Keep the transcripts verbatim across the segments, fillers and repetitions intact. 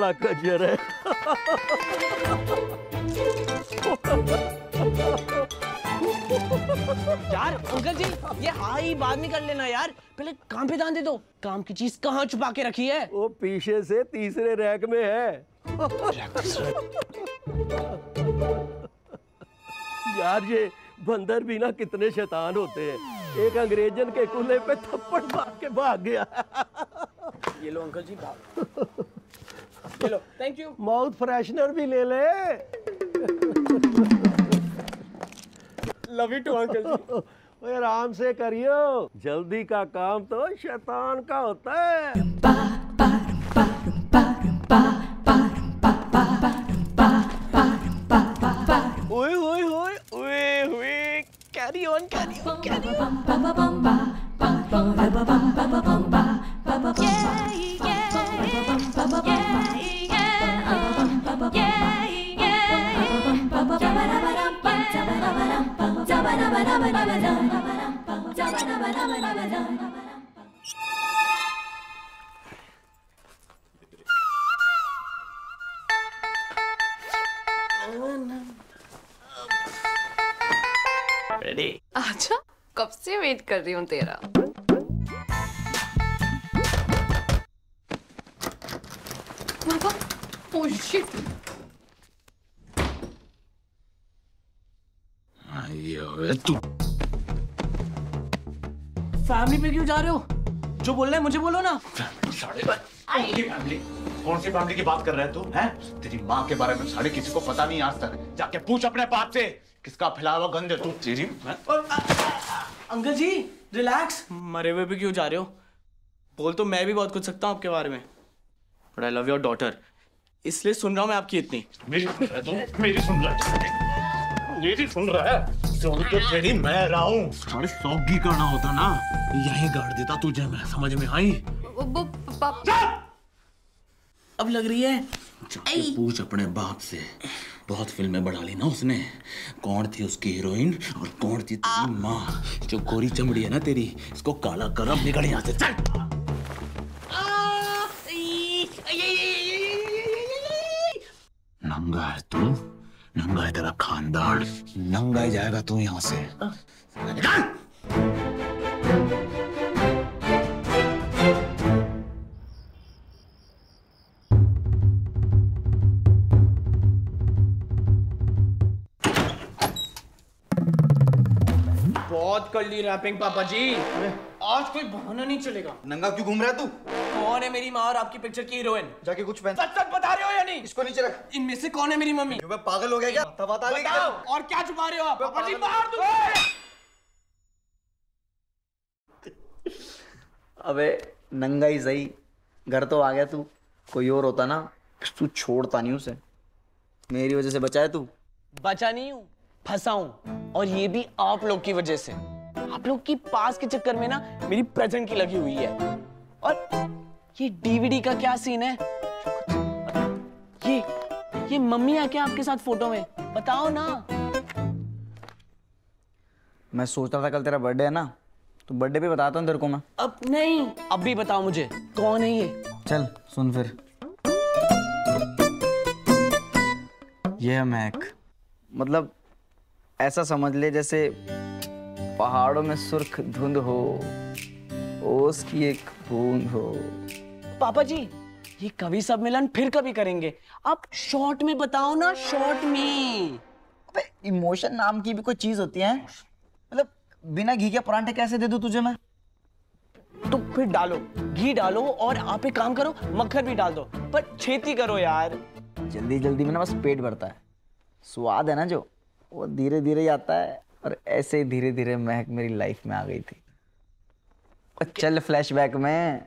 बड़ा कजर है। यार अंकल जी, ये हाँ ही बाद में कर लेना यार, पहले काम पे ध्यान दे दो। काम की चीज कहाँ छुपा के रखी है? वो पीछे से तीसरे रैक में है। यार ये बंदर भी ना कितने शैतान होते हैं। एक अंग्रेजन के कूल्हे पे थप्पड़ मार के भाग गया। ये लो अंकल जी, भाग। ये लो, थैंक यू। माउथ फ्रेशनर भी ले ले। Love you too uncle ji. ओए आराम से करियो, जल्दी का काम तो शैतान का होता है। ओए ओए ओए ओए ओए, carry on carry on carry on. अच्छा, कब से वेट कर रही हूँ तेरा। पापा, ओह शिट। ये तू फैमिली पे क्यों जा रहे हो? जो बोलना है मुझे बोलो ना। साढ़े फैमिली, कौन सी फैमिली की बात कर रहे हैं तू? हैं? तेरी माँ के बारे में साढ़े किसी को पता नहीं आज तक। जाके पूछ अपने बाप से, किसका फैलाया हुआ गंद है तू? तेरी मैं अंकल जी रिलैक्स, मरे हुए पे क्यों जा रहे हो? बोल तो मैं भी बहुत कुछ सकता हूँ आपके बारे में, but I love your daughter, इसलिए सुन रहा हूँ मैं आपकी इतनी। मेरी सुन रहा है तू? मेरी सुन रहा है? मेरी सुन रहा है? सुन तो तेरी मैं रहा हूँ। साढ़े सौगी करना होता ना, यहीं गाड़ देता तुझे मैं, समझ में आई? अब लग रही है। जाके पूछ अपने बाप से, बहुत फिल्में बढ़ा ली ना उसने। कौन थी उसकी हीरोइन और कौन थी तेरी माँ? जो गोरी चमड़ी है ना तेरी, इसको काला कर, अब निकल यहाँ से, चल। नंगा है तू, नंगा है तेरा खानदान, नंगा ही जाएगा तू यहाँ से। निकल। बहुत कर ली रैपिंग पापा जी, आज कोई बहाना नहीं चलेगा। नंगा क्यों घूम रहा है तू? कौन है मेरी माँ और आपकी पिक्चर की हीरोइन? जाके कुछ पहन। सच सच बता रहे हो या नहीं? इसको नीचे रख। इनमें से कौन है मेरी मम्मी? मैं पागल हो गया क्या? बता बताओ। और क्या छुपा रहे हो आप? पापा जी मार दूं। अबे नंगा ही सही, घर तो आ गया तू। कोई और होता ना तू छोड़ता नहीं उसे। मेरी वजह से बचा है तू। बचा नहीं हूँ, फंसा हूँ, और ये भी आप लोग की वजह से। आप लोग की पास के चक्कर में ना मेरी प्रेजेंट की लगी हुई है। और ये डीवीडी का क्या सीन है? ये ये मम्मी है क्या आपके साथ फोटो में? बताओ ना। मैं सोच रहा था कल तेरा बर्थडे है ना, तो बर्थडे पे बताता हूँ तेरे को मैं। अब नहीं, अब भी बताओ मुझे कौन है ये। चल सुन फिर। ये है महक, मतलब ऐसा समझ ले जैसे पहाड़ों में सुर्ख धुंध हो, ओस की एक बूंद हो। पापा जी ये कवि सम्मेलन फिर कभी करेंगे, आप शॉर्ट में बताओ ना, शॉर्ट में। अबे इमोशन नाम की भी कोई चीज होती है? मतलब बिना घी के परांठे कैसे दे दूं तुझे मैं? तो फिर डालो, घी डालो, और आप एक काम करो मक्खन भी डाल दो, पर छेती करो यार। जल्दी जल्दी में ना बस पेट भरता है, स्वाद है ना जो वो धीरे धीरे ही आता है। और ऐसे ही धीरे धीरे महक मेरी लाइफ में आ गई थी। चल फ्लैशबैक में।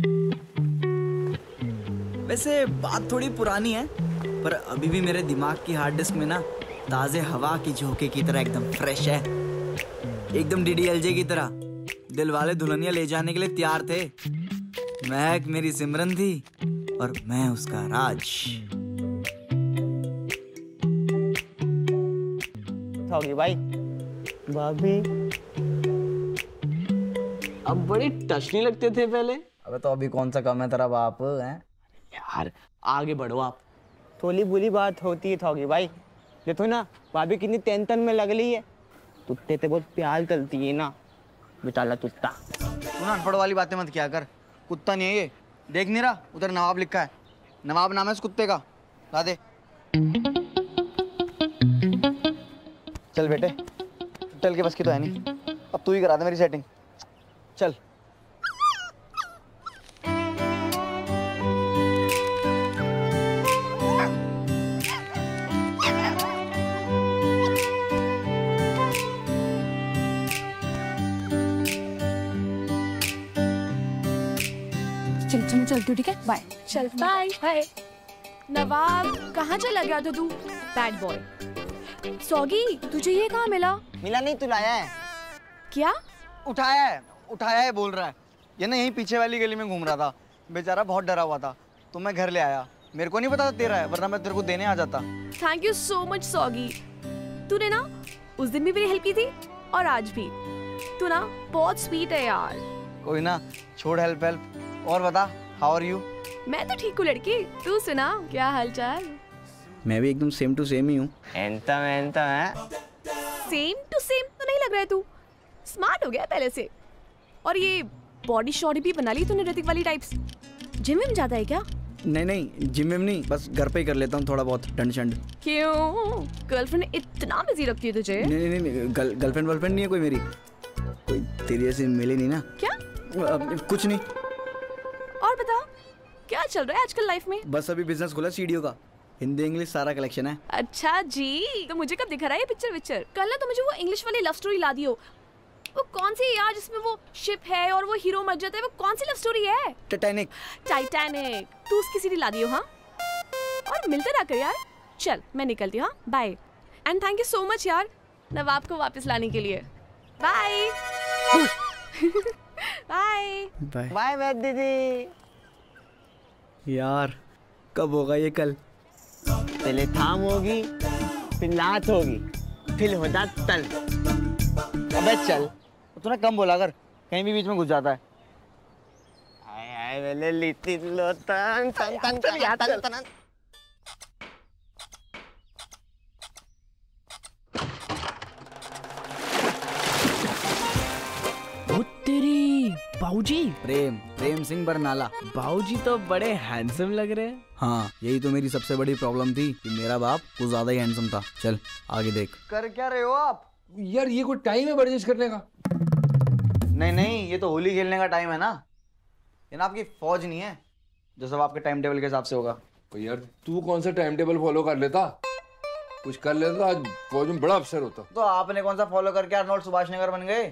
वैसे बात थोड़ी पुरानी है, पर अभी भी मेरे दिमाग की हार्ड डिस्क में ना ताजे हवा की झोंके की तरह एकदम फ्रेश है, एकदम डीडीएलजे की तरह। दिल वाले दुल्हनिया ले जाने के लिए तैयार थे। महक मेरी सिमरन थी और मैं उसका राज। होगी भाई भाभी, अब बड़ी टचनी लगते थे पहले। अबे तो अभी कौन सा कम है तेरा बाप है? यार आगे बढ़ो आप। थोड़ी बुरी बात होती है थोगी भाई। देखो ना भाभी कितनी टेंशन में लग रही है। तुत्ते से बहुत प्यार करती है ना बेचारा तुत्ता। तू ना अनपढ़ वाली बातें मत किया कर। कुत्ता नहीं है ये, देख नहीं रहा उधर नवाब लिखा है। नवाब नाम है इस कुत्ते का। ला दे। चल बेटे, चल के बस की तो है नहीं, अब तू ही करा दे मेरी सेटिंग। चल। चल चल चलती हूँ, ठीक है? बाय। चल बाय बाय। नवाब कहाँ चला गया था तू? Bad boy. सौगी तुझे ये कहाँ मिला? मिला नहीं, तू लाया है। क्या? उठाया है, उठाया है बोल रहा है। ये ना यहीं पीछे वाली गली में घूम रहा था, बेचारा बहुत डरा हुआ था, तो मैं घर ले आया। मेरे को नहीं पता था तेरा है, वरना मैं तेरे को देने आ जाता। थैंक यू सो मच सौगी। तूने ना उस दिन भी मेरी हेल्प की थी और आज भी। तू ना बहुत स्वीट है यार। कोई ना, छोड़ हेल्प हेल्प। और बता, हाउ आर यू? मैं तो ठीक हूँ लड़की, तू सुना क्या हालचाल? मैं भी एकदम सेम टू सेम ही हूँ। एंतम एंतम है। सेम टू सेम तो नहीं लग रहा है तू। स्मार्ट हो गया पहले से। और ये बॉडी शॉडी भी बना ली तूने ऋतिक वाली टाइप्स। जिम में जाता है क्या? नहीं नहीं, जिम में नहीं, बस घर पे ही कर लेता हूँ थोड़ा बहुत डंड शंड। क्यों? गर्लफ्रेंड इतना बिजी रखती है तुझे? नहीं नहीं नहीं, गर्ल गर्लफ्रेंड वर्लफ्रेंड नहीं है कोई मेरी। कोई तेरी ऐसी मिली नहीं ना। क्या? अब कुछ नहीं। और बता क्या चल रहा है आजकल लाइफ में? बस अभी बिजनेस खोला सीडीओ का, हिंदी इंग्लिश सारा कलेक्शन है। अच्छा जी, तो मुझे कब दिखा रहा है ये पिक्चर विक्चर? कल ना तो मुझे वो इंग्लिश वाली लव स्टोरी ला दियो। वो कौन सी यार जिसमें वो शिप है और वो हीरो मर जाता है, वो कौन सी लव स्टोरी है? टाइटैनिक। टाइटैनिक। तू उसकी सीडी ला दियो। हाँ, और मिलते रहा कर यार। चल मैं निकलती हूँ। हाँ bye. And thank you so much यार नवाब को वापस लाने के लिए। Bye bye bye bye bye दीदी। यार कब होगा ये कल? पहले थाम होगी, फिर लात होगी, फिर होता तल। अबे चल, तू ना कम बोला कर, कहीं भी बीच में घुस जाता है। आए आए वेले लिट्टी लोटन तन तन तन तन तन। ओ तेरी बाऊजी। प्रेम प्रेम सिंह बरनाला। बाऊजी तो बड़े हैंडसम लग रहे हैं। हाँ, यही तो मेरी सबसे बड़ी प्रॉब्लम थी कि मेरा बाप कुछ ज्यादा ही हैंडसम था। चल आगे देख। कर क्या रहे हो आप? यार ये कोई टाइम है वर्जिश करने का? नहीं नहीं, ये तो होली खेलने का टाइम है ना। ये ना आपकी फौज नहीं है जो सब आपके टाइम टेबल के हिसाब से होगा। तो यार तू कौन सा टाइम टेबल फॉलो कर लेता? कुछ कर लेता तो आज फौज में बड़ा अफसर होता। तो आपने कौन सा फॉलो करके आर्नोल्ड सुभाषनगर बन गए?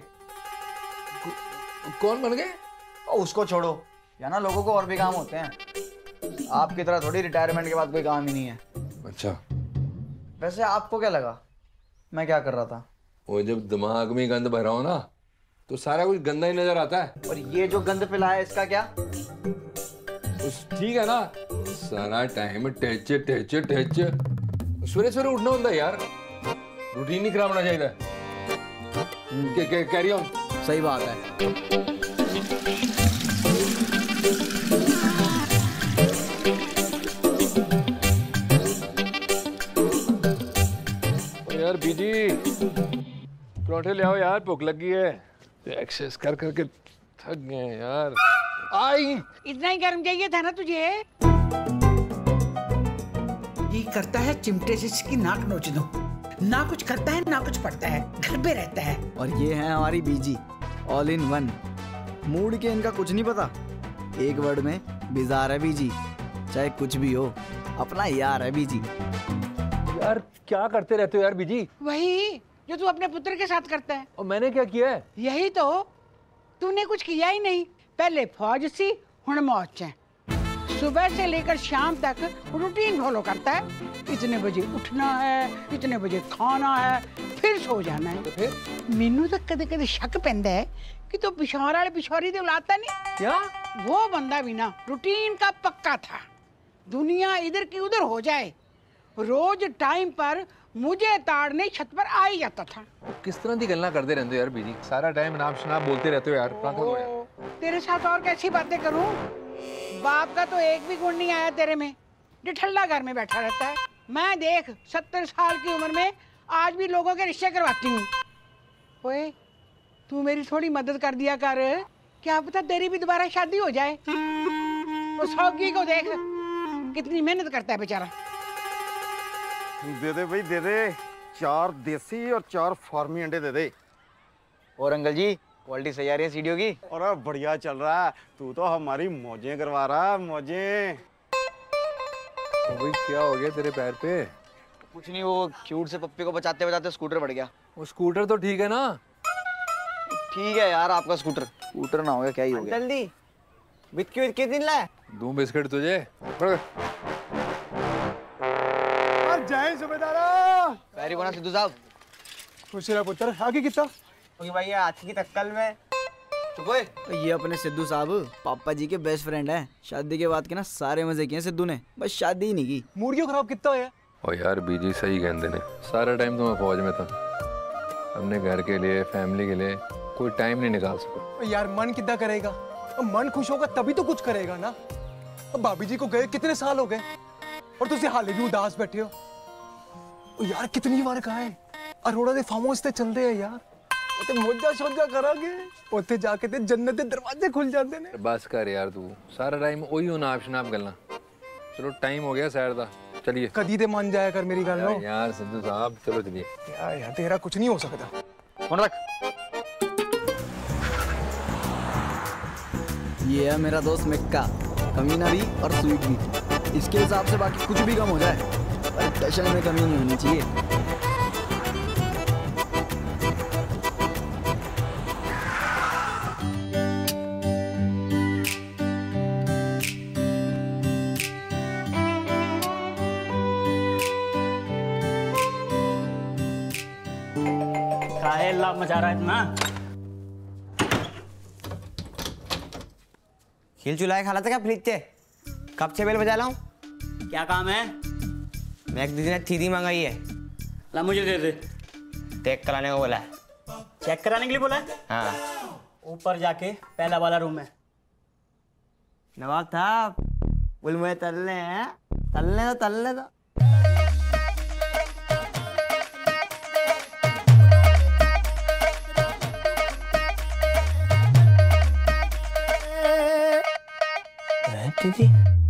कौन बन गए? उसको छोड़ो, या ना लोगों को और भी काम होते हैं। आपकी तरह थोड़ी रिटायरमेंट के बाद कोई काम ही नहीं है। अच्छा, वैसे आपको क्या लगा मैं क्या कर रहा था? वो जब दिमाग में गंद भरा हो ना तो सारा कुछ गंदा ही नजर आता है। और ये जो गंद फैला है इसका क्या? उस ठीक है ना, सारा टाइम टहचे टहचे टहचे। सवेरे सवेरे उठना होता है यार, रूटीन नहीं खराब होना चाहिए। Carry on. सही बात है। यार बीजी परोठे ले आओ यार, भूख लगी है। एक्सरसाइज कर करके थक गए यार। आई इतना ही गर्म चाहिए था ना तुझे? ये करता है चिमटे से इसकी नाक नोच दो। ना कुछ करता है ना कुछ पढ़ता है, घर पे रहता है। और ये है हमारी बीजी, ऑल इन वन। मूड के इनका कुछ नहीं पता। एक वर्ड में बिजार है बीजी। चाहे कुछ भी हो, अपना यार है बीजी। यार क्या करते रहते हो यार बीजी? वही जो तू अपने पुत्र के साथ करता है। और मैंने क्या किया है? यही तो, तूने कुछ किया ही नहीं। पहले फौज सी, हुण मौज है। सुबह से लेकर शाम तक रूटीन फॉलो करता है। इतने बजे उठना है, इतने बजे खाना है, फिर सो जाना है। तो फिर मैनू तो कदे कदे शक पैंदा है कि तो पिछौर वाले पिछौरी तो लाता नहीं। क्या? वो बंदा भी ना रूटीन का पक्का था। दुनिया इधर की उधर हो जाए, रोज टाइम पर मुझे ताड़ने छत पर आ ही जाता था। किस तरह की गल्ला करते रहते हो यार बीजी? सारा टाइम नाम शनाब बोलते रहते हो यार। ओ, तेरे साथ और कैसी बातें करूं? बाप का तो एक भी गुण नहीं आया तेरे में। डिठल्ला घर में बैठा रहता है। मैं देख सत्तर साल की उम्र में आज भी लोगों के रिश्ते करवाती हूँ। ओए तू मेरी थोड़ी मदद कर दिया कर, क्या पता तेरी भी दोबारा शादी हो जाए। वो सौगी को देख कितनी मेहनत करता है बेचारा। दे दे भाई दे दे, चार देसी और चार फार्मी अंडे दे दे। और अंकल जी क्वालिटी सही आ रही है सीडियो की? और बढ़िया चल रहा है, तू तो हमारी मौजें करवा रहा, मौजें। तो भाई क्या हो गया तेरे पैर पे? कुछ नहीं, वो क्यूट से पप्पी को बचाते बचाते स्कूटर बढ़ गया। वो स्कूटर तो ठीक है ना? ठीक है यार, आपका स्कूटर स्कूटर ना हो गया क्या ही हो गया। जल्दी बिस्किट बिस्किट दिन ला दूं बिस्किट तुझे। जय सुबेदारा। पैरी बना सिद्धू साहब। खुश रहा पुत्र। आगे कितना ओके भाई, आज की टक्कल में चुप ओए। ये अपने सिद्धू साहब पापा जी के बेस्ट फ्रेंड है। शादी के बाद के ना सारे मजे किए सिद्धू ने, बस शादी ही नहीं की। मूड क्यों खराब कितना है? ओ यार बीजी सही कहते ने, सारा टाइम तो मैं फौज में था, अपने घर के लिए फैमिली के लिए कोई टाइम नहीं निकाल सका। यार मन कितना करेगा, मन खुश होगा तभी तो कुछ करेगा ना। अब भाभी जी को गए कितने साल हो गए और तुझे हाले भी उदास बैठे हो। ओ यार कितनी बार कहा है अरोड़ा दे फार्म हाउस ते चलते हैं यार, उते मौजा शौजा करांगे, उते जाके ते जन्नत दे दरवाजे खुल जाते ने। बस कर यार, तू सारा टाइम ओही नाप शनाप गल्ला। चलो टाइम हो गया सैर दा, चलिए। कदी ते मान जाया कर मेरी गल नो यार सिद्धू साहब, चलो चलिए। यार यार तेरा कुछ नहीं हो सकता। फोन रख। ये है मेरा दोस्त मिक्का, कमीना भी और स्वीट भी। इसके हिसाब से बाकी कुछ भी कम हो जाए पर टशन में कमी नहीं होनी चाहिए। काहे लाभ मचा रहा है इतना? खिल चुलाए खाला था क्या फ्रिज से? कब से बेल बजा लाऊं? क्या काम है? मैं एक दीदी ने थीदी मंगाई है। ला मुझे दे दे। चेक कराने को बोला है। चेक कराने के लिए बोला है? हाँ। ऊपर जाके पहला वाला रूम है। नवाब साहब बोल मुझे तलने हैं, तलने दो तलने दो। दीदी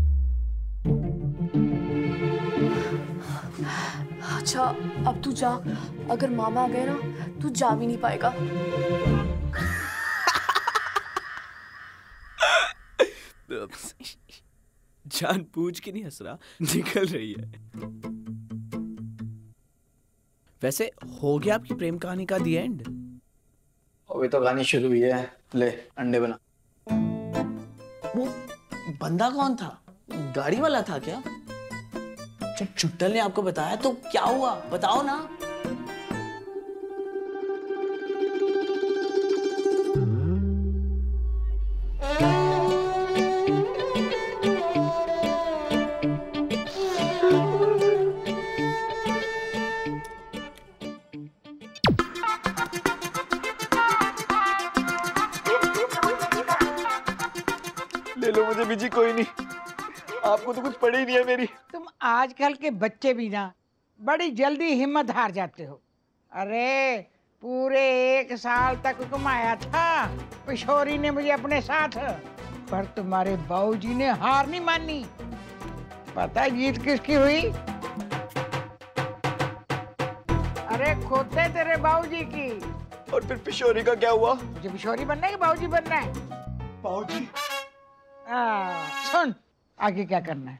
अच्छा अब तू जा, अगर मामा आ गए ना तू जा भी नहीं पाएगा। जान पूछ के नहीं हंस रहा, निकल रही है। वैसे हो गया आपकी प्रेम कहानी का दी एंड? अभी तो कहानी शुरू हुई है। ले अंडे बना। वो बंदा कौन था? गाड़ी वाला था क्या? जब चुट्टल ने आपको बताया तो क्या हुआ, बताओ ना। ले लो मुझे बीजी, कोई नहीं, आपको तो कुछ पड़ी ही नहीं है मेरी। तुम आजकल के बच्चे भी ना बड़ी जल्दी हिम्मत हार जाते हो। अरे पूरे एक साल तक घुमाया था पिशोरी ने मुझे अपने साथ, पर तुम्हारे बाबूजी ने हार नहीं मानी। पता है जीत किसकी हुई? अरे खोते तेरे बाबूजी की। और फिर पिशोरी का क्या हुआ? मुझे पिशोरी बनना है कि बाबूजी बनना है? बाबूजी। सुन आगे क्या करना है।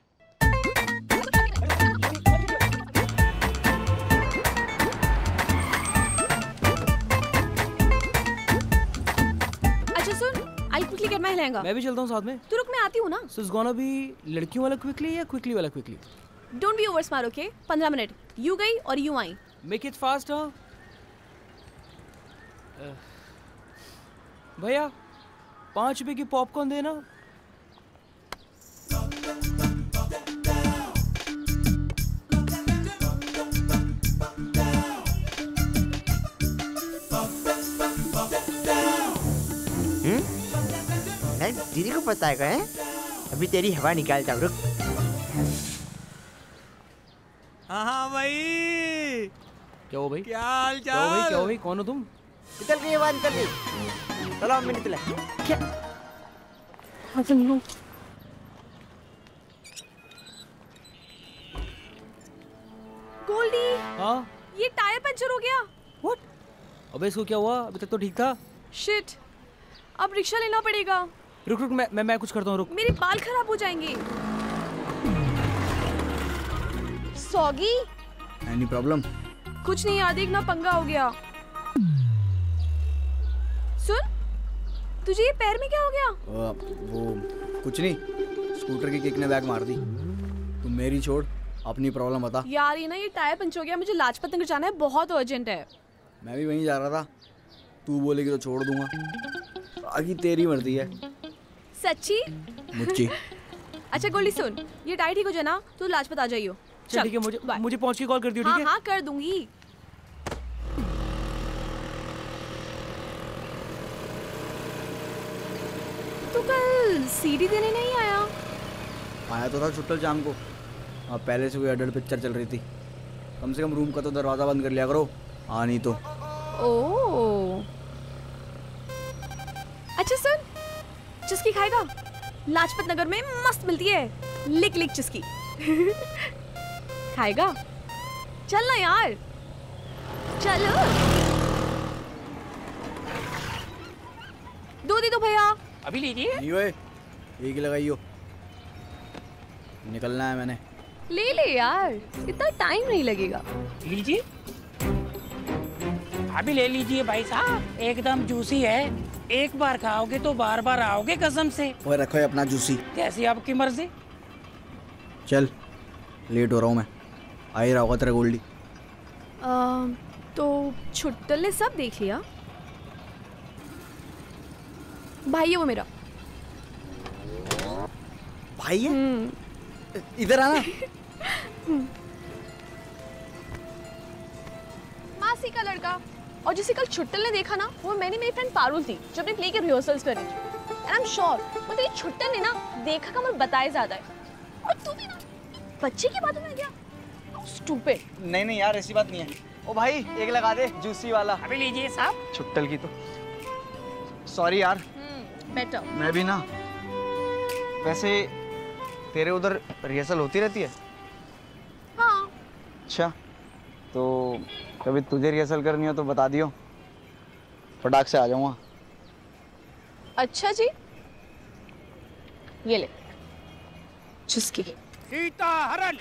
अच्छा सुन, I quickly get my lehenga. मैं भी चलता हूँ साथ में। तू रुक, मैं आती हूँ ना। So it's gonna be लड़कियों वाला क्विकली या क्विकली वाला quickly? Don't be over smart, okay? पंद्रह मिनट, यू गई और यू आई। Make it fast. हाँ भैया पाँच रुपए की पॉपकॉर्न देना। दीदी को पता है क्या? अभी तेरी हवा निकालता हूँ, रुक। हाँ भाई। क्या हो भाई? क्या हाल चाल? क्या हो भाई? क्या हो भाई? कौन हो तुम? निकल गई बात, निकल गई। चलो हम भी निकले। क्या? हाँ तुम लोग। गोल्डी। हाँ? ये टायर पंचर हो गया। What? अबे इसको क्या हुआ? अभी तक तो ठीक था। शिट, अब रिक्शा लेना पड़ेगा। रुक रुक मैं मैं मैं कुछ करता हूँ, रुक। मेरे बाल खराब हो जाएंगे। सॉगी? Any problem? कुछ नहीं यार, देखना पंगा हो गया। सुन, तुझे ये पैर में क्या हो गया? आ, वो कुछ नहीं, स्कूटर की किक ने बैग मार दी। तुम मेरी छोड़, अपनी प्रॉब्लम बता। यार ये ना ये टायर पंचर हो गया, मुझे लाजपत नगर जाना है, बहुत अर्जेंट है। मैं भी वहीं जा रहा था, तू बोलेगी तो छोड़ दूंगा, आगे तेरी मर्जी है। सच्ची? मुच्ची। अच्छा गोल्डी सुन, ये टायर ठीक हो जाए ना तो लाजपत आ जाइयो। चल ठीक है, मुझे मुझे पहुंच के कॉल कर दियो, ठीक है? हाँ हाँ कर दूंगी। तू कल सीडी देने नहीं आया? आया तो था छुट्टल शाम को, अब पहले से कोई अडल्ट पिक्चर चल रही थी। कम से कम रूम का तो दरवाजा बंद कर लिया करो, आ नहीं तो। ओह अच्छा सुन, चुस्की खाएगा? लाजपत नगर में मस्त मिलती है, लिक लिक चुस्की। खाएगा? चल ना यार, चलो। दो दे दो भैया। अभी लीजिए। नहीं ओए, एक ही लगाइयो, निकलना है मैंने। ले ले यार, इतना टाइम नहीं लगेगा। लीजिए। अभी ले लीजिए भाई साहब, एकदम जूसी है, एक बार खाओगे तो बार बार आओगे कसम से। ओए रखो ये अपना जूसी। कैसी आपकी मर्जी। चल लेट हो रहा हूँ मैं, आ ही रहा होगा तेरा गोल्डी। आ, तो छुट्टल ने सब देख लिया। भाई है वो मेरा। भाई है? इधर आना। मासी का लड़का, और जिसे कल छुट्टल ने देखा ना, वो मैंने मेरी फ्रेंड पारुल थी जो अपने प्ले के रिहर्सल्स कर रही थी। एंड आई एम श्योर वो तेरी छुट्टल ने ना देखा का मुझे बताए ज्यादा है। और तू भी ना बच्चे की बातों में गया, स्टूपिड। नहीं नहीं यार ऐसी बात नहीं है। ओ भाई एक लगा दे जूसी वाला। अभी लीजिए साहब। छुट्टल की तो सॉरी यार। बेटर। मैं भी ना, वैसे तेरे उधर रिहर्सल होती रहती है? हाँ। अच्छा तो कभी तुझे रिहर्सल करनी हो तो बता दियो, फटाक से आ जाऊंगा। अच्छा जी, ये ले चुस्की। सीता हरण।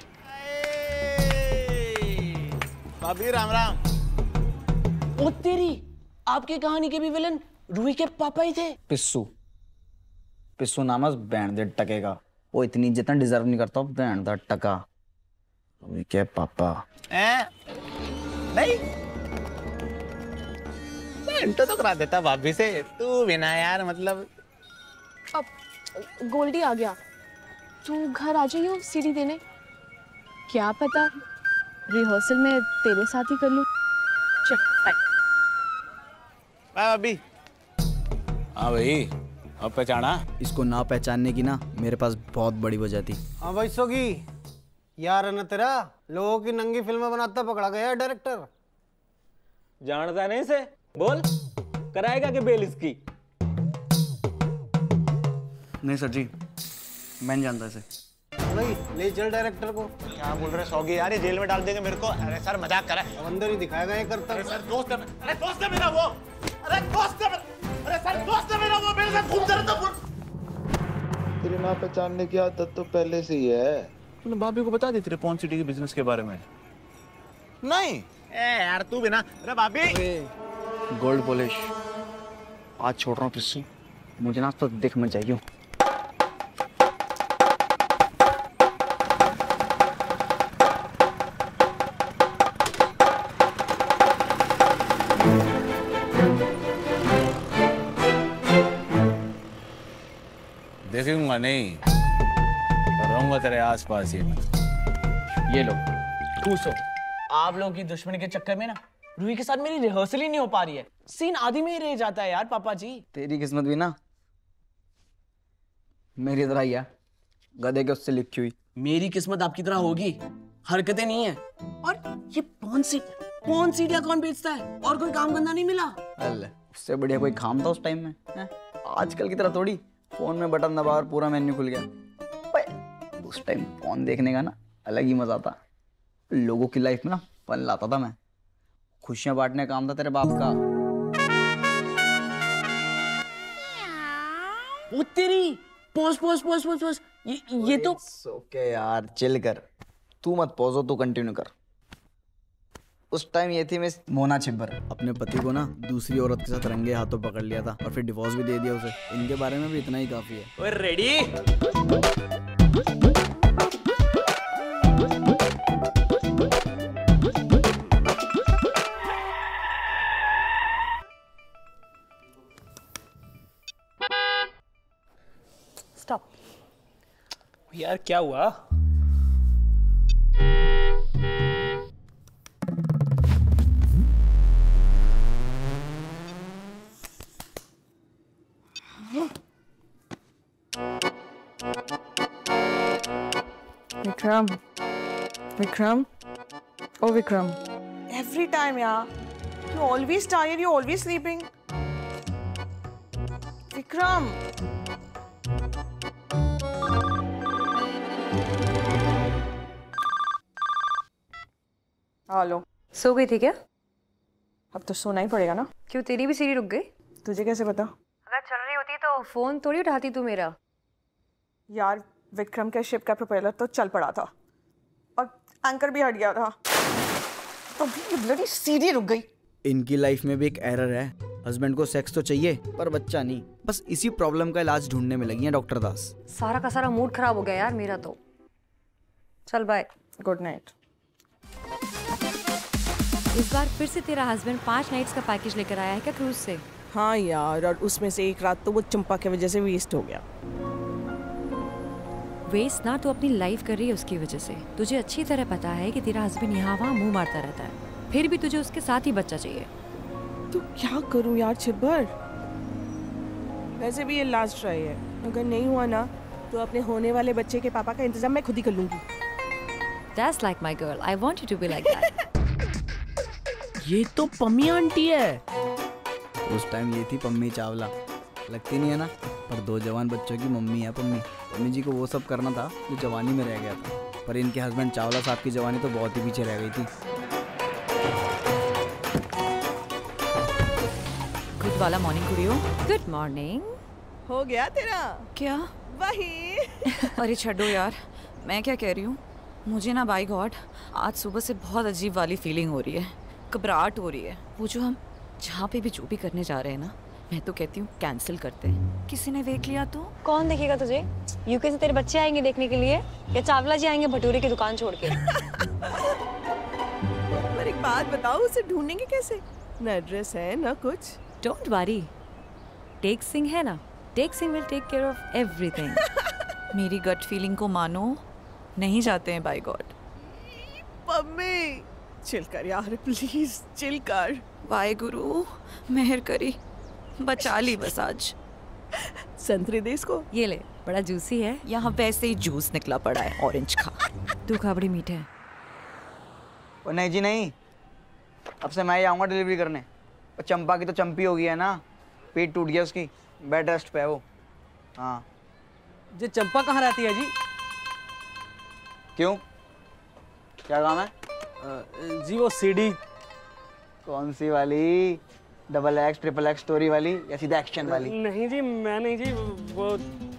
भाभी राम राम। ओ तेरी, आपकी कहानी के भी विलन रूही के पापा ही थे। पिस्सू, पिस्सू नाम है बैंड दे टके का, वो इतनी इज्जत डिजर्व नहीं करता बैंड दा टका। रूही के पापा हैं? नहीं इंटर तो करा देता भाभी से, तू बिना यार मतलब। अब गोल्डी आ गया, तू घर आ जाइयो सीडी देने। क्या पता रिहर्सल में तेरे साथ ही कर लूं। चल बाय। बाय भाभी। हाँ भाई, अब पहचाना? इसको ना पहचानने की ना मेरे पास बहुत बड़ी वजह थी। हाँ भाई सोगी, यार है ना तेरा, लोगों की नंगी फिल्में बनाता पकड़ा गया डायरेक्टर। जानता नहीं से, बोल कराएगा कि बेल इसकी? नहीं सर जी, मैं नहीं जानता इसे। भाई ले चल डायरेक्टर को। क्या बोल रहे सौगी यार, ये जेल में डाल देंगे मेरे को। अरे सर मजाक कर रहा है। अंदर ही दिखाएगा ये करता। अरे सर दोस्त है, अरे दोस्त है मेरा वो, अरे दोस्त है, अरे सर दोस्त है मेरा वो, मेरे साथ घूमता रहता है। तेरी माँ पहचानने की आदत तो पहले से ही है। तूने भाभी को बता दी तेरे पॉन सिटी के बिजनेस के बारे में? नहीं ए यार तू भी ना। अरे भाभी गोल्ड पॉलिश आज छोड़ रहा हूँ पिस्सू, मुझे ना तो दिख मत जाइयो। देखूंगा नहीं, रहूंगा तेरे आसपास ही। ये लो खुश हो। आप लोगों की दुश्मनी के चक्कर में ना रूही के साथ मेरी रिहर्सल ही नहीं हो पा रही है। सीन आधी में ही रह जाता है यार पापा जी। तेरी किस्मत भी ना मेरी तरह ही है, गधे के उससे लिखी हुई। मेरी किस्मत आपकी तरह होगी हरकतें नहीं है। और ये कौन सी कौन सीढ़ियाँ कौन बेचता है? और कोई काम धंधा नहीं मिला? अल्ले, उससे बढ़िया कोई काम था उस टाइम में है? आजकल की तरह थोड़ी फोन में बटन दबा और पूरा मेन्यू खुल गया। उस टाइम फोन देखने का ना अलग ही मजा था। लोगों की लाइफ में ना फन लाता था मैं। खुशियां बांटने का काम था तेरे बाप का। वो तेरी pause pause pause pause pause ये ये तो ओके यार, चिल कर। तू मत पॉजो, तू कंटिन्यू कर। उस टाइम ये थी मिस मोना छिब्बर। अपने पति को ना दूसरी औरत के साथ रंगे हाथों पकड़ लिया था और फिर डिवोर्स भी दे दिया उसे। इनके बारे में भी इतना ही काफी है। ओए रेडी? स्टॉप। यार क्या हुआ? Vikram, Vikram, oh Vikram. Every time, yeah. You're always tired. You're always sleeping. Vikram. Hello. सो गई थी क्या? अब तो सोना ही पड़ेगा ना। क्यों, तेरी भी सीढ़ी रुक गई? तुझे कैसे पता? अगर चल रही होती तो फोन थोड़ी उठाती तू मेरा। यार विक्रम के शिप का प्रोपेलर तो चल पड़ा था और एंकर भी हट गया था, तो ये ब्लडी सीढ़ी रुक गई। इनकी लाइफ में भी एक एरर है। हस्बैंड को सेक्स तो चाहिए पर बच्चा नहीं। बस इसी प्रॉब्लम का इलाज ढूंढने में लगी है डॉक्टर दास। सारा का सारा मूड खराब हो गया यार मेरा तो। चल बाय। Good night. इस बार फिर से तेरा हस्बैंड पांच नाइट्स का पैकेज लेकर आया है क्या क्रूज से? हाँ यार, और उसमें से एक रात तो वो चंपा की वजह से वेस्ट हो गया। वेस्ट ना तो अपनी लाइफ कर रही है उसकी वजह से। तुझे अच्छी तरह पता है कि तेरा हस्बैंड यहाँ वहाँ मुंह मारता रहता है, फिर भी तुझे उसके साथ ही बच्चा चाहिए। तो क्या करूँ यार छिब्बर? वैसे भी ये लास्ट ट्राई है। अगर नहीं हुआ ना तो अपने होने वाले बच्चे के पापा का इंतजाम मैं खुद ही कर लूंगी। That's like my girl. I want you to be like that. ये तो पम्मी आंटी है। उस टाइम ये थी पम्मी चावला। लगती नहीं है ना, पर दो जवान बच्चों की मम्मी है पम्मी। पम्मी जी को वो सब करना था जो जवानी में रह गया था, पर इनके हस्बैंड चावला साहब की जवानी तो बहुत ही पीछे रह गई थी। गुड वाला मॉर्निंग कुड़ियो। Good morning. हो गया तेरा? क्या? वही। अरे छोड़ो यार, मैं क्या कह रही हूँ, मुझे ना बाय गॉड आज सुबह से बहुत अजीब वाली फीलिंग हो रही है, घबराहट हो रही है। वो जो हम जहाँ पे भी जो भी करने जा रहे हैं ना, मैं तो कहती हूँ कैंसिल करते हैं। किसी ने देख लिया तो? कौन देखेगा तुझे? यूके से तेरे बच्चे आएंगे देखने के लिए या चावला जी आएंगे भटूरे की दुकान छोड़ के? पर एक बात बताओ, उसे ढूंढेंगे कैसे? ना एड्रेस है ना कुछ। डोंट वरी, टेक सिंह है ना, Tek Singh will take care of everything. मेरी गट फीलिंग को मानो, नहीं जाते हैं बाय गॉड। मम्मी चिल कर यार, प्लीज चिल कर। वाहे गुरु मेहर करी, बचा ली बस आज। संतरे दे इसको। ये ले, बड़ा जूसी है। यहाँ वैसे ही जूस निकला पड़ा है, ऑरेंज खा। तू खा, बड़ी मीठा है। ओ नहीं जी नहीं, अब से मैं ही आऊँगा डिलीवरी करने। और चंपा की तो चंपी हो गई है ना, पेट टूट गया उसकी, बेड रेस्ट पे है वो। हाँ जी। चंपा कहाँ रहती है जी? क्यों, क्या काम है? आ, जी वो सीडी। कौन सी वाली? Double X triple X story वाली या सीधा एक्शन वाली? नहीं जी, मैं नहीं जी, वो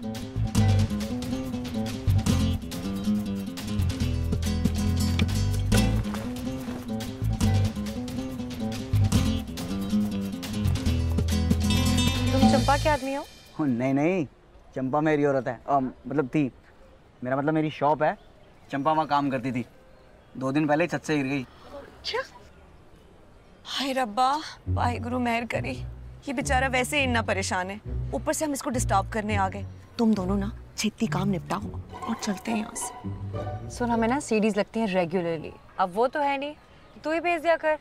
तुम चंपा के आदमी हो? नहीं नहीं, चंपा मेरी औरत है। आ, मतलब थी, मेरा मतलब मेरी शॉप है। चंपा वहाँ काम करती थी, दो दिन पहले छत से गिर गई। क्या? हाय रब्बा, वाहिगुरु मेहर करी। ये बेचारा वैसे ही इतना परेशान है, ऊपर से हम इसको डिस्टर्ब करने आ गए। तुम दोनों ना छेती काम निपटाओ और चलते हैं यहाँ से। सुन, हमें ना सीडीज लगती हैं रेगुलरली। अब वो तो है नहीं, तू ही भेज दिया कर।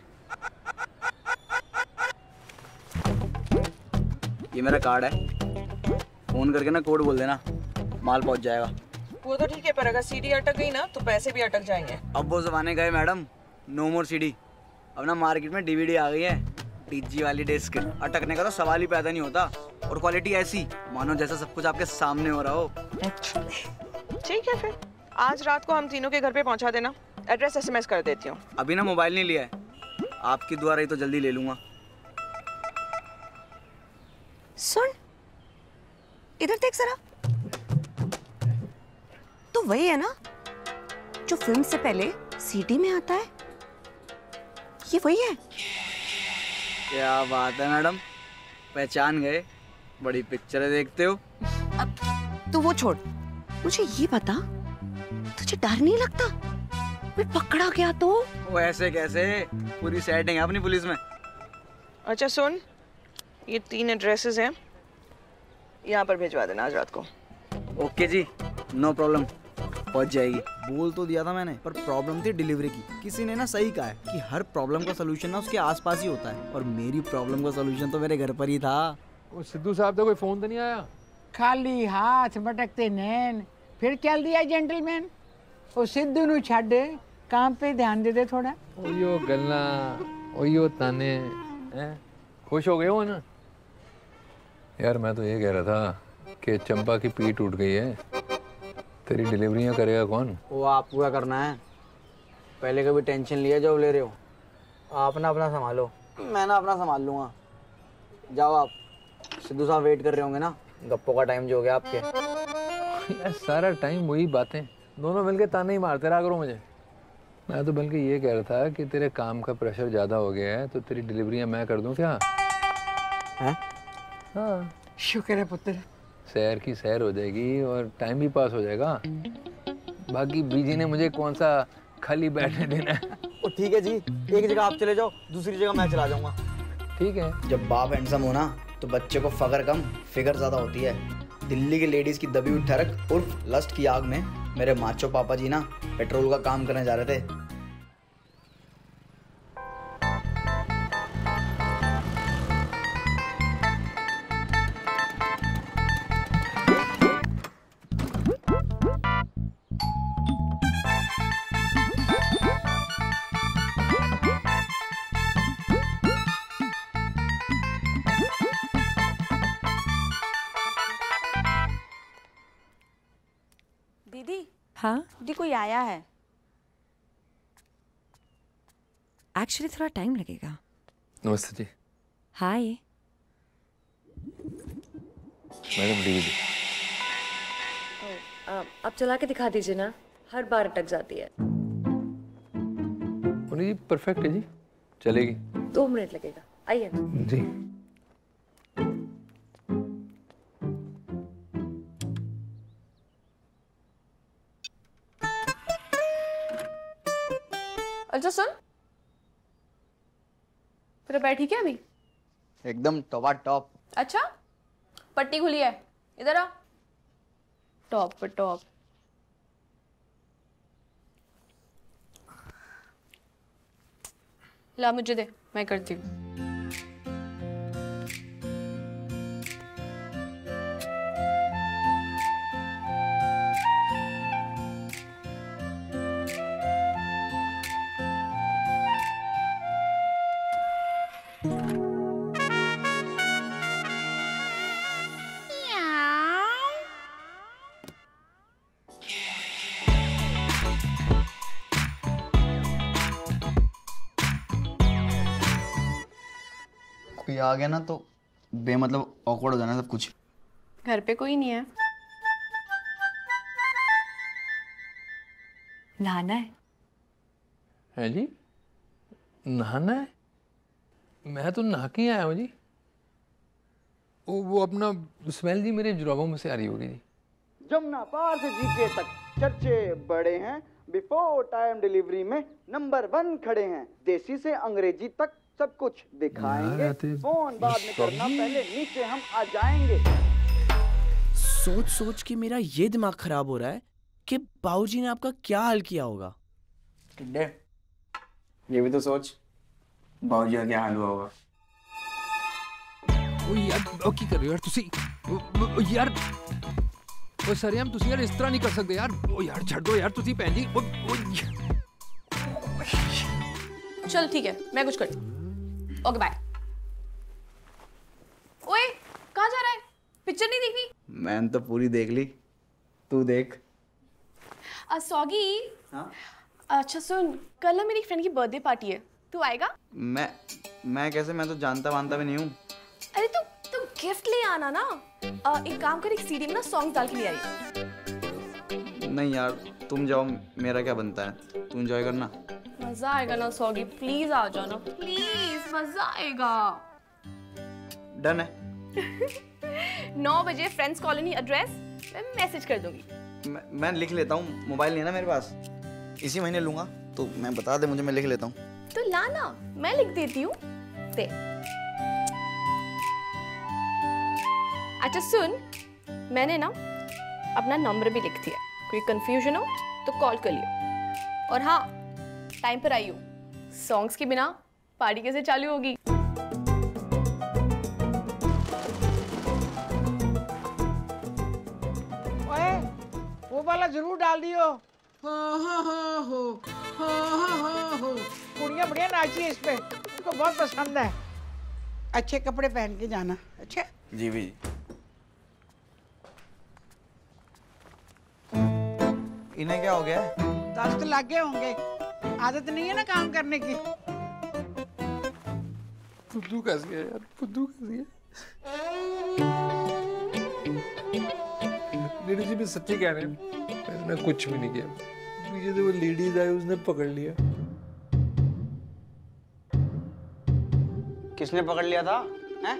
ये मेरा कार्ड है, फोन करके ना कोड बोल देना, माल पहुंच जाएगा। वो तो ठीक है, पर अगर सीडी अटक गई ना तो पैसे भी अटक जाएंगे। अब वो जमाने गए मैडम, नो मोर सीडी। अब ना मार्केट में डीवीडी आ गई है, डीजी वाली डिस्क। अटकने का तो सवाल ही पैदा नहीं होता, और क्वालिटी ऐसी मानो जैसा सब कुछ आपके सामने हो रहा हो। ठीक है फिर आज रात को हम तीनों के घर पे पहुंचा देना, एड्रेस एसएमएस कर देती हूँ। अभी ना मोबाइल नहीं लिया है, आपकी दुआ रही तो जल्दी ले लूंगा। सुन इधर देख जरा, तो वही है ना जो फिल्म से पहले सीडी में आता है, ये वही है। क्या बात है मैडम, पहचान गए, बड़ी पिक्चरें देखते हो। तू वो छोड़, मुझे ये बता तुझे डर नहीं लगता मैं पकड़ा गया तो? वो ऐसे कैसे, पूरी सेटिंग है अपनी पुलिस में। अच्छा सुन, ये तीन एड्रेसेस हैं, यहाँ पर भिजवा देना आज रात को। ओके जी, नो प्रॉब्लम, पहुंच जाएगी। बोल तो दिया था मैंने, पर प्रॉब्लम थी डिलीवरी की। किसी ने ना सही कहा है कि हर प्रॉब्लम का सलूशन ना उसके आसपास ही होता है, और मेरी प्रॉब्लम का सलूशन तो मेरे घर पर ही था। वो सिद्धू साहब का कोई फोन तो नहीं आया? खाली हाथ भटकते नैन, फिर चल दिया जेंटलमैन। वो सिद्धू नु छड़, काम पे ध्यान दे दे थोड़ा। ओयो गल्ला, ओयो ताने, हैं? खुश हो गए हो ना? यार मैं तो ये कह रहा था कि चंपा की पीठ टूट गई है, तेरी डिलीवरियां करेगा कौन? वो आप पूरा करना है। पहले कभी टेंशन लिया जॉब ले रहे हो? आप ना अपना संभालो, मैं ना अपना संभाल लूँगा। जाओ आप, सिद्धू साहब वेट कर रहे होंगे ना, गप्पों का टाइम जो हो गया आपके। यार सारा टाइम वही बातें, दोनों मिलके ताने ही मारते रहा करो मुझे। मैं तो बल्कि ये कह रहा था कि तेरे काम का प्रेशर ज़्यादा हो गया है, तो तेरी डिलीवरियां मैं कर दूं क्या? हैं? हाँ शुक्र है पुत्र। सैर की सैर हो जाएगी और टाइम भी पास हो जाएगा। बाकी बीजी ने मुझे कौन सा खाली बैठने देना है। ओ ठीक है जी, एक जगह आप चले जाओ, दूसरी जगह मैं चला जाऊंगा। ठीक है। जब बाप हैंडसम हो ना तो बच्चे को फगर कम फिगर ज्यादा होती है। दिल्ली के लेडीज की दबी हुई ठरक उर्फ लस्ट की आग में मेरे माचो पापा जी ना पेट्रोल का काम करने जा रहे थे। दीदी। हाँ दीदी कोई आया है। एक्चुअली थोड़ा टाइम लगेगा। नमस्ते जी। Hi madam DVD. आप चला के दिखा दीजिए ना, हर बार अटक जाती है। जी परफेक्ट है जी, चलेगी। दो मिनट लगेगा, आइए ना। जी। अच्छा सुन, तेरा पैर ठीक है अभी? एकदम टॉप टॉप। अच्छा पट्टी खुली है, इधर आ। टॉप पर टॉप। ला मुझे दे, मैं करती हूँ। कोई आ गया ना तो बेमतलब ऑकवर्ड हो जाना सब कुछ। घर पे कोई नहीं है। नहाना है? है जी, नहाना है? मैं तो नहा के आया हूँ जी। वो वो अपना स्मेल जी मेरे जुराबों में से आ रही होगी जी। जमुना पार से जीके तक चर्चे बड़े हैं, बिफोर टाइम डिलीवरी में नंबर वन खड़े हैं। देसी से अंग्रेजी तक सब कुछ दिखाएंगे, फोन बाद में करना, पहले नीचे हम आ जाएंगे। सोच सोच के मेरा ये दिमाग खराब हो रहा है कि बाबूजी ने आपका क्या हाल किया होगा। टिड्डे, ये भी तो सोच बाबूजी का क्या हाल हुआ होगा। ओ यार ओ की कर रहे हो यार तुसी? ओ, ओ, यार ओ सरियम तुसी यार इस तरह नहीं कर सकते यार। ओ यार छੱਡ दो यार तुसी भैन जी। ओ, ओ, चल ठीक है, मैं कुछ करती हूँ। Okay bye. ओए कहाँ जा रहा है? पिक्चर नहीं देखी? मैंने तो पूरी देख ली, तू देख। सॉगी। हाँ? अच्छा सुन, कल ना मेरी फ्रेंड की बर्थडे पार्टी है, तू आएगा? मैं मैं कैसे, मैं तो जानता वानता भी नहीं हूँ। अरे तू तू गिफ्ट ले आना ना। आ, एक काम कर, एक सीडी में ना सॉन्ग डाल के ले आई। नहीं यार तुम जाओ, मेरा क्या बनता है, तू एंजॉय करना। मजा आएगा ना सॉगी, प्लीज आ जाना प्लीज, मजा आएगा। डन है। नौ बजे फ्रेंड्स कॉलोनी एड्रेस मैं मैसेज कर दूंगी। मैं, मैं लिख लेता हूँ, मोबाइल नहीं है ना मेरे पास, इसी महीने लूंगा, तो मैं बता दे मुझे, मैं लिख लेता हूँ। तो लाना, मैं लिख देती हूँ। दे। अच्छा सुन, मैंने ना अपना नंबर भी लिख दिया, कोई कंफ्यूजन हो तो कॉल कर लियो। और हाँ, टाइम पर आई हूँ, सॉन्ग्स के बिना पार्टी कैसे चालू होगी। ओए, वो वाला जरूर डाल दियो। हो हो हो हो हो हो हो हो। कुड़ियाँ बढ़िया नाची है इस पे, उनको बहुत पसंद है। अच्छे कपड़े पहन के जाना। अच्छा जी भी। इन्हें क्या हो गया? दस्त लग गए होंगे, आदत नहीं है ना काम करने की। फुद्दू कैसी है यार, फुद्दू कैसी है। नीरू जी भी सच्ची कह रहे हैं, मैंने कुछ भी नहीं किया। पीछे से वो लेडीज आई, उसने पकड़ लिया। किसने पकड़ लिया था? हैं?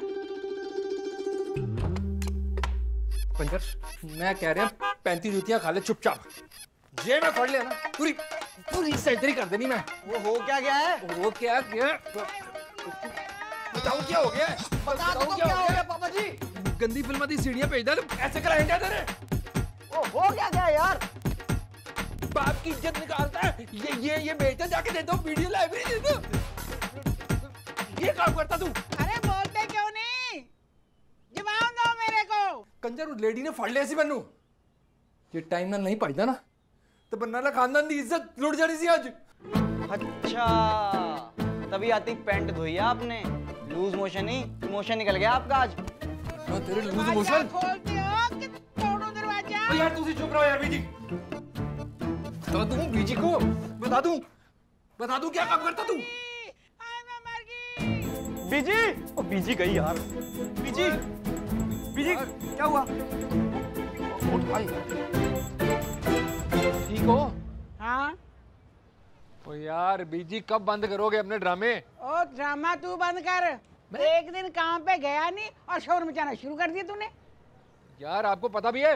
पंचर, मैं कह रहा हूँ पैंतीस जूतियां खा ले चुपचाप। ये मैं पढ़ लिया ना, पूरी पूरी सर्जरी कर देनी मैं। वो हो क्या गया है? वो क्या गया? बताओ क्या हो गया? बता दो क्या हो गया पापा जी? गंदी फिल्म दी सीढ़ियां भेज दे, ऐसे कराएंगे तेरे। ओ हो क्या गया यार? बाप की इज्जत निकालता है, ये ये ये बेचते, जाके दे दो, वीडियो लाइब्रेरी दे दो। ये काम करता तू? अरे बोलते क्यों नहीं? जवाब दो मेरे को। कंजर उस लेडी ने फड़ लिया सी बनू। ये टाइम ना नहीं पाइदा ना, तो बन्ना ना खानदान दी इज्जत लुट जानी सी आज। अच्छा, तभी आती पैंट धोई आपने, लूज मोशन ही इमोशन निकल गया आपका आज। हाँ तेरे लूज मोशन। खोलते हो कि तोड़ो दरवाजा? ओ यार तुसी चुप रहो यार बीजी। बता दूं बीजी को, बता दूं, बता दूं क्या काम करता तू? बीजी, ओ बीजी गई यार। बीजी, बीजी क्या हुआ? ठीक हो? हाँ। ओ यार बीजी कब बंद करोगे अपने ड्रामे? ओ ड्रामा तू बंद कर। एक दिन काम पे गया नहीं और शोर मचाना शुरू कर दिया तूने। यार आपको पता भी है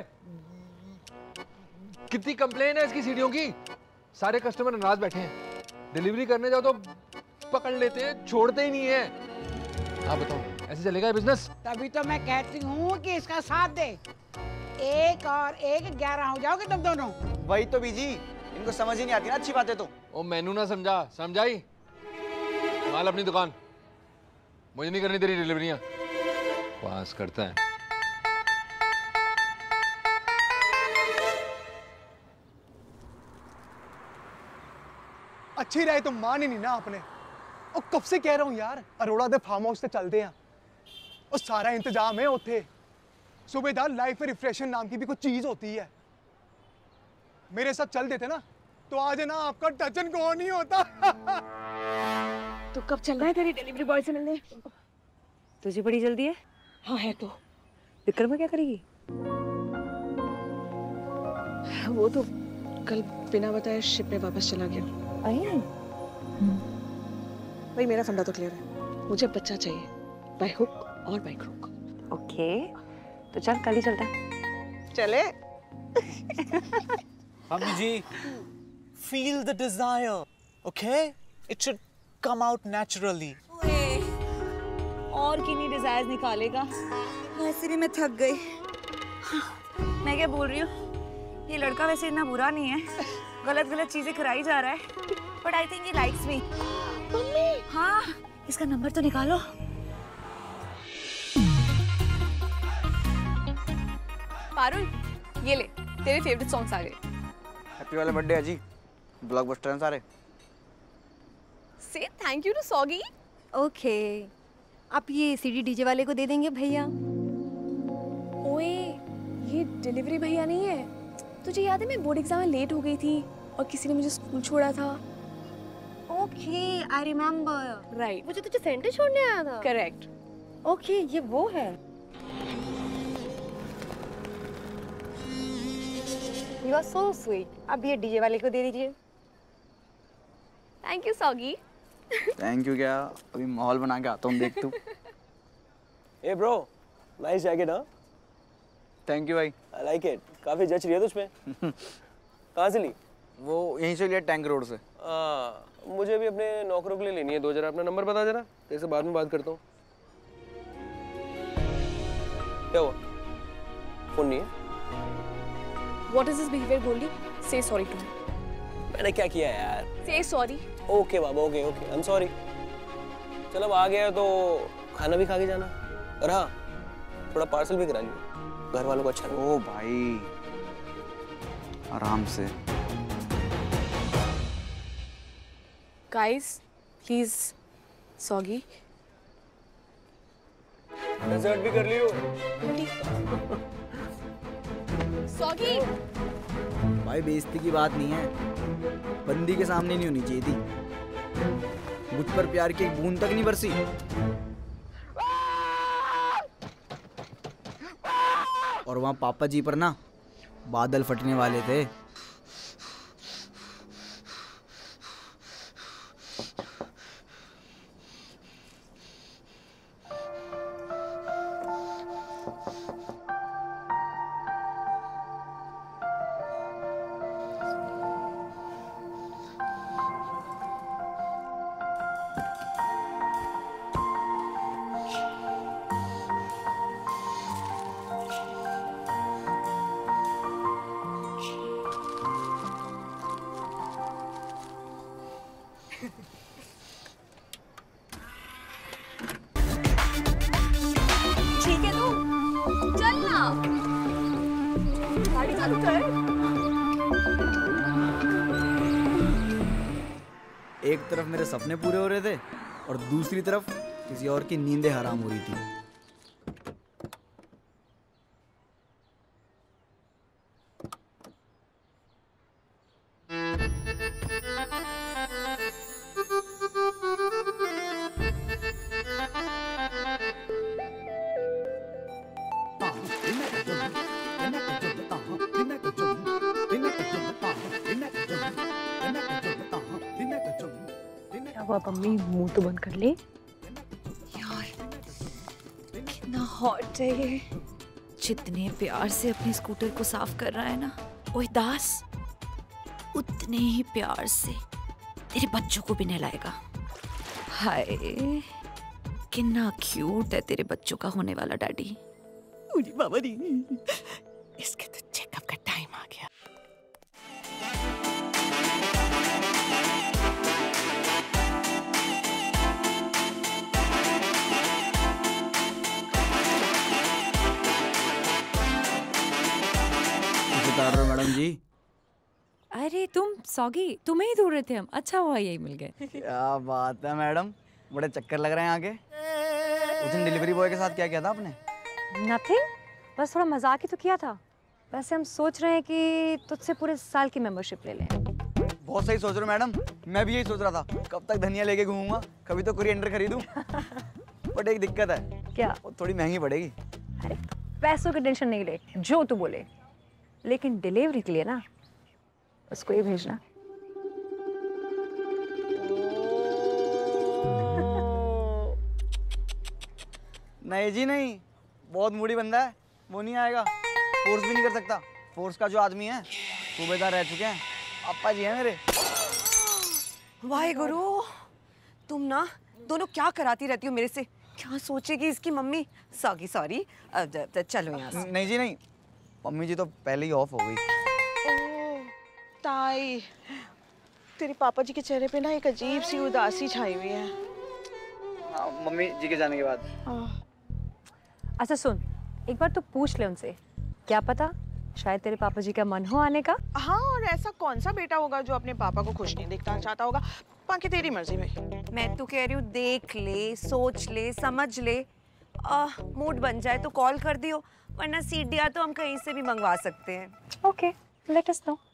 कितनी कंप्लेन है इसकी सीढ़ियों की। सारे कस्टमर नाराज बैठे हैं, डिलीवरी करने जाओ तो पकड़ लेते हैं, छोड़ते ही नहीं है। हाँ बताओ ऐसे चलेगा ये बिजनेस? तभी तो मैं कहती हूँ कि इसका साथ दे। एक और एक ग्यारह हो जाओगे तुम दोनों। वही तो बीजी, इनको समझ ही नहीं आती ना अच्छी बातें तो। ओ मैनू ना समझा, समझाई? माल अपनी दुकान, मुझे नहीं करनी तेरी डिलीवरियां। पास करता है। अच्छी रहे तो मान ही नहीं ना आपने। और कब से कह रहा हूं यार, अरोड़ा दे फार्म हाउस से चलते हैं, और सारा इंतजाम है उथे। सुबेदार लाइफ में रिफ्रेशन नाम की भी कुछ चीज होती है। मेरे साथ चल देते ना तो आज ना आपका टचन को नहीं होता। तो कब चल रहा है तेरी डिलीवरी बॉय से मिलने? तुझे बड़ी जल्दी है? हाँ है तो। विक्रमा क्या करेगी? वो तो कल बिना बताए शिप में वापस चला गया। भाई मेरा फंडा तो क्लियर है, मुझे बच्चा चाहिए, बाय हुक और बाय क्रूक। ओके तो चल कल ही चलता है। चले। अम्मी जी, feel the desire, okay? It should come out naturally. और किन्हीं डिजायर निकालेगा? वैसे भी मैं थक गई। मैं क्या बोल रही हूँ, ये लड़का वैसे इतना बुरा नहीं है, गलत गलत चीजें कराई जा रहा है, but I think he likes me. Mummy. हाँ, इसका नंबर तो निकालो। पारुल, ये ले, तेरे फेवरेट सॉन्ग्स आ गए। हैप्पी वाला बर्थडे है जी, ब्लॉकबस्टर हैं सारे। से थैंक यू टू सॉगी। ओके, आप ये सीडी डीजे वाले को दे देंगे भैया। ओए, ये डिलीवरी भैया नहीं है। तुझे याद है मैं बोर्ड एग्जाम में लेट हो गई थी और किसी ने मुझे स्कूल छोड़ा था। Okay, I remember. राइट, मुझे तुझे सेंटर छोड़ने आया था। करेक्ट। ओके, ये वो है। You are so sweet. अब ये डीजे वाले को दे दीजिए। थैंक यू सॉगी। थैंक यू क्या, अभी माहौल बना के आता हूँ, देख तू। ए ब्रो, नाइस जैकेट। हाँ, थैंक यू भाई, आई लाइक इट। काफी जच रही है तुझ पे। कहाँ से ली? वो यहीं से लिया, टैंक रोड से। हाँ, मुझे भी अपने नौकरों के लिए लेनी है दो। जरा अपना नंबर बता, जरा तेरे से बाद में बात करता हूँ। क्या हुआ? फोन नहीं है? What is this behavior, Goldie? Say sorry to me. मैंने क्या किया यार? Say sorry. ओके बाबा, okay okay, I am sorry. चल अब आ गया तो खाना भी खा के जाना, और हाँ थोड़ा पार्सल भी करा लियो, घर वालों को अच्छा लगे। ओ भाई, आराम से। Guys, please, soggy. डेजर्ट भी कर लियो। सॉगी। भाई बेइज्जती की बात नहीं है, बंदी के सामने नहीं होनी चाहिए थी। मुझ पर प्यार की एक बूंद तक नहीं बरसी। और वहाँ पापा जी पर ना बादल फटने वाले थे। ठीक है तू, चल ना, गाड़ी चालू कर। एक तरफ मेरे सपने पूरे हो रहे थे और दूसरी तरफ किसी और की नींदें हराम हो रही थी। अब अम्मी मुंह तो बंद कर ले। यार कितना हॉट है ये, जितने प्यार से अपने स्कूटर को साफ कर रहा है ना ओए दास, उतने ही प्यार से तेरे बच्चों को भी नहलाएगा। हाय कितना क्यूट है तेरे बच्चों का होने वाला डैडी। मुझे बाबा दी, इसके तो चेकअप का टाइम आ गया। उतार रहे हो मैडम जी? अरे तुम सॉगी, तुम्हें ही ढूंढ रहे थे हम। अच्छा हुआ यही मिल गए। क्या बात है मैडम, बड़े चक्कर लग रहे हैं आगे। उस दिन डिलीवरी बॉय के साथ क्या किया था आपने? नथिंग, बस थोड़ा मजाक ही तो किया था। वैसे हम सोच रहे हैं कि तुझसे पूरे साल की मेंबरशिप ले लें। बहुत सही सोच रहे हो मैडम, मैं भी यही सोच रहा था कब तक धनिया लेके घूमूंगा, कभी तो कोरिएंडर खरीदूं। बट एक दिक्कत है। क्या? वो थोड़ी महंगी पड़ेगी। अरे पैसों की टेंशन नहीं ले, जो तू बोले, लेकिन डिलीवरी के लिए ना उसको ही भेजना। नहीं जी नहीं, बहुत मूडी बंदा है, वो नहीं आएगा। फोर्स भी नहीं कर सकता। फोर्स का जो आदमी है सूबेदार रह चुके हैं, पापा जी हैं मेरे। वाहे गुरु, तुम ना दोनों क्या कराती रहती हो मेरे से? क्या सोचेगी इसकी मम्मी? सॉरी सॉरी, चलो यहाँ से। नहीं जी नहीं, मम्मी जी तो पहले ही ऑफ हो गई। ओह, ताई, तेरे पापा जी के चेहरे पे ना एक अजीब सी उदासी छाई हुई है। हाँ, मम्मी जी के जाने के बाद। अच्छा सुन, एक बार तो पूछ ले उनसे, क्या पता शायद तेरे पापा जी का मन हो आने का। हाँ, और ऐसा कौन सा बेटा होगा जो अपने पापा को खुश नहीं देखना चाहता होगा। बाकी तेरी मर्जी भाई। मैं तो कह रही हूँ देख ले, सोच ले, समझ ले, मूड बन जाए तो कॉल कर दियो, वरना सीढ़ियाँ तो हम कहीं से भी मंगवा सकते हैं। Okay, let us know.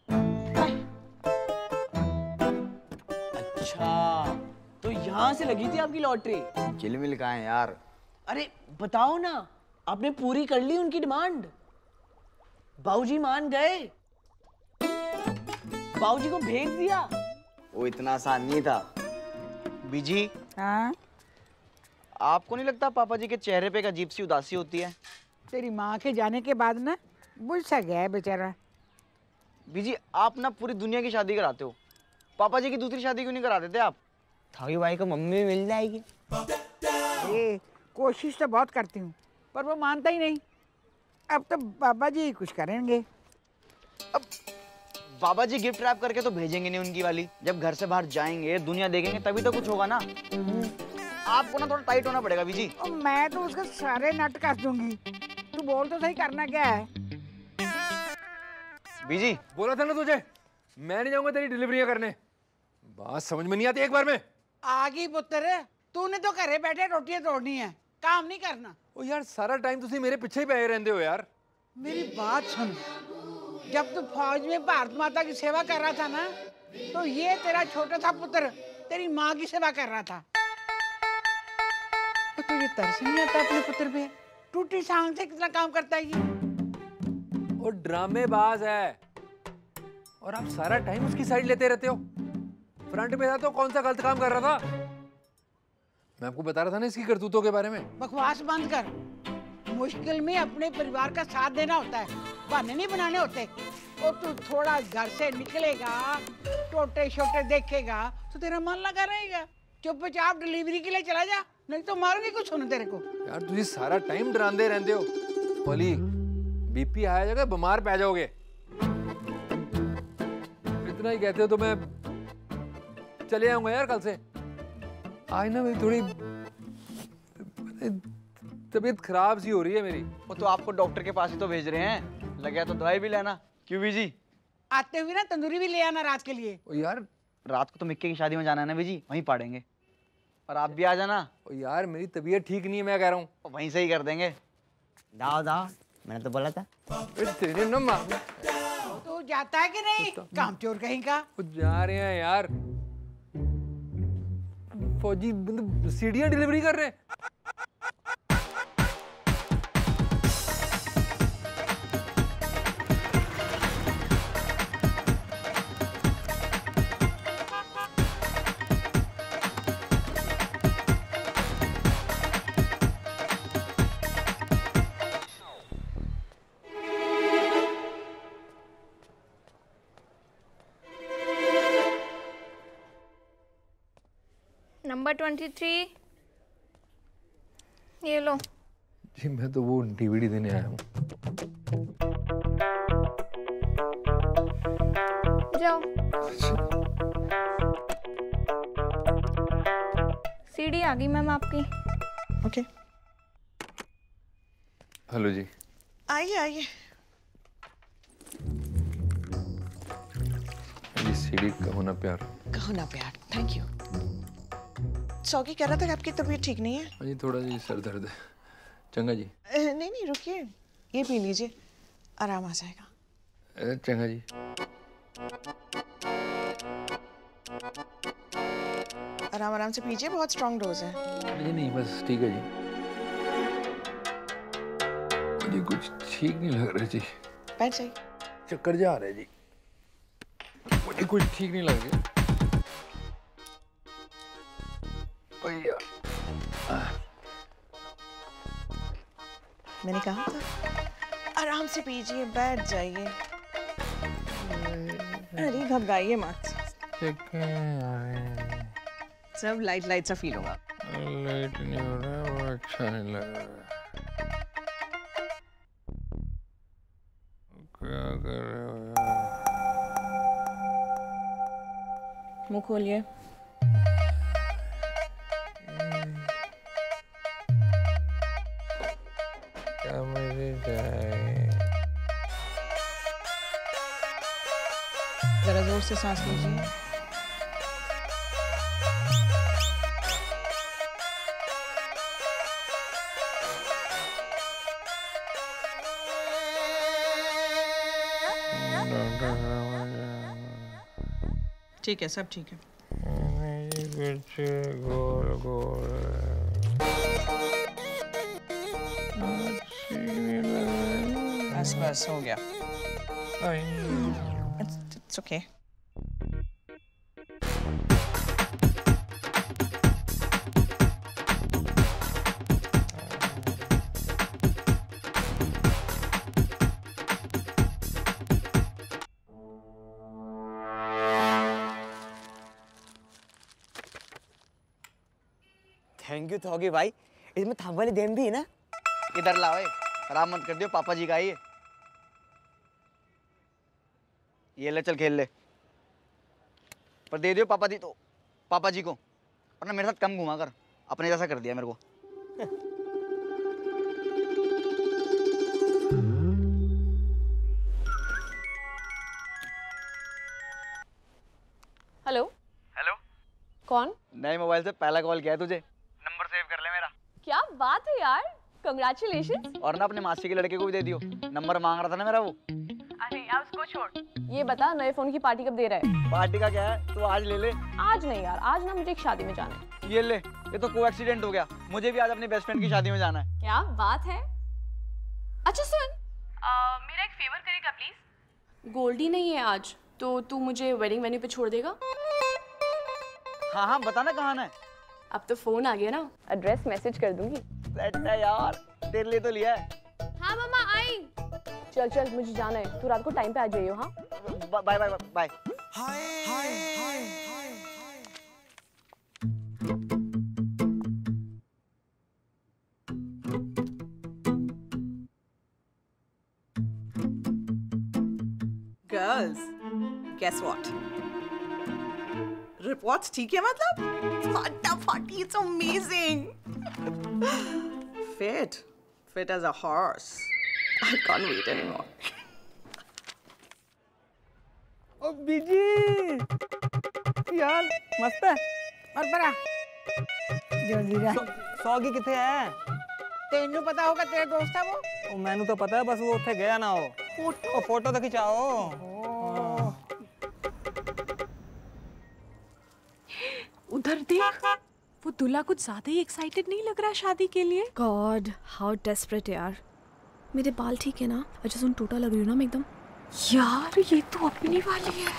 अच्छा, तो यहाँ से लगी थी आपकी लॉटरी? झिलमिल कहाँ है यार? अरे बताओ ना, आपने पूरी कर ली उनकी डिमांड? बाबूजी मान गए, बाबूजी को भेज दिया। वो इतना आसान नहीं था। बीजी, हाँ? आपको नहीं लगता पापा जी के चेहरे पे एक अजीब सी उदासी होती है? तेरी माँ के जाने के बाद ना बुझ सा गया है बेचारा। बीजी, आप ना पूरी दुनिया की शादी कराते हो, पापा जी की दूसरी शादी क्यों नहीं कराते थे आप? थावी भाई को मम्मी मिल जाएगी। ए, कोशिश तो बहुत करती हूँ पर वो मानता ही नहीं। अब तो बाबा जी कुछ करेंगे। अब बाबा जी गिफ्ट रैप करके तो भेजेंगे नहीं उनकी वाली। जब घर से बाहर जाएंगे, दुनिया देखेंगे, तभी तो कुछ होगा ना। आपको ना थोड़ा टाइट होना पड़ेगा बीजी। और मैं तो उसके सारे नट कस दूंगी। तू बोल तो सही, करना क्या है? बीजी, बोला था ना तुझे, मैं नहीं जाऊंगा तेरी डिलीवरियां करने। बात समझ में नहीं आती एक बार में। आगी पुत्र, तूने तो घरे बैठे रोटियां तोड़नी है, काम नहीं करना। ओ यार, सारा टाइम तुसी मेरे पीछे ही पए रहंदे हो यार। मेरी बात सुन, जब तू फौज में भारत माता की सेवा कर रहा था ना, तो ये तेरा छोटा सा पुत्र तेरी माँ की सेवा कर रहा था। तो तुझे तरस नहीं आता अपने पुत्र पे? टूटी सांग से कितना काम करता है ये। वो ड्रामेबाज है और आप सारा टाइम उसकी साइड लेते रहते हो। फ्रंट में था तो कौन सा गलत काम कर रहा था? मैं आपको बता रहा था ना इसकी करतूतों के बारे में। बकवास बंद कर। मुश्किल में अपने परिवार का साथ देना होता है, बहाने नहीं बनाने होते। और तू थोड़ा घर से निकलेगा, टोटे छोटे देखेगा तो तेरा मन लगा रहेगा। चुपचाप डिलीवरी के लिए चला जा, नहीं तो मारूंगी कुछ सुन तेरे को। यार तुझे सारा टाइम डरांदे रहते हो। बोली बीपी आ जाएगा, बीमार पै जाओगे। इतना ही कहते हो तो मैं चले आऊंगा यार कल से। आज ना मेरी थोड़ी तबीयत खराब सी हो रही है मेरी। वो तो आपको डॉक्टर के पास ही तो भेज रहे हैं, लगे तो दवाई भी लेना। क्यों बीजी? आते हुए ना तंदूरी भी ले आना रात के लिए। ओ यार, रात को तो मिक्के की शादी में जाना है ना बीजी, वहीं पाड़ेंगे। और आप भी आ जाना। ओ यार मेरी तबीयत ठीक नहीं है, मैं कह रहा हूँ। वहीं से ही कर देंगे। दाओ दाओ, मैंने तो बोला था। तेरे न मार। तू जाता है कि नहीं? काम चोर कहीं का। जा रहे हैं यार, फौजी मतलब सीढ़ियां डिलीवरी कर रहे हैं। नंबर ट्वेंटी थ्री, ये लो। जी मैं तो वो डीवीडी देने आया हूँ। जाओ। सीडी आ गई मैम आपकी। ओके। हेलो जी। आइए आइए। ये सीडी कहो ना प्यार। कहो ना प्यार, थैंक यू। सौगी कह रहा था कि आपकी तबीयत ठीक नहीं है। जी थोड़ा जी सर दर्द है। चंगा जी। नहीं नहीं रुकिए, ये पी लीजिए, आराम आ जाएगा। चंगा जी। आराम आराम से पीजिए, बहुत स्ट्रॉन्ग डोज है। नहीं नहीं बस ठीक है जी। मुझे कुछ ठीक नहीं लग रहा जी। बैठ जाइए। चक्कर जा रहा है जी, मुझे कुछ ठीक नहीं लग रहा। भैया मैंने कहा था आराम से पीजिए, बैठ जाइए। अरे घबराइए मत, सब लाइट लाइट सा फील होगा। लाइट नहीं हो रहा, वो अच्छा नहीं लग रहा। क्या कर रहे हो यार? मुंह खोलिए। जोर से सांस लीजिए। ठीक है, सब ठीक है। गोल गोल बस बस हो गया। It's, it's okay. Thank you थोगी भाई। इसमें थम वाली देन भी है ना। इधर लाओ, आराम मत कर दियो, पापा जी का ये ये ले, चल खेल ले, पर दे दियो पापा जी तो पापा जी को, वरना मेरे साथ कम घुमा कर, अपने जैसा कर दिया मेरे को। हेलो हेलो, कौन? नए मोबाइल से पहला कॉल किया है तुझे, नंबर सेव कर ले मेरा। क्या बात है यार, कंग्रेचुलेशंस। और ना अपने मासी के लड़के को भी दे दियो, नंबर मांग रहा था ना मेरा वो। अरे यार उसको छोड़, ये बता नए फोन की पार्टी कब दे रहा है? पार्टी का क्या है, तू आज ले ले। आज नहीं यार, आज ना मुझे एक शादी में जाना है। ये ले, ये तो को एक्सीडेंट हो गया, मुझे भी आज अपनी बेस्ट फ्रेंड की शादी में जाना है। क्या बात है। अच्छा सुन, आ, मेरा एक फेवर करेगा प्लीज। गोल्डी नहीं है आज, तो तू मुझे वेडिंग वेन्यू पे छोड़ देगा? हाँ हाँ बता ना कहाँ है। अब तो फोन आ गया ना, एड्रेस मैसेज कर दूंगी। सेट है यार, तेरे लिए तो लिया है। हाँ मम्मा आई। चल चल मुझे जाना है, तू रात को टाइम पे आ जाइयो। हाँ bye bye bye. Girls, guess what? Reports ठीक है मतलब? फटाफटी, it's amazing. Fit, fit as a horse. I can't wait anymore. ओ बीजी यार मस्त है। और बड़ा जल्दी जा। सौगी किथे है? तेनू पता होगा, तेरा दोस्त है वो। ओ मैनू तो पता है, बस वो उठे गया ना हो। फोटो ओ फोटो तो खिंचाओ। उधर देख, वो दूल्हा कुछ ज्यादा ही एक्साइटेड नहीं लग रहा है शादी के लिए। गॉड हाउ डेस्परेट यार। मेरे बाल ठीक है ना? अच्छा सुन, टूटा लग रही हूँ ना मैं एकदम। यार ये तो अपनी वाली है।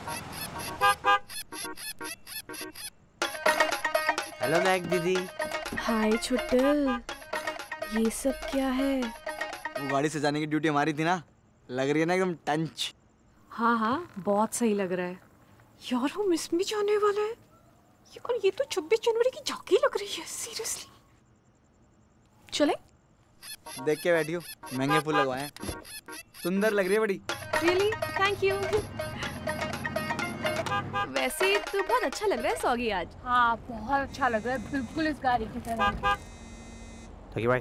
हेलो मैक दीदी। हाय छुट्टल, ये सब क्या है? वो गाड़ी सजाने की ड्यूटी हमारी थी ना, लग रही है ना एकदम टंच। हाँ हाँ बहुत सही लग रहा है यार। वो मिस भी जाने वाला है यार, ये तो छब्बीस जनवरी की झांकी लग रही है सीरियसली। चले देख के बैठी हो, महंगे फूल लगवाए हैं, सुंदर लग रही है बड़ी। Really thank you. वैसे तो बहुत अच्छा लग रहा है सौगी आज। हाँ बहुत अच्छा लग रहा है, बिल्कुल इस गाड़ी की तरह। थकी भाई।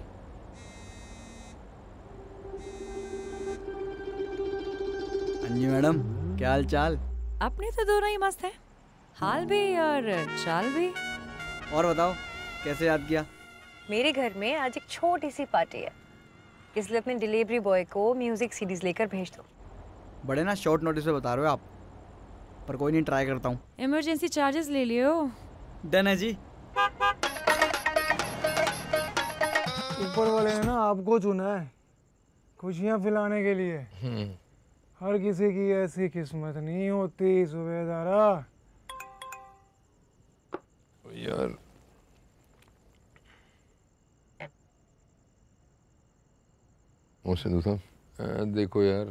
अंजी मैडम, क्या हाल चाल? अपने तो दोनों ही मस्त हैं, हाल भी और चाल भी। और बताओ कैसे याद किया? मेरे घर में आज एक छोटी सी पार्टी है, इसलिए अपने डिलीवरी बॉय को म्यूजिक सीडीज लेकर भेज दो। बड़े ना शॉर्ट नोटिस पे बता रहे हो आप, पर कोई नहीं, ट्राई करता हूँ। इमरजेंसी चार्जेस ले लियो। डन है जी। ऊपर वाले ने ना आपको चुना है खुशियाँ फैलाने के लिए। हर किसी की ऐसी किस्मत नहीं होती सुबेदारा। यार सिद्धू साहब देखो यार।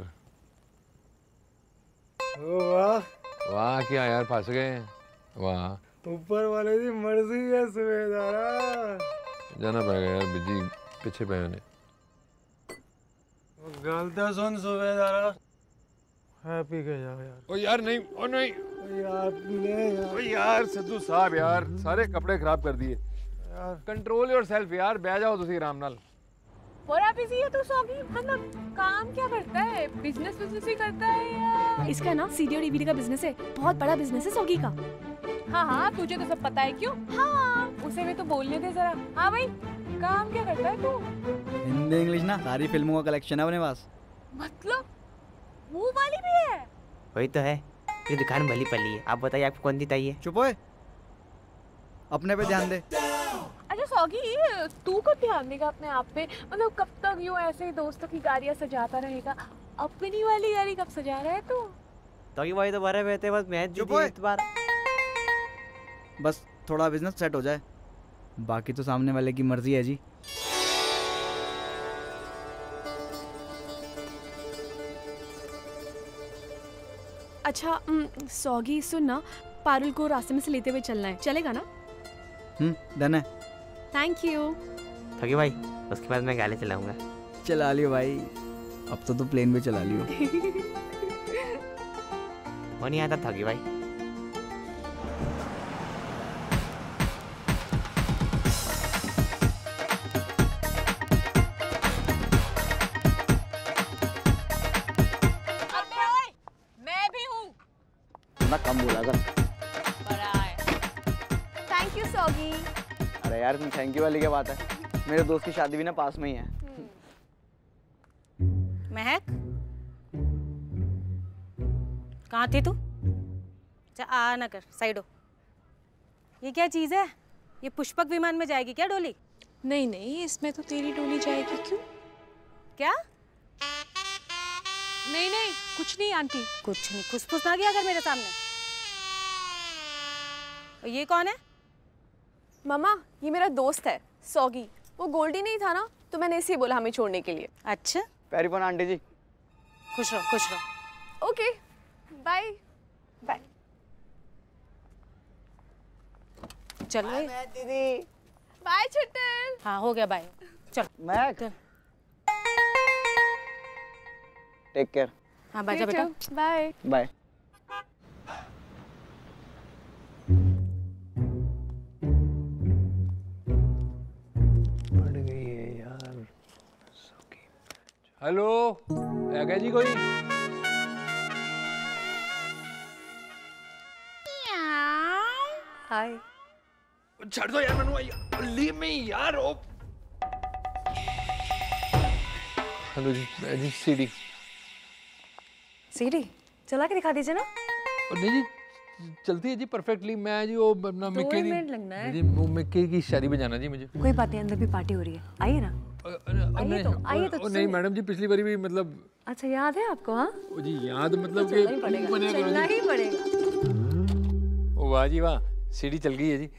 ओ वाह वाह, क्या यार फंस गए। वाह, ऊपर वाले की मर्जी है सुबेदारा। जाना पड़ेगा यार, बिजी पीछे पे ने। गलत सुन सुबेदारा, हैप्पी के जाओ यार। ओ यार नहीं, ओ नहीं ओ यार ले यार। ओ यार सिद्धू साहब यार, सारे कपड़े खराब कर दिए। यार कंट्रोल योरसेल्फ यार, बह जाओ तुसी आराम नाल। और आप इसी है तो सॉगी मतलब काम क्या करता है? बिजनेस बिजनेस ही करता है या? इसका ना सीडी और डीवीडी का बिजनेस है, बहुत बड़ा बिजनेस है सॉगी का। हाँ हाँ तुझे तो सब पता है। क्यों? हाँ उसे भी तो बोलने दे जरा। हाँ भाई काम क्या करता है तू? हिंदी इंग्लिश ना सारी फिल्मों का कलेक्शन है अपने पास। मतलब मुंह वाली भी है? वही तो है, ये दुकान भली पली है। आप बताइए आपको कौन सी चाहिए? चुप होए, अपने पे ध्यान दे। अच्छा सॉगी तू कब ध्यान देगा अपने आप पे? मतलब कब तक यूं ऐसे ही दोस्तों की गाड़ियां सजाता रहेगा? अपनी वाली गाड़ी कब सजा रहा है तू? तो ये भाई तो भरे हुए थे, बस मैच जीती इस बार। बस थोड़ा बिजनेस सेट हो जाए, बाकी तो सामने वाले की मर्जी है जी। अच्छा सॉगी सुन ना, पारुल को रास्ते में से लेते हुए चलना है, चलेगा ना? हम्म डन है। Thank you. थकी भाई, उसके बाद मैं गाड़ी चलाऊंगा। चला लियो भाई, अब तो तू प्लेन भी चला लियो। वो नहीं आता थकी भाई। मैं भी हूँ। ना कम बोला कर। थैंक यू सॉगी। अरे यार तुम थैंक यू वाली क्या बात है? मेरे दोस्त की शादी भी ना पास में ही है। महक कहाँ थी तू? जा आ ना कर, साइड हो। ये क्या चीज़ है? ये पुष्पक विमान में जाएगी क्या डोली? नहीं नहीं इसमें तो तेरी डोली जाएगी। क्यों? क्या? नहीं नहीं कुछ नहीं आंटी। कुछ नहीं, खुसफुस ना किया कर मेरे सामने। और ये कौन है? मामा ये मेरा दोस्त है सॉगी। वो गोल्डी नहीं था ना तो मैंने इसे बोला हमें छोड़ने के लिए। अच्छा पैरीपोन आंटी जी। खुश रहो खुश रहो। Okay bye bye. चलो दीदी। बाय छुट्टन। हाँ हो गया बाय। चल मैं टेक केयर। हाँ बाय जा बेटा। Bye bye. पड़ गई है यार। हेलो आ गया जी कोई? हाय। छड़ दो यार मनु, लीव मी यार। ओ हेलो जी, जी सीडी सीडी चला के दिखा दीजिए ना। और नहीं जी चलती है जी परफेक्टली। मैं जी वो अपना मिक्की दो मिनट लगना है। जी वो मिक्की की शादी में जाना जी मुझे। कोई बात नहीं, अंदर भी पार्टी हो रही है, आइए ना। आइए तो आइए तो। नहीं मैडम जी पिछली बारी भी मतलब। अच्छा याद है आपको? हाँ जी याद मतलब कि चलना ही पड़ेगा। ओ वाह जी वाह, सीडी चल गई है जी।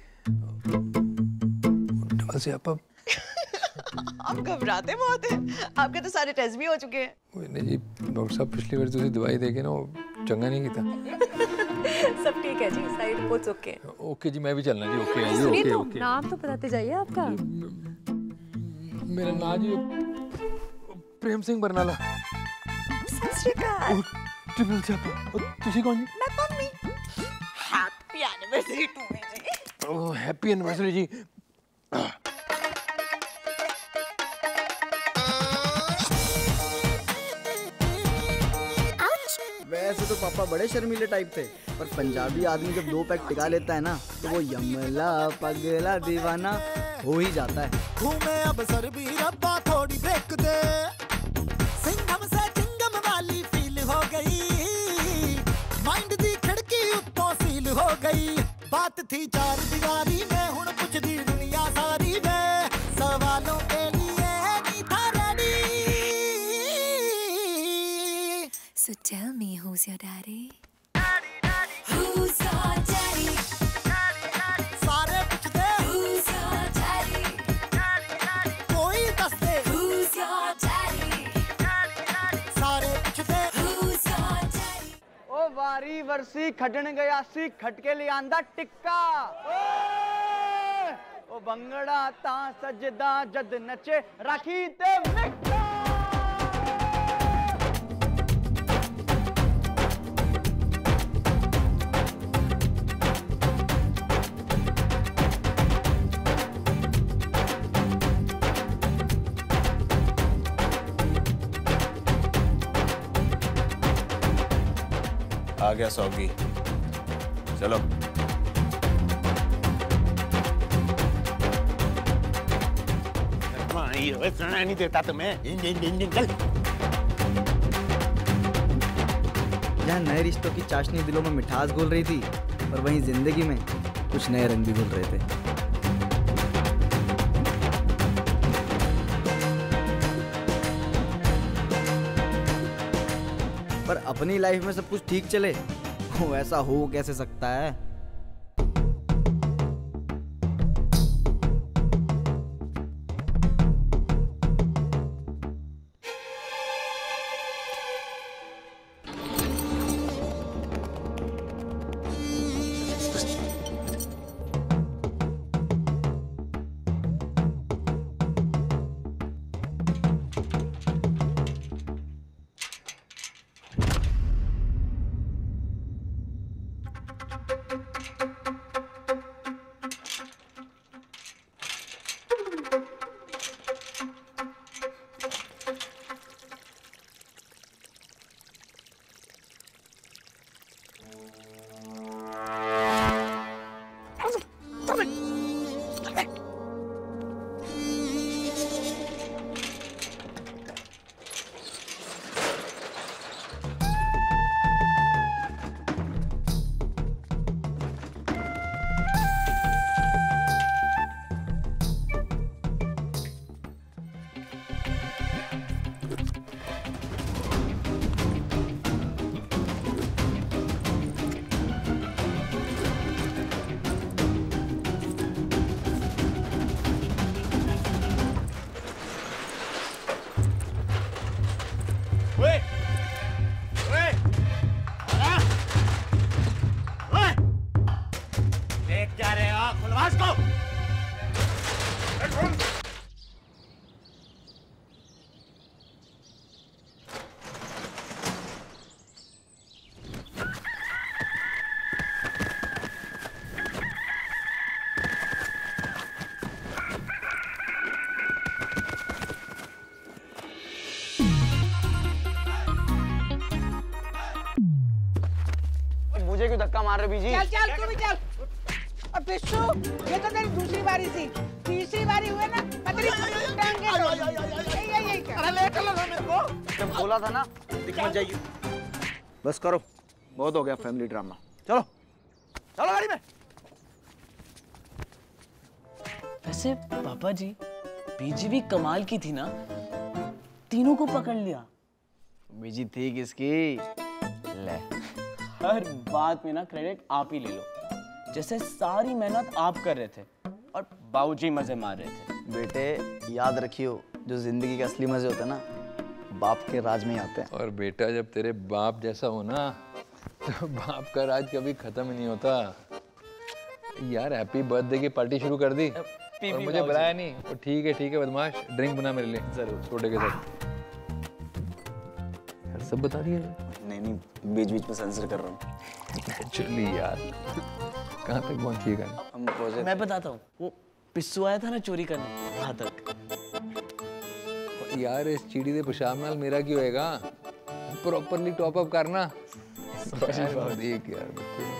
से आप आप घबराते बहुत हैं। आपके तो सारे टेस्ट भी हो चुके हैं। नहीं जी डॉक्टर साहब पिछली बार तुझे दवाई देके ना वो चंगा नहीं किया। सब ठीक है जी, साइड रिपोर्ट्स ओके। ओके जी मैं भी चलना जी। ओके जी सुनिए ओके तो ओके। नाम तो बताते जाइए आपका। मेरा नाम जी प्रेम सिंह बरनाला। सत श्री अकाल। Triple chap. तुसी कौन जी? मैं Pammi. Happy anniversary to me जी। ओह हैप्पी एनिवर्सरी जी। वैसे तो पापा बड़े शर्मीले टाइप थे, पर पंजाबी आदमी जब दो पैक टिका लेता है ना तो वो यमला पगला दीवाना हो ही जाता है। घूमे अब सर भी रब्बा थोड़ी ब्रेक दे, सिंघम से चिंगम वाली फील हो गई, माइंड दी खिड़की उत्तों सील हो गई। बात थी चार दीवारी में, हुण पुछ दी दुनिया सारी में, सवालों के लिए नहीं था ready. So tell me, who's your daddy? Who's your daddy? सारे पूछ दे Who's your daddy? कोई दस दे Who's your daddy? सारे पूछ दे Who's your daddy? ओ वारी वर्सी खटन गया सी खटके ले आंदा टिक्का। ओ बंगड़ा ता सजदा जद नचे राखी ते मिक्का। आ गया सौगी, चलो। ये सुना नहीं देता तुम्हें। चल। जहाँ नए रिश्तों की चाशनी दिलों में मिठास घोल रही थी, और वहीं जिंदगी में कुछ नए रंग भी घुल रहे थे। पर अपनी लाइफ में सब कुछ ठीक चले, वो ऐसा हो कैसे सकता है? मुझे क्यों धक्का मार रहे बीजी? चल चल तू भी चल। अब पिस्सू, ये तो तेरी दूसरी बारी थी, तीसरी बारी हुए ना मैं तेरी टांगे तोड़। ये ये क्या? अरे ले चलो ना मेरे को। जब बोला था ना दिख मत जाइए। बस करो, बहुत हो गया फैमिली ड्रामा। चलो चलो गाड़ी में। वैसे पापा जी, बीजी भी कमाल की थी ना, तीनों को पकड़ लिया। बीजी थी किसकी? ले हर बात में ना क्रेडिट आप ही ले लो। जैसे सारी मेहनत आप कर रहे थे और बाबूजी मजे मार रहे थे। बेटे याद रखियो, जो जिंदगी के असली मजे होते हैं ना, बाप के राज में ही आते हैं। और बेटा जब तेरे बाप जैसा हो ना, तो बाप का राज कभी खत्म ही नहीं होता। यार हैप्पी बर्थडे की पार्टी शुरू कर दी और मुझे बुलाया नहीं। तो ठीक है ठीक है बदमाश, ड्रिंक बना मेरे लिए जरूर छोटे के साथ। यार सब बता दिया? नहीं नहीं, बीच बीच में सेंसर कर रहा हूँ। चलिए यार, कहाँ तक पहुँचिएगा? हम पहुँचे। मैं बताता हूँ, वो पिस्सू आया था ना चोरी करने, वहाँ तक। यार इस चीड़ी दे पेशाब नाल मेरा की होएगा? प्रॉपरली टॉप अप करना। देख यार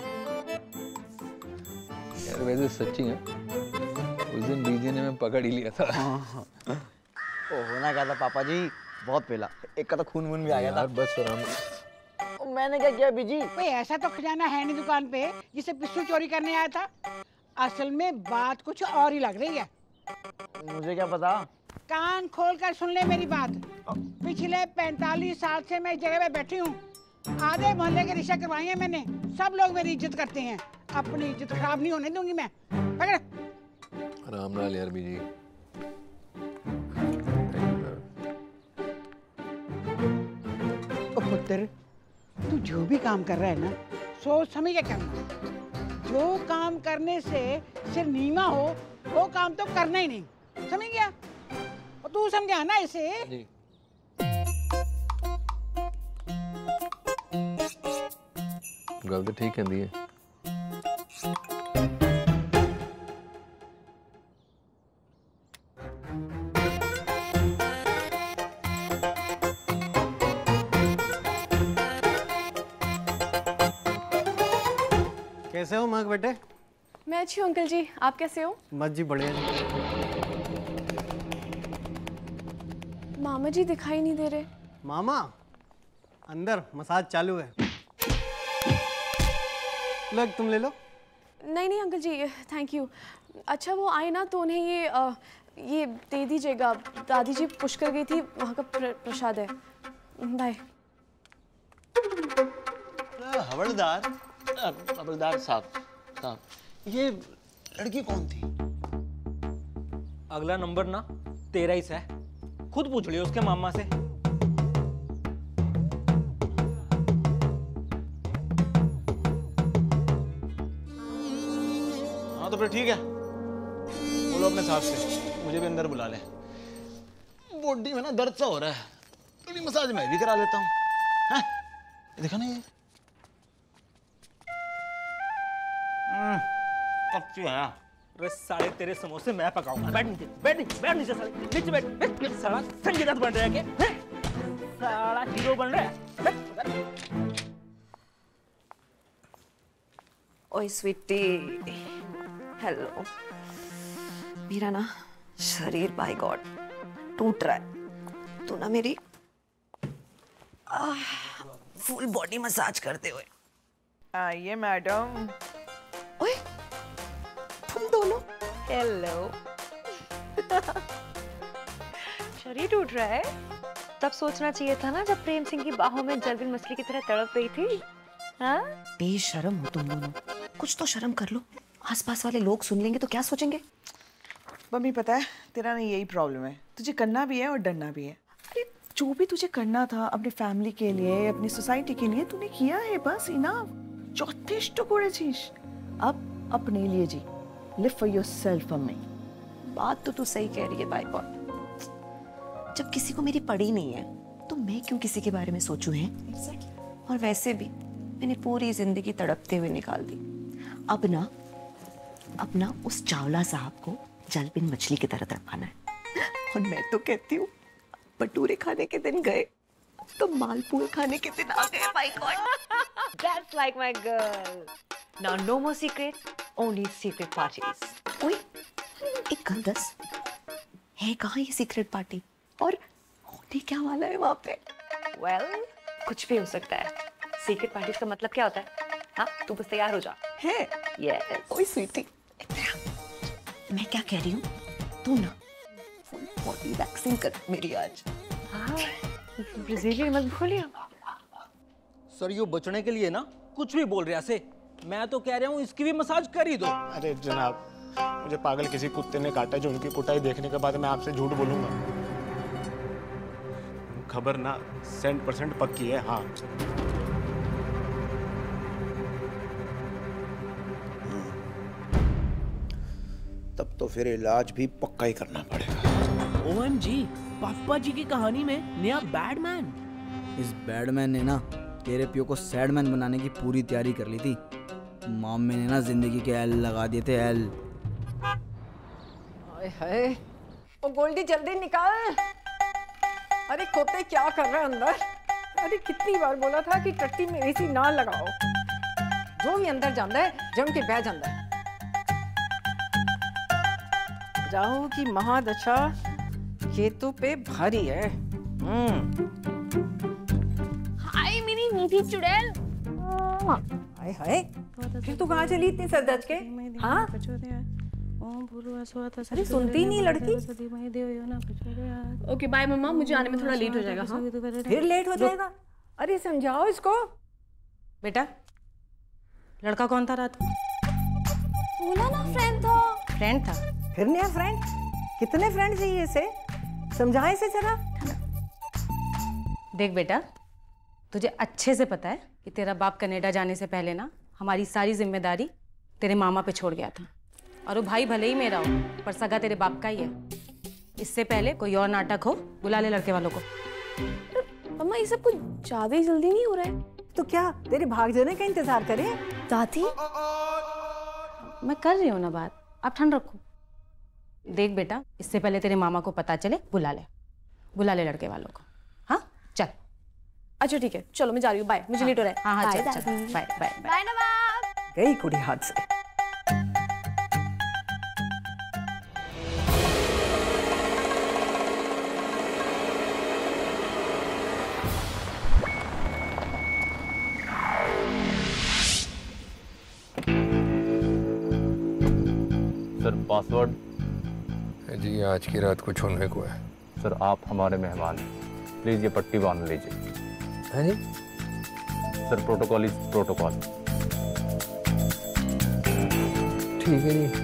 यार वैसे सच्ची है, उस दिन बीजी ने मैं पकड़ ही लिया था। ओ होना क्या था पापा जी, बहुत पहला, एक का तो खून वून भी आ गया था। बस आराम। मैंने क्या किया बीजी? कोई ऐसा तो खजाना है नहीं दुकान पे जिसे पिस्सू चोरी करने आया था। असल में बात कुछ और ही लग रही है। मुझे क्या पता? कान खोल कर सुन ले मेरी बात। पिछले पैंतालीस साल से मैं इस जगह पे बैठी हूँ। आधे मोहल्ले के रिश्ते करवाए हैं मैंने। सब लोग मेरी इज्जत करते हैं। अपनी इज्जत खराब नहीं होने दूंगी मैं। पकड़। आराम नाल यार बीजी। ओ पुत्र, तू जो भी काम कर रहा है ना, सोच समझ के करना। जो काम करने से सिर नीवा हो, वो काम तो करना ही नहीं। समझ गया? और तू समझा ना इसे? जी। गल तो ठीक कहती है। कैसे हो महक बेटे? मैं अच्छी हूँ अंकल जी, आप कैसे हो? बस जी बढ़िया। मामा जी दिखाई नहीं दे रहे। मामा अंदर मसाज चालू है। लग तुम ले लो। नहीं नहीं अंकल जी थैंक यू। अच्छा वो आए ना तो उन्हें ये आ, ये दे दीजिएगा। दादी जी पुष्कर गई थी, वहाँ का प्र, प्रसाद है। बाय। हवलदार हवलदार साहब साहब ये लड़की कौन थी? अगला नंबर ना तेरा ही है, खुद पूछ लियो उसके मामा से। हाँ तो फिर ठीक है, बोलो अपने साहब से मुझे भी अंदर बुला ले। बॉडी में ना दर्द सा हो रहा है, थोड़ी मसाज मैं भी करा लेता हूँ। हैं? देखा ना ये कच्ची है। अरे साले तेरे समोसे मैं पकाऊंगा। बैठ नीचे, बैठ नीचे, बैठ नीचे साले, नीचे बैठ, बैठ। साला संजय दत्त बन रहा है क्या? साला हीरो बन रहा है। ओए स्वीटी, हेलो। मेरा ना शरीर बाय गॉड टूट रहा है, तो ना मेरी फुल बॉडी मसाज करते हुए। आइए मैडम। ओए तुम दोनों। हेलो। शरीर टूट रहा है? तब सोचना चाहिए था ना जब प्रेम सिंह की बाहों में जलबिन मछली की तरह तड़प रही थी। हाँ? बेशरम हो तुम दोनों, कुछ तो शर्म कर लो। आसपास वाले लोग सुन लेंगे तो क्या सोचेंगे? मम्मी पता है तेरा ना यही प्रॉब्लम है, तुझे करना भी है और डरना भी है। अरे जो भी तुझे करना था अपनी फैमिली के लिए, अपनी सोसाइटी के लिए, तूने किया है, बस इनफ। যথেষ্ট করেছিস। अब अपने लिए जी, लिव फॉर योरसेल्फ मम्मी। बात तो तू सही कह रही है बाय गॉड। जब किसी को मेरी पड़ी नहीं है तो मैं क्यों किसी के बारे में सोचूं है? और वैसे भी मैंने पूरी जिंदगी तड़पते हुए निकाल दी। अब ना अब ना उस चावला साहब को जलबिन मछली की तरह तड़पाना है। और मैं तो कहती हूँ भटूरे खाने के दिन गए तो मालपुए खाने के दिन आ गए। My God, That's like my girl. Now no more secret, only secret parties. ओए एक गल दस, है कहाँ ये सीक्रेट पार्टी और होने क्या वाला है वहाँ पे? Well, कुछ भी हो सकता है। सीक्रेट पार्टीज का मतलब क्या होता है? हाँ, तू बस तैयार हो जा। है? Yes. ओए स्वीटी, मैं क्या कह रही हूँ, तू ना फुल बॉडी वैक्सिंग कर मेरी आज। हाँ, ब्राजीलियन मत भूलिए। सर ये बचने के लिए ना कुछ भी बोल रहा से। मैं तो कह रहा हूँ इसकी भी मसाज कर ही दो। अरे जनाब, मुझे पागल किसी कुत्ते ने काटा जो उनकी कुटाई देखने के बाद मैं आपसे झूठ बोलूंगा। खबर ना सेंट परसेंट पक्की है। हाँ तब तो फिर इलाज भी पक्का ही करना पड़ेगा। ओ एम जी, पापा जी की कहानी में नया बैडमैन। इस बैडमैन ने ना तेरे पियो को सैडमैन बनाने की पूरी तैयारी कर ली थी। मामे ने ना जिंदगी के एल लगा दिए थे, एल। हाय हाय, ओ गोल्डी जल्दी निकाल। अरे खोते क्या कर रहा है अंदर? अरे कितनी बार बोला था कि टट्टी में एसी ना लगाओ। जो भी अंदर जाता है जम के बह जाता है। राहु की महादशा केतु पे भारी है। हम्म। हाय मेरी मीठी चुड़ैल। हाय हाय, फिर तू कहाँ चली इतनी सरदर्द के? हाँ? अरे सुनती नहीं लड़की। ओके बाय मम्मा, मुझे आने में थोड़ा लेट हो जाएगा। हाँ? फिर लेट हो जाएगा? अरे समझाओ इसको। बेटा लड़का कौन था रात को? बोला ना फ्रेंड था। फ्रेंड था? फिर नया फ्रेंड? कितने फ्रेंड चाहिए इसे? समझाए इसे जरा। देख बेटा, तुझे अच्छे से पता है कि तेरा बाप कनाडा जाने से पहले ना हमारी सारी जिम्मेदारी तेरे मामा पे छोड़ गया था। और वो भाई भले ही मेरा हो पर सगा तेरे बाप का ही है। इससे पहले कोई और नाटक हो बुला ले लड़के वालों को। मम्मा ये सब कुछ ज्यादा ही जल्दी नहीं हो रहा है? तो क्या तेरे भाग जाने का इंतजार करें? दादी मैं कर रही हूँ ना बात, आप ठंड रखो। देख बेटा, इससे पहले तेरे मामा को पता चले बुला ले बुला ले लड़के वालों को। हाँ चल। अच्छा ठीक है, चलो मैं जा रही हूँ। बाय, मुझे लेट हो रहा है। हाँ हाँ चल चल, बाय बाय बाय नवाब। गई कुड़ी हाथ से। Sir password. जी आज की रात कुछ होने को है। सर आप हमारे मेहमान हैं, प्लीज ये पट्टी बांध लीजिए। हाँ जी सर प्रोटोकॉल इज प्रोटोकॉल। ठीक है जी।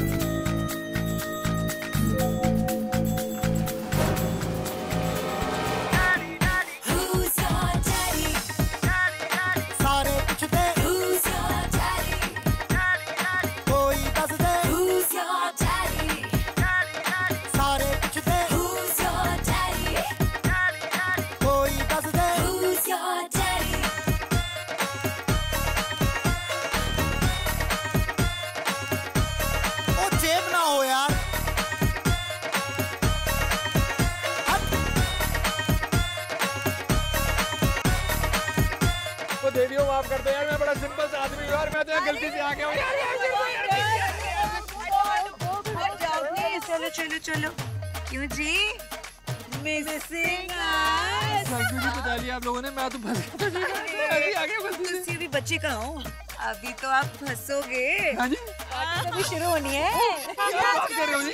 देवियों माफ कर दो यार, मैं बड़ा सिंपल सा आदमी हूँ यार, मैं तो गलती से आ गया हूँ यार। चलो चलो चलो। क्यों जी? मिसिंग बता लिया आप लोगों ने, मैं तो फंस गया था। सीधी बच्ची का हूँ, अभी तो आप फंसोगे। हाँ जी? पार्टी अभी शुरू होनी है। क्या बात कर रहे हो जी?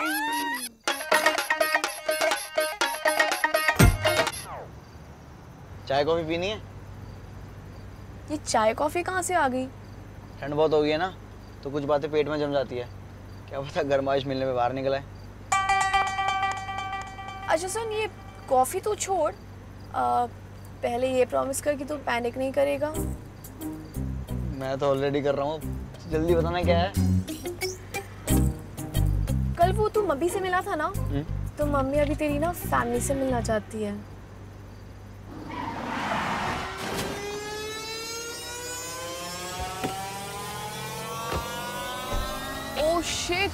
चाय कॉफी पीनी है? ये चाय कॉफी कहाँ से आ गई? ठंड बहुत हो गई है ना, तो कुछ बातें पेट में जम जाती है। क्या पता गरमाइश मिलने में बाहर निकला है। अच्छा सुन, ये कॉफी तो छोड़, आ, पहले ये प्रॉमिस कर कि तू पैनिक नहीं करेगा। मैं तो ऑलरेडी कर रहा हूँ, जल्दी बताना क्या है। कल वो तू मम्मी से मिला था ना, हुँ? तो मम्मी अभी तेरी ना फैमिली से मिलना चाहती है। Oh shit!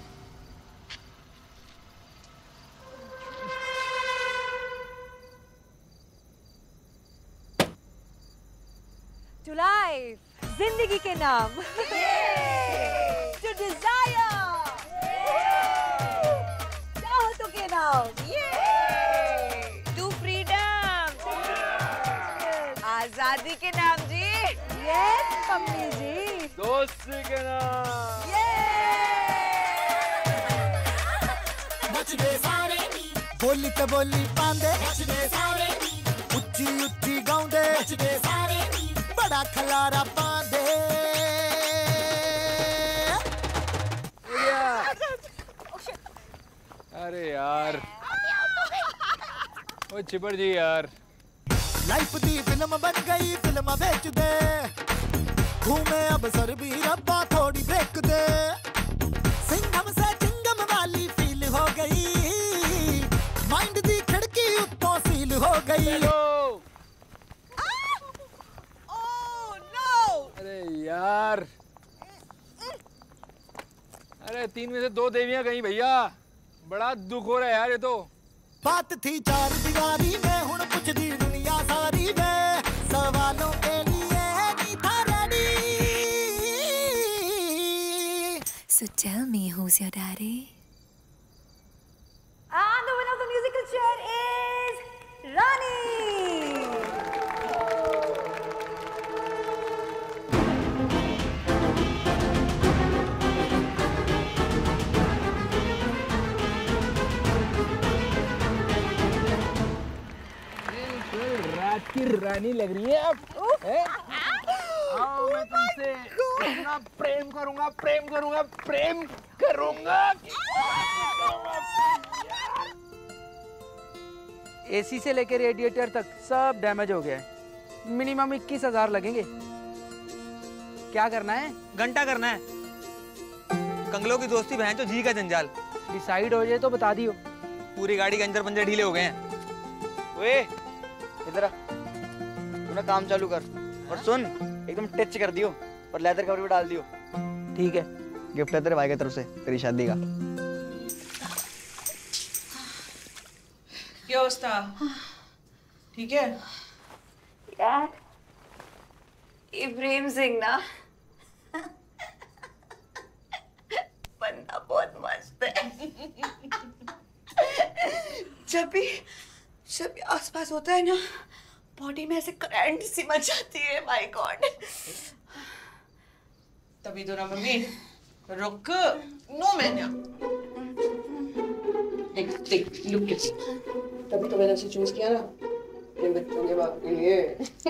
To life, जिंदगी के नाम। To desire, चाहतों के नाम। To freedom, आजादी के नाम जी। Yes, मम्मी जी। दोस्ती के नाम। बोली तो बोली पांदे, उच्ची उच्ची गाउंदे, बड़ा खलारा पांदे। अरे यार, ओ चिपड़ जी यार। लाइफ दी फिल्म बन गई, फिल्म बेच दे, घूमे अब सर भी रब्बा थोड़ी ब्रेक दे। सिंघम से चिंगम वाली फील हो गई, माइंड दी खिड़की उत्तों सील हो गई। अरे यार, अरे तीन में से दो देवियां गई भैया, बड़ा दुख हो रहा है यार ये तो। बात थी चार दीवारी में, हुण कुछ दी दुनिया सारी में, सवालों के लिए नहीं था ready. So tell me, who's your daddy? And the winner of the musical chair is Rani. रात की रानी लग रही है आप। आओ मैं तुमसे इतना प्रेम करूंगा, प्रेम करूंगा, प्रेम करूंगा। एसी से लेकर रेडिएटर तक सब डैमेज हो गया है, मिनिमम इक्कीस हजार लगेंगे। क्या करना है? घंटा करना है। कंगलों की दोस्ती बहन तो जी का जंजाल। डिसाइड हो जाए तो बता दियो। पूरी गाड़ी के अंजर पंजर ढीले हो गए हैं। वे इधर आ, तू ना काम चालू कर और सुन, एकदम टच कर दियो और लेदर कवर पे डाल दियो। ठीक है, गिफ्ट है तेरे भाई की तरफ से तेरी शादी का। क्या अवस्था? ठीक है यार, ये प्रेम सिंह ना जब भी जब भी आसपास होता है ना, बॉडी में ऐसे करंट सी मच जाती है। My God. तभी तो ना मम्मी। रुक। नो मैंने। देख देख लुक के। तभी तो मैंने उसे चूज किया ना, ये बच्चों के बाप के लिए।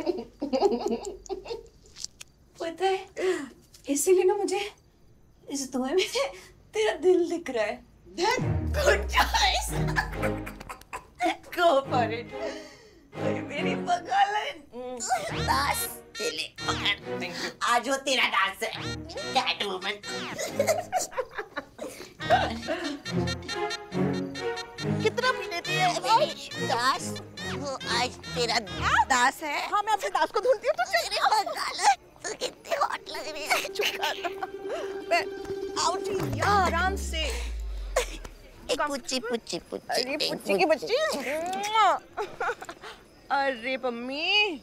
पता है, इसीलिए ना मुझे इस धुएं में तेरा दिल दिख रहा है। Good choice. Go for it. मेरी पगालन। दास चले पकड़। आज वो तेरा दास है। कैटवुमन। कितना पी लेती है दास? वो आज तेरा दास है। हाँ मैं अपने दास को ढूंढती हूँ। तो तेरी पगालन तू कितनी हॉट लग रही है। चुप कर। मैं आउट ही आराम से। पुच्ची पुच्ची पुच्ची। अरे पुच्ची की बच्ची। अरे मम्मी।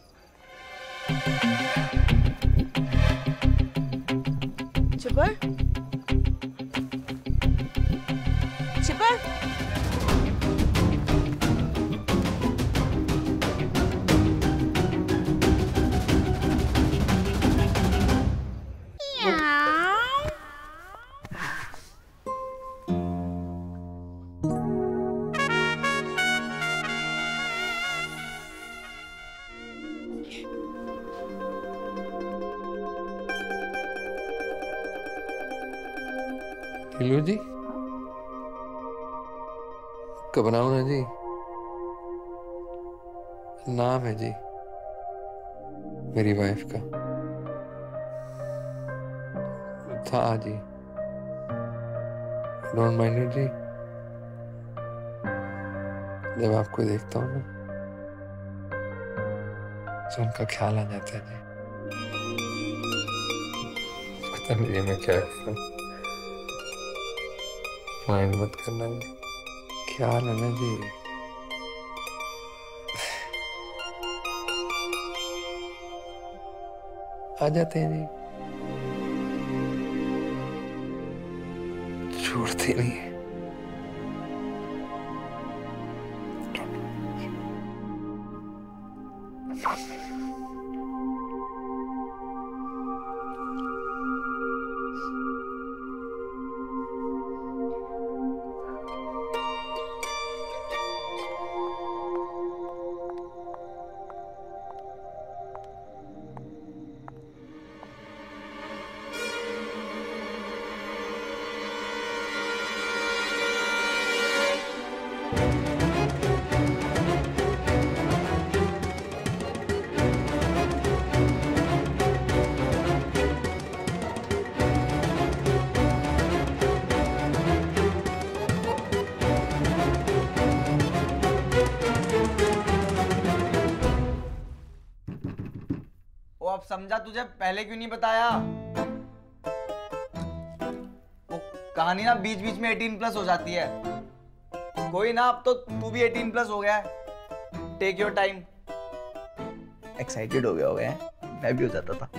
चिपर चिपर। टिल्लू जी, घबराओ ना जी, नाम है जी मेरी वाइफ का। था जी, डोंट माइंड इट जी। जब आपको देखता हूँ ना तो उनका ख्याल आ जाता है जी। पता नहीं जी मैं क्या करूँ। माइंड मत करना जी, ख्याल है ना जी। आ जाते हैं जी, छोड़ते नहीं है। अब समझा, तुझे पहले क्यों नहीं बताया? वो कहानी ना बीच बीच में अठारह प्लस हो जाती है। कोई ना, अब तो तू भी अठारह प्लस हो गया है। Take your time. एक्साइटेड हो गया हो गया मैं भी हो जाता था।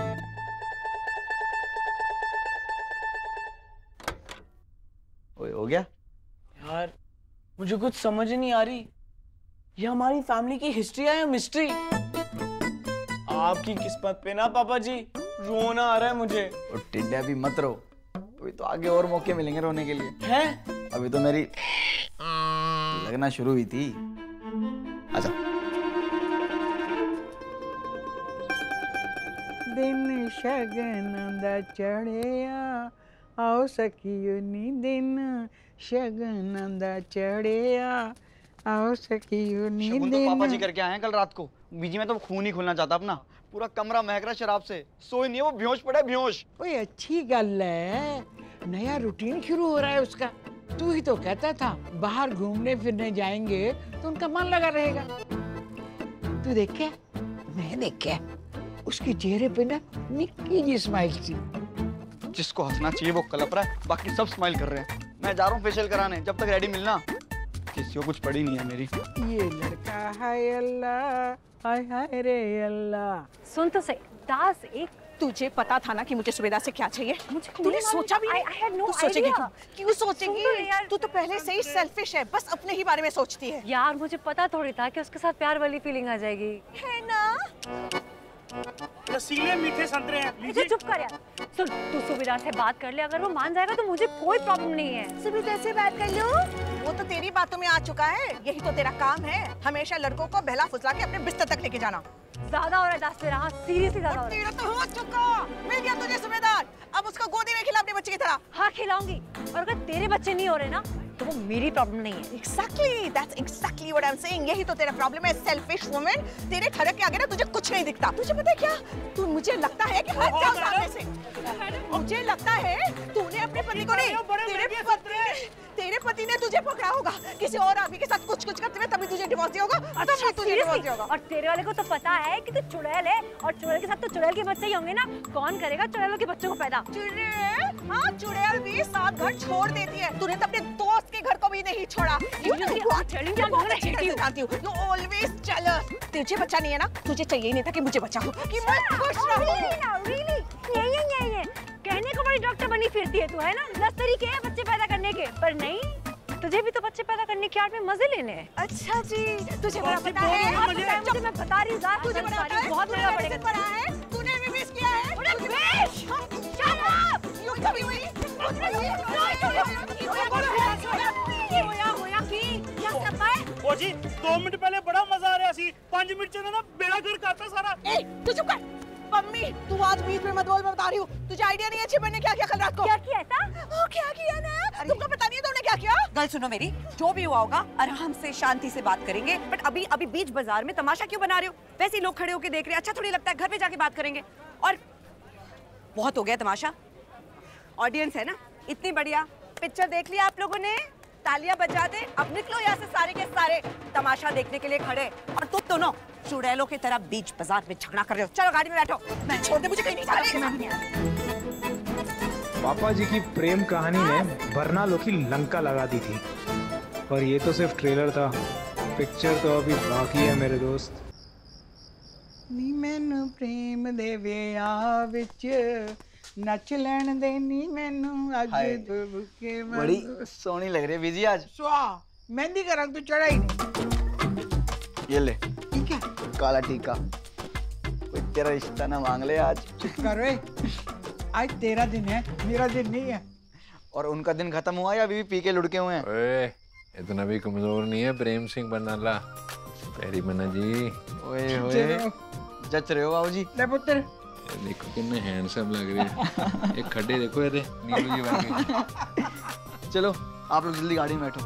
ओए हो गया यार, मुझे कुछ समझ नहीं आ रही, ये हमारी फैमिली की हिस्ट्री है या मिस्ट्री? आपकी किस्मत पे ना पापा जी रोना आ रहा है मुझे। और टिड्डा भी मत रो, अभी तो आगे और मौके मिलेंगे रोने के लिए। हैं? अभी तो मेरी लगना शुरू हुई थी। आजा। दिन शगन दा चढ़िया आओ सखियो नी, दिन शगन दा चढ़िया आओ सखियो नी शगुन दिन। तो पापा जी करके आए हैं कल रात को। बीजी में तो खून ही खुलना चाहता अपना। पूरा कमरा महक रहा शराब से। सोई नहीं है वो, बेहोश पड़ा है बेहोश। ओए अच्छी गल है, नया रूटीन शुरू हो रहा है उसका। तू ही तो कहता था बाहर घूमने फिरने जाएंगे तो उनका मन लगा रहेगा। तू देखे? मैं देखे उसके चेहरे पे ना निक्की जी स्माइल थी। जिसको हंसना चाहिए वो कलप रहा है, बाकी सब स्माइल कर रहे हैं। मैं जा रहा हूँ फेशियल कराने, जब तक रेडी मिलना। किसी को कुछ पड़ी नहीं है मेरी। ये लड़का हाय अल्लाह, हाय हाय रे अल्लाह। सुन तो सही, दास एक तुझे पता था ना कि मुझे सुबेदा से क्या चाहिए? तूने सोचा भी नहीं? I had no तू सोचेगी idea. क्यों? क्यों सोचेगी? सुन तो यार। तू तो पहले से ही सेल्फिश है, बस अपने ही बारे में सोचती है। यार मुझे पता थोड़ी था कि उसके साथ प्यार वाली फीलिंग आ जाएगी। है ना? रसीले मीठे संतरे हैं। मुझे चुप कर यार। सुन, तू सुबेदा से बात कर ले, अगर वो मान जाएगा तो मुझे कोई प्रॉब्लम नहीं है। सुबेदा से बात कर लो। वो तो तेरी बातों में आ चुका है, यही तो तेरा काम है, हमेशा लड़कों को बहला फुसला के अपने बिस्तर तक लेके जाना। ज्यादा हो रहा है दास तेरा, हाँ सीरियसली ज्यादा हो रहा है। तेरा तो हो चुका, मिल गया तुझे सूबेदार, अब उसको गोदी में खिला अपने बच्चे की तरह। हाँ खिलाऊंगी, और अगर तेरे बच्चे नहीं हो रहे ना तो वो मेरी प्रॉब्लम नहीं है। Exactly, that's exactly what I'm saying. यही तो तेरा प्रॉब्लम है, selfish woman. तेरे ठरक के आगे ना तुझे कुछ नहीं दिखता। तुझे पता है क्या? तू मुझे लगता है कि हट जाओ सामने से। मुझे लगता है तूने अपने पति को नहीं, तेरे पति तेरे पति ने तुझे पकड़ा होगा किसी और आदमी के साथ कुछ कुछ करते हुए, तभी तुझे डिवोर्स दिया होगा। अच्छा तुझे डिवोर्स दिया होगा। और तेरे वाले को तो पता है कि तू चुड़ैल है, और चुड़ैल के साथ तो चुड़ैल के बच्चे ही होंगे ना। कौन करेगा चुड़ैलों के बच्चों को पैदा? चुड़ैल? हाँ, चुड़ैल भी साथ घर छोड़ देती है। तूने तो अपने दोस्त के घर को भी नहीं छोड़ा। You always jealous. तुझे बच्चा नहीं है ना? तुझे चाहिए ही नहीं था कि मुझे बच्चा हो, कि मैं खुश रहूं। Really? यही है, यही है। कहने को बड़ी डॉक्टर बनी फिरती है तू, है ना? दस तरीके हैं बच्चे पैदा करने के, पर नहीं, तुझे भी तो बच्चे पैदा करने के आड़ में मजे लेने हैं। अच्छा जी, तुझे बड़ा पता है? मुझे मैं बता रही हूँ, तुझे बड़ा पता है? बहुत महंगा पड़ेगा। पढ़ा है? तूने एमबीबीएस किया है? बेश! Shut up! You कभी हुई? होया होया की क्या सब है? ओ जी, दो मिनट पहले बड़ा मजा आ रहा सी, पांच मिनट चले ना बेड़ा गर्क करता सारा। ए, तू चुप कर। मम्मी, तू आज बीच में मत बोल, मैं बता रही हूँ। तुझे आइडिया नहीं है छिपन ने क्या किया कल रात को? क्या किया था? ओ, क्या किया ना? तुमको पता नहीं है तुमने क्या किया? गल सुनो मेरी, जो भी हुआ होगा आराम से शांति से बात करेंगे, बट अभी अभी बीच बाजार में तमाशा क्यों बना रहे हो? वैसे ही लोग खड़े होके देख रहे हैं, अच्छा थोड़ी लगता है? घर पे जाके बात करेंगे। और बहुत हो गया तमाशा, ऑडियंस है ना इतनी बढ़िया, पिक्चर देख लिया आप लोगों ने, तालियां बजा दे, अब निकलो यहाँ से सारे के सारे तमाशा देखने के लिए खड़े। और तुम दोनों चुड़ैलों की तरह बीच बाजार में झगड़ा कर रहे हो। चलो गाड़ी में बैठो, मैं छोड़ दे, मुझे कहीं नहीं जाना। पापा जी की प्रेम कहानी ने बरनालों की लंका लगा दी थी, पर ये तो सिर्फ ट्रेलर था, पिक्चर तो अभी बाकी है मेरे दोस्त। नी मैनू प्रेम दे विआह विच नच लैण दे, नी मैनू अज दुबके बड़ी सोहनी लग रही है बीजी आज। स्वाह, मेहंदी का रंग तो चढ़ा ही नहीं। ये ले, ठीक है, काला टीका। कोई तेरा रिश्ता ना मांग ले आज। चुप कर रे, आज तेरा दिन है, मेरा दिन नहीं है। और उनका दिन खत्म हुआ या अभी भी पी के लुढ़के हुए हैं? ओए, इतना भी कमजोर नहीं है प्रेम सिंह बरनाला। पैरी मन्ना जी। ओए ओए, जच रहे हो बाबूजी। ले पुत्र, देखो कितने हैंडसम लग रहे हैं। एक खड्डे देखो ये नीलू जी वाले। चलो आप लोग जल्दी गाड़ी में बैठो।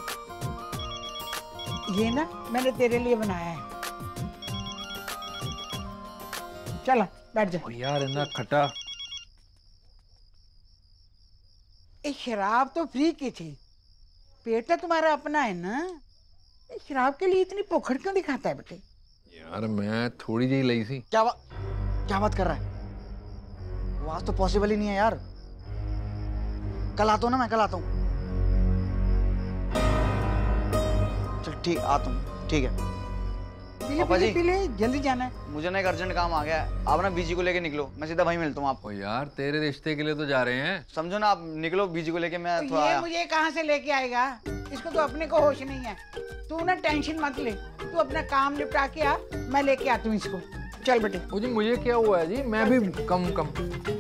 ये ना मैंने तेरे लिए बनाया है, चलो बैठ जा। यार इतना खट्टा। ये शराब तो फ्री की थी, पेट तुम्हारा अपना है ना, शराब के लिए इतनी पोखर क्यों दिखाता है बेटे? यार मैं थोड़ी जी ली सी। क्या बात क्या बात कर रहा है? वो आज तो पॉसिबल ही नहीं है यार। कल आता हूँ ना, मैं कल आता हूँ। चल ठीक, आता हूँ, ठीक है। पीले पीले पीले, जल्दी जाना है। मुझे ना एक अर्जेंट काम आ गया है, आप ना बीजी को लेके निकलो, मैं सीधा वहीं मिलता हूँ आपको। यार तेरे रिश्ते के लिए तो जा रहे हैं। समझो ना, आप निकलो बीजी को लेके, मैं थोड़ा ये आया। मुझे कहाँ से लेके आएगा? इसको तो अपने को होश नहीं है। तू ना टेंशन मत ले, तू अपना काम निपटा के आ, मैं लेके आती हूँ इसको। चल बेटे। जी मुझे क्या हुआ है जी, मैं भी कम कम।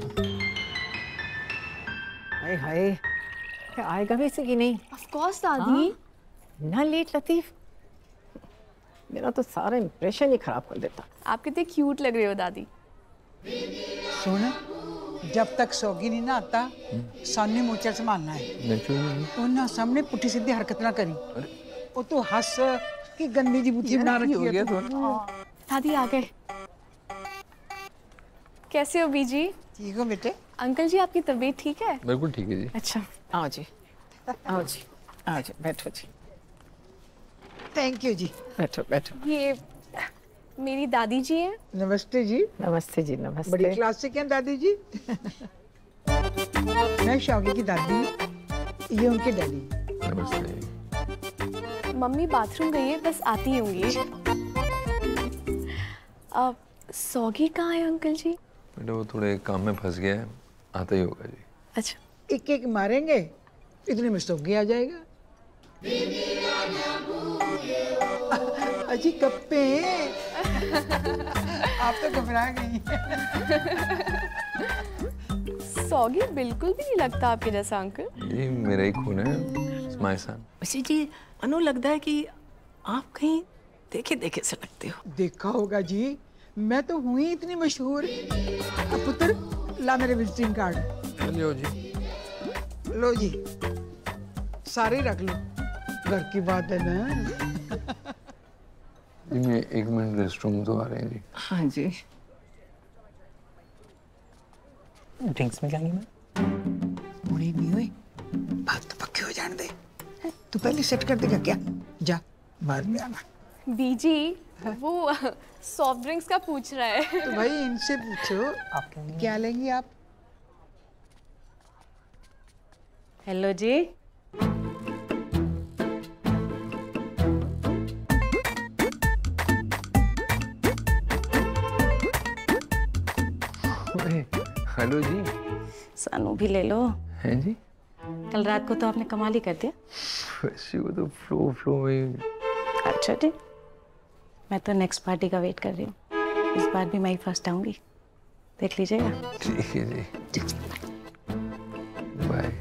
हाय हाय, आएगा भी इसी की नहीं? ऑफ कोर्स दादी। ना लेट लतीफ, मेरा तो सारा इंप्रेशन ही खराब कर देता। आप कितने क्यूट लग रहे हो दादी। सुन, जब तक सोगी नहीं ना आता, सामने मोचर संभालना है। और ना सामने पुट्ठी सीधी हरकत ना करी। वो तो हंस की गंदी जी बुद्धि बना रखी है। दादी आ गए। कैसे हो बीजी? ठीक हो बेटे। अंकल जी आपकी तबीयत ठीक है? बिल्कुल ठीक है जी। अच्छा आओ जी, आओ जी, आओ जी, बैठो जी। थैंक यू जी। बैठो बैठो। ये मेरी दादी जी हैं। नमस्ते जी। नमस्ते जी, नमस्ते। बड़ी क्लासिक हैं दादी जी। मैं शौकी की दादी, ये उनके डैडी। नमस्ते। मम्मी बाथरूम गई है, बस आती होंगी। अब सौगी कहाँ है अंकल जी? बेटा वो थोड़े काम में फंस गया है, आता ही होगा जी। अच्छा एक एक मारेंगे इतने में स्टॉक आ जाएगा। अजी कप्पे आप तो घबरा गई। सौगी बिल्कुल भी नहीं लगता आपके जैसा अंकल। ये मेरा ही खून है, माय सन। वैसे जी अनु लगता है कि आप कहीं देखे देखे से लगते हो। देखा होगा जी, मैं तो हुई इतनी मशहूर। अब पुत्र ला मेरे विजिटिंग कार्ड। लो जी। लो जी, सारे रख लो, घर की बात है ना। जी मैं एक मिनट रेस्टरूम तो आ रहे हैं जी। हाँ जी। ड्रिंक्स में क्या नहीं मैं? मुड़ी नहीं हुई, बात तो पक्की हो जाने दे। तू पहले सेट कर देगा क्या? जा बाद में आना। बीजी वो सॉफ्ट ड्रिंक्स का पूछ रहा है। तो भाई इनसे पूछो क्या लेंगी आप? हेलो जी। हेलो जी। सानू भी ले लो। हैं जी? कल रात को तो आपने कमाल ही कर दिया। वैसे वो तो फ्लो फ्लो में। अच्छा जी, मैं तो नेक्स्ट पार्टी का वेट कर रही हूँ। इस बार भी मैं ही फर्स्ट आऊंगी, देख लीजिएगा। ठीक है जी। बाय।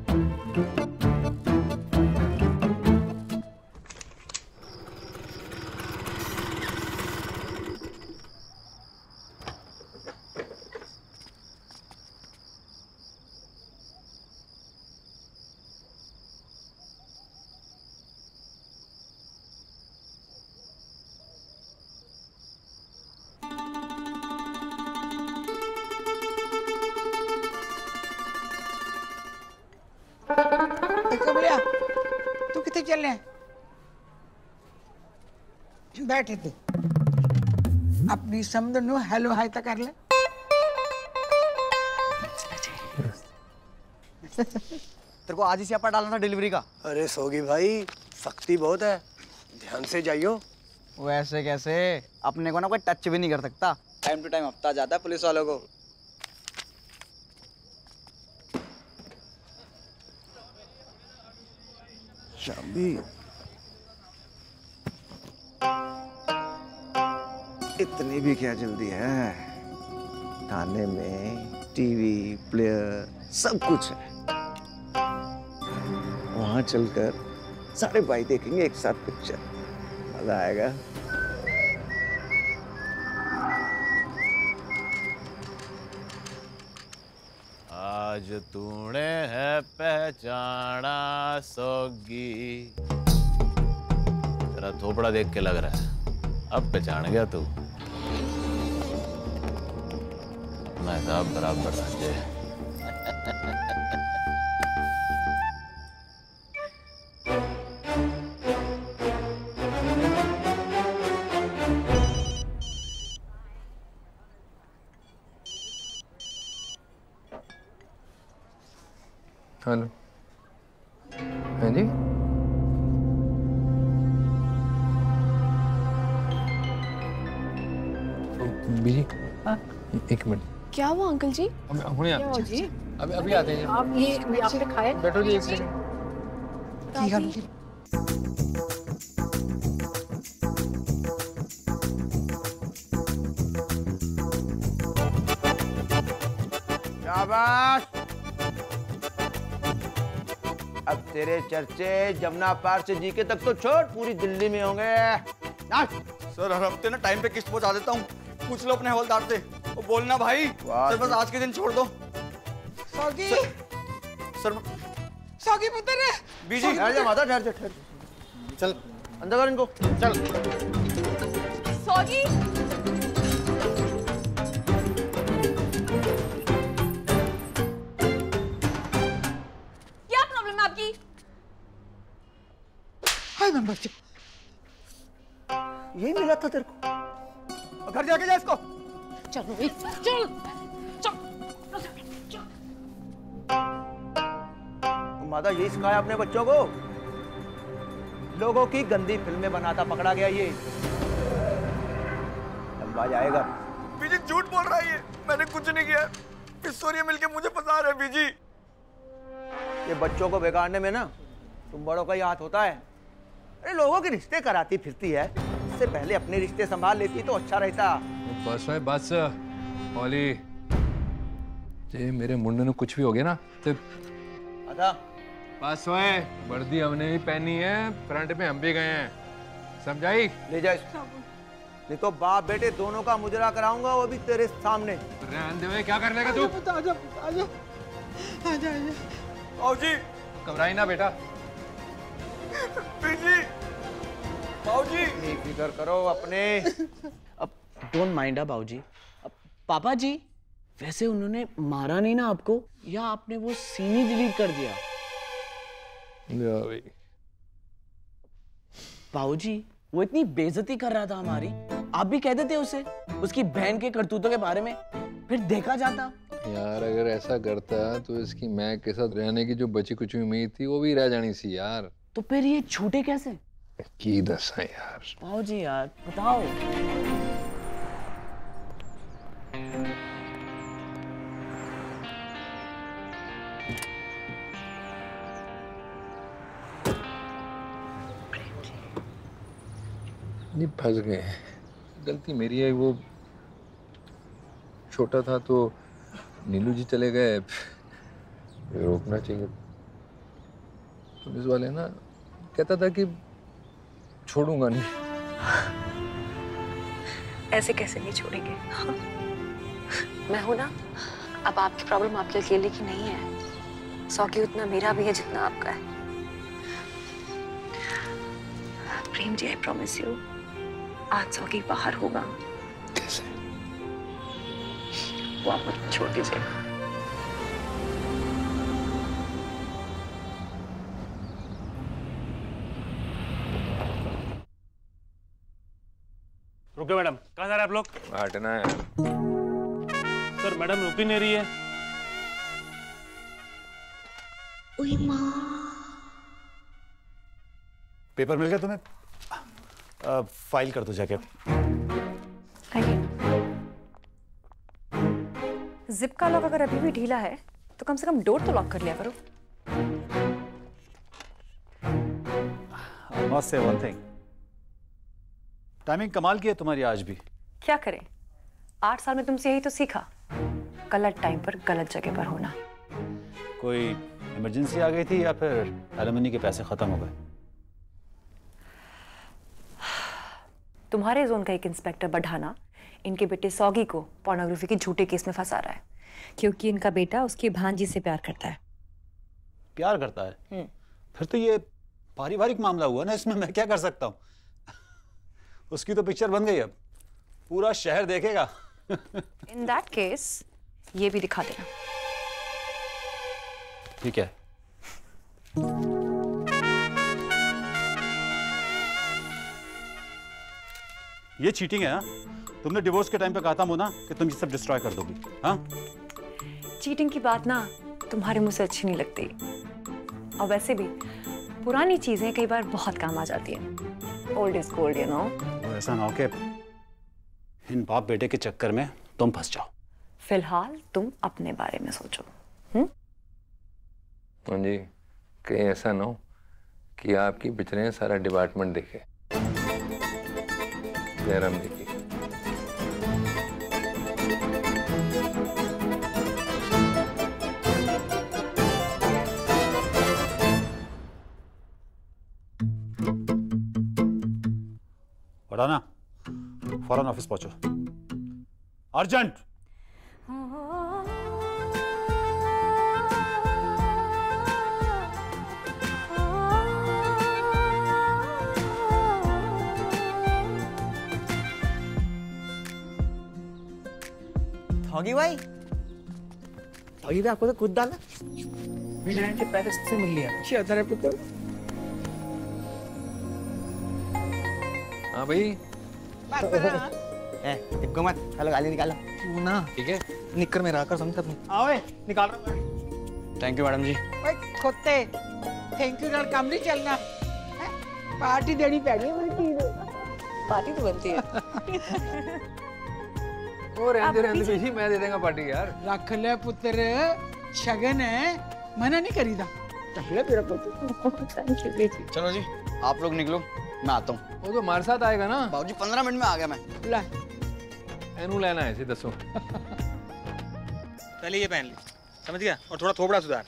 कमलिया तू कितने चल रहे हैं? बैठे थे अपनी समझ नो हेलो हाय तक कर ले। तेरे को आज ही स्यापा डालना था डिलीवरी का। अरे सोगी भाई सख्ती बहुत है, ध्यान से जाइयो। वैसे कैसे, अपने को ना कोई टच भी नहीं कर सकता। टाइम टू टाइम हफ्ता जाता है पुलिस वालों को। चाबी इतनी भी क्या जल्दी है? थाने में टीवी प्लेयर सब कुछ है। वहां चलकर सारे भाई देखेंगे एक साथ पिक्चर, मजा आएगा। आज तूने है पहचाना सोगी। तेरा थोपड़ा देख के लग रहा है अब पहचान गया तू। अपना हिसाब बराबर रखे। हेलो। हाँ जी? बीजी एक मिनट। क्या हुआ अंकल जी? अब हुने क्या हुआ जी? अभी अभी आते हैं। आप ये अभी आपने खाए? बैठो जी एक सेकंड। ठीक है। शाबाश। अब तेरे चर्चे जमुना पार से जीके तक तो छोड़, पूरी दिल्ली में होंगे। सर हर हफ्ते ना टाइम पे किस्त पहुंचा देता हूँ, पूछ लो अपने हवलदार से। वो बोलना भाई सर बस आज के दिन छोड़ दो। सौगी सर सौगी पुत्र है। बीजी ठहर जा माता, ठहर जा ठहर जा। चल अंदर कर इनको, चल। सौगी क्या प्रॉब्लम है आपकी? हाय मैं बच्चे यही मिला था तेरे को। घर जाके जा इसको। चलो चल चल। माता यही सिखाया अपने बच्चों को। लोगों की गंदी फिल्में बनाता पकड़ा गया ये। लंबा जाएगा। बीजी झूठ बोल रहा है, ये मैंने कुछ नहीं किया। पिस्तौलिया मिलके मुझे फंसा रहे बीजी। ये बच्चों को बिगाड़ने में ना तुम बड़ों का ही हाथ होता है। अरे लोगों के रिश्ते कराती फिरती है, इससे पहले अपने रिश्ते संभाल लेती तो अच्छा रहता। बस है बस ओली, जे मेरे मुंडे ने कुछ भी हो गया ना तो आधा बस है। वर्दी हमने भी पहनी है, फ्रंट में हम भी गए हैं, समझाई? ले जा इसको। नहीं तो बाप बेटे दोनों का मुजरा कराऊंगा, वो भी तेरे सामने। रहने दे भाई, क्या कर लेगा तू? आजा आजा आजा आजा आओ जी। घबराई ना बेटा। बीजी बाबूजी फिक्र करो अपने। अब डोंट माइंड अ बाबूजी। अब पापा जी वैसे उन्होंने मारा नहीं ना आपको, या आपने वो सीन ही डिलीट कर दिया? बाबूजी वो इतनी बेइज्जती कर रहा था हमारी, आप भी कह देते उसे उसकी बहन के करतूतों के बारे में, फिर देखा जाता। यार अगर ऐसा करता तो इसकी मैं के साथ रहने की जो बची कुछ उम्मीद थी वो भी रह जानी सी यार। तो फिर ये छूटे कैसे? की दसा यार। बाबूजी यार बताओ। नहीं फंस गए, गलती मेरी है। वो छोटा था तो नीलू जी चले गए, रोकना चाहिए। पुलिस वाले ना कहता था कि छोड़ूंगा नहीं। ऐसे कैसे नहीं छोड़ेंगे? हाँ? मैं हूं ना, अब आपकी प्रॉब्लम आपके अकेले की नहीं है। सौगी उतना मेरा भी है जितना आपका है। Prem ji I promise you, आज सौगी बाहर होगा। कैसे? वो आप मुझे छोड़ दीजिएगा। रुके मैडम, कहाँ जा रहे हैं आप लोग? हटना है सर। मैडम रुक ही नहीं रही है। ओए माँ। पेपर मिल गया तुम्हें? आ, फाइल कर दो जाके। जिप का लॉक अगर अभी भी ढीला है तो कम से कम डोर तो लॉक कर लिया करो। I must say one thing. Timing कमाल की है तुम्हारी आज भी। क्या करें, आठ साल में तुमसे यही तो सीखा, गलत टाइम पर गलत जगह पर होना। कोई इमरजेंसी आ गई थी या फिर एलिमनी के पैसे खत्म हो गए? तुम्हारे जोन का एक इंस्पेक्टर बढ़ाना इनके बेटे सौगी को पोर्नोग्राफी के झूठे केस में फंसा रहा है, क्योंकि इनका बेटा उसकी भांजी से प्यार करता है। प्यार करता है? फिर तो ये पारिवारिक मामला हुआ ना, इसमें मैं क्या कर सकता हूँ? उसकी तो पिक्चर बन गई, अब पूरा शहर देखेगा। इन दैट केस ये भी दिखा देना। ठीक है। ये चीटिंग है ना? तुमने डिवोर्स के टाइम पे कहा था मोना कि तुम ये सब डिस्ट्रॉय कर दोगी। हाँ? चीटिंग की बात ना तुम्हारे मुंह से अच्छी नहीं लगती, और वैसे भी पुरानी चीजें कई बार बहुत काम आ जाती है। Old is gold, you know. ऐसा ना हो कि इन बाप बेटे के चक्कर में तुम फंस जाओ। फिलहाल तुम अपने बारे में सोचो। हम्म? जी कहीं ऐसा ना हो कि आपकी बिचरे सारा डिपार्टमेंट देखे, जयराम देखिए। बढ़ाना, फौरन ऑफिस पहुंचो, अर्जेंट। थोगी भाई, थोगी भाई आपको तो खुद डाला। विलायन के पैलेस से मिल लिया। अच्छा तेरे पुत्र। हाँ भाई। ए, इनको मत, चलो गाली निकालो। तू ना ठीक है, निक्कर में रखकर समझता हूँ। आओ निकाल रहा हूँ। थैंक यू मैडम जी। ओए खोते, थैंक यू नाल काम नहीं चलना। पार्टी देनी पैनी है मेरी। पार्टी तो बनती है। वो रहने रहने दीजिए, मैं दे देगा पार्टी यार। रख ले पुत्र, शगन है, मना नहीं करीदा। तेरा पुत्र। चलो जी आप लोग निकलो, मैं आता हूँ। वो तो हमारे साथ आएगा ना। बाबूजी पंद्रह मिनट में आ गया मैं। ला एनू लेना है, दसो। पहले ये पहन ली, समझ गया? और थोड़ा थोबड़ा सुधार।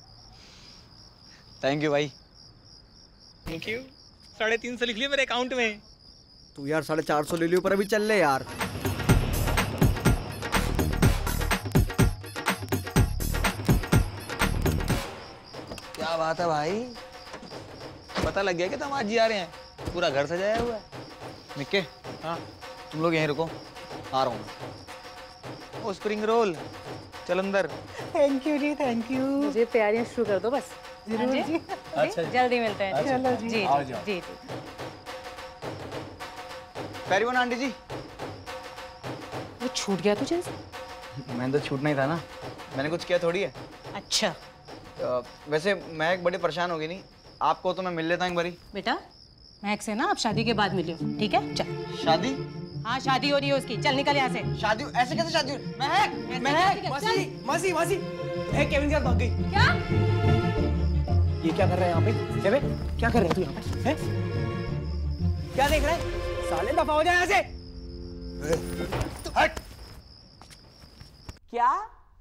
थैंक यू भाई। Thank you. साढ़े तीन सौ लिख लिया मेरे अकाउंट में। तू यार साढ़े चार सौ ले लियो, पर अभी चल ले यार। क्या बात है भाई, पता लग गया कि तुम आज जी आ रहे हैं? पूरा घर सजाया हुआ है। निक्के, हाँ तुम लोग यहीं रुको, आ रहा हूँ। ओ स्प्रिंग रोल, चल अंदर। थैंक यू जी, थैंक यू। मुझे तैयारियां शुरू कर दो बस। जरूर जी। अच्छा जल्दी मिलते हैं। चलो जी, जी आओ जी जाओ। जी जी। पैरीवन आंटी जी। वो छूट गया तुझे? मैंने तो छूटना ही था ना, मैंने कुछ किया थोड़ी है। अच्छा आ, वैसे मैं एक बड़ी परेशान हो गई नहीं, आपको तो मैं मिल लेता हूँ एक बारी। बेटा महक से ना आप शादी के बाद मिलियो, ठीक है? चल। शादी? हाँ शादी हो रही है उसकी, चल निकल यहाँ से। शादी? ऐसे कैसे शादी? महक, महक, मासी, मासी, मासी, महक केविन के साथ भाग गई। क्या? ये क्या कर रहा है यहाँ पे? केविन, क्या कर रहे हैं तू यहाँ पे? हैं? क्या देख रहा है? साले दफा हो जाए यहाँ से। हट। क्या?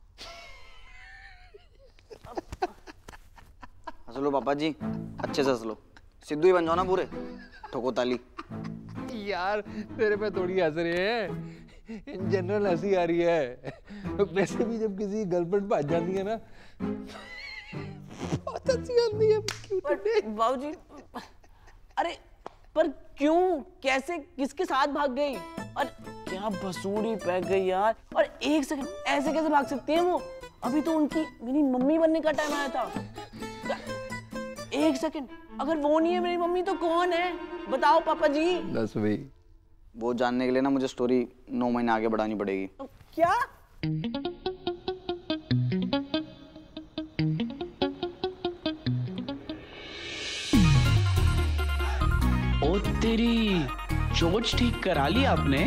हंस लो पापा जी, अच्छे से हंस लो। सिद्धू ही बन जाओ ना पूरे, ठोको ताली। यार तेरे पे थोड़ी हंस रही है, इन जनरल हंसी आ रही है। वैसे भी जब किसी गर्लफ्रेंड भाग जाती है ना, बहुत हंसी आती है। बाबूजी, अरे पर क्यों, कैसे, किसके साथ भाग गई? और क्या बसूड़ी पै गई यार। और एक सेकंड, ऐसे कैसे भाग सकती है वो? अभी तो उनकी मेरी मम्मी बनने का टाइम आया था। एक सेकंड, अगर वो नहीं है मेरी मम्मी तो कौन है? बताओ पापा जी। बस भाई, वो जानने के लिए ना मुझे स्टोरी नौ महीने आगे बढ़ानी पड़ेगी। क्या? ओ तेरी, चोट ठीक करा ली आपने?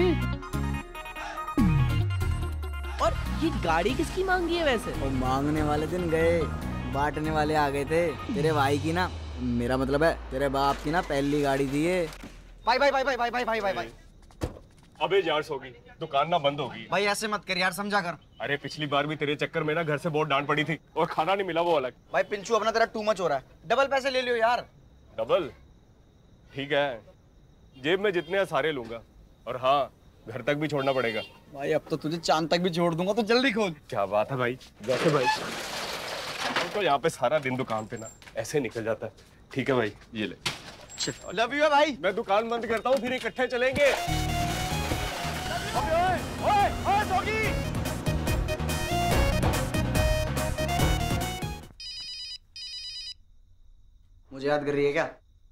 और ये गाड़ी किसकी मांगी है वैसे? और मांगने वाले दिन गए, बांटने वाले आ गए थे। तेरे भाई की ना, मेरा मतलब है तेरे बाप की ना पहली गाड़ी थी ये। भाई भाई भाई भाई भाई भाई भाई भाई भाई अबे यार होगी, दुकान ना बंद होगी। भाई ऐसे मत कर यार, समझा कर। अरे पिछली बार भी तेरे चक्कर में ना घर से बहुत डांट पड़ी थी और खाना नहीं मिला वो अलग। भाई पिंचू अपना तेरा टू मच हो रहा है, डबल पैसे ले लियो यार। डबल? ठीक है, जेब में जितने हैं सारे लूंगा, और हाँ घर तक भी छोड़ना पड़ेगा। भाई अब तो तुझे चांद तक भी छोड़ दूंगा, तो जल्दी खोल। क्या बात है भाई, वैसे भाई तो यहाँ पे सारा दिन दुकान पे ना ऐसे निकल जाता है। ठीक है भाई, ये ले। लव यू है भाई। मैं दुकान बंद करता हूँ, फिर इकट्ठे चलेंगे। ओए, ओए, ओए, डॉगी! मुझे याद कर रही है क्या?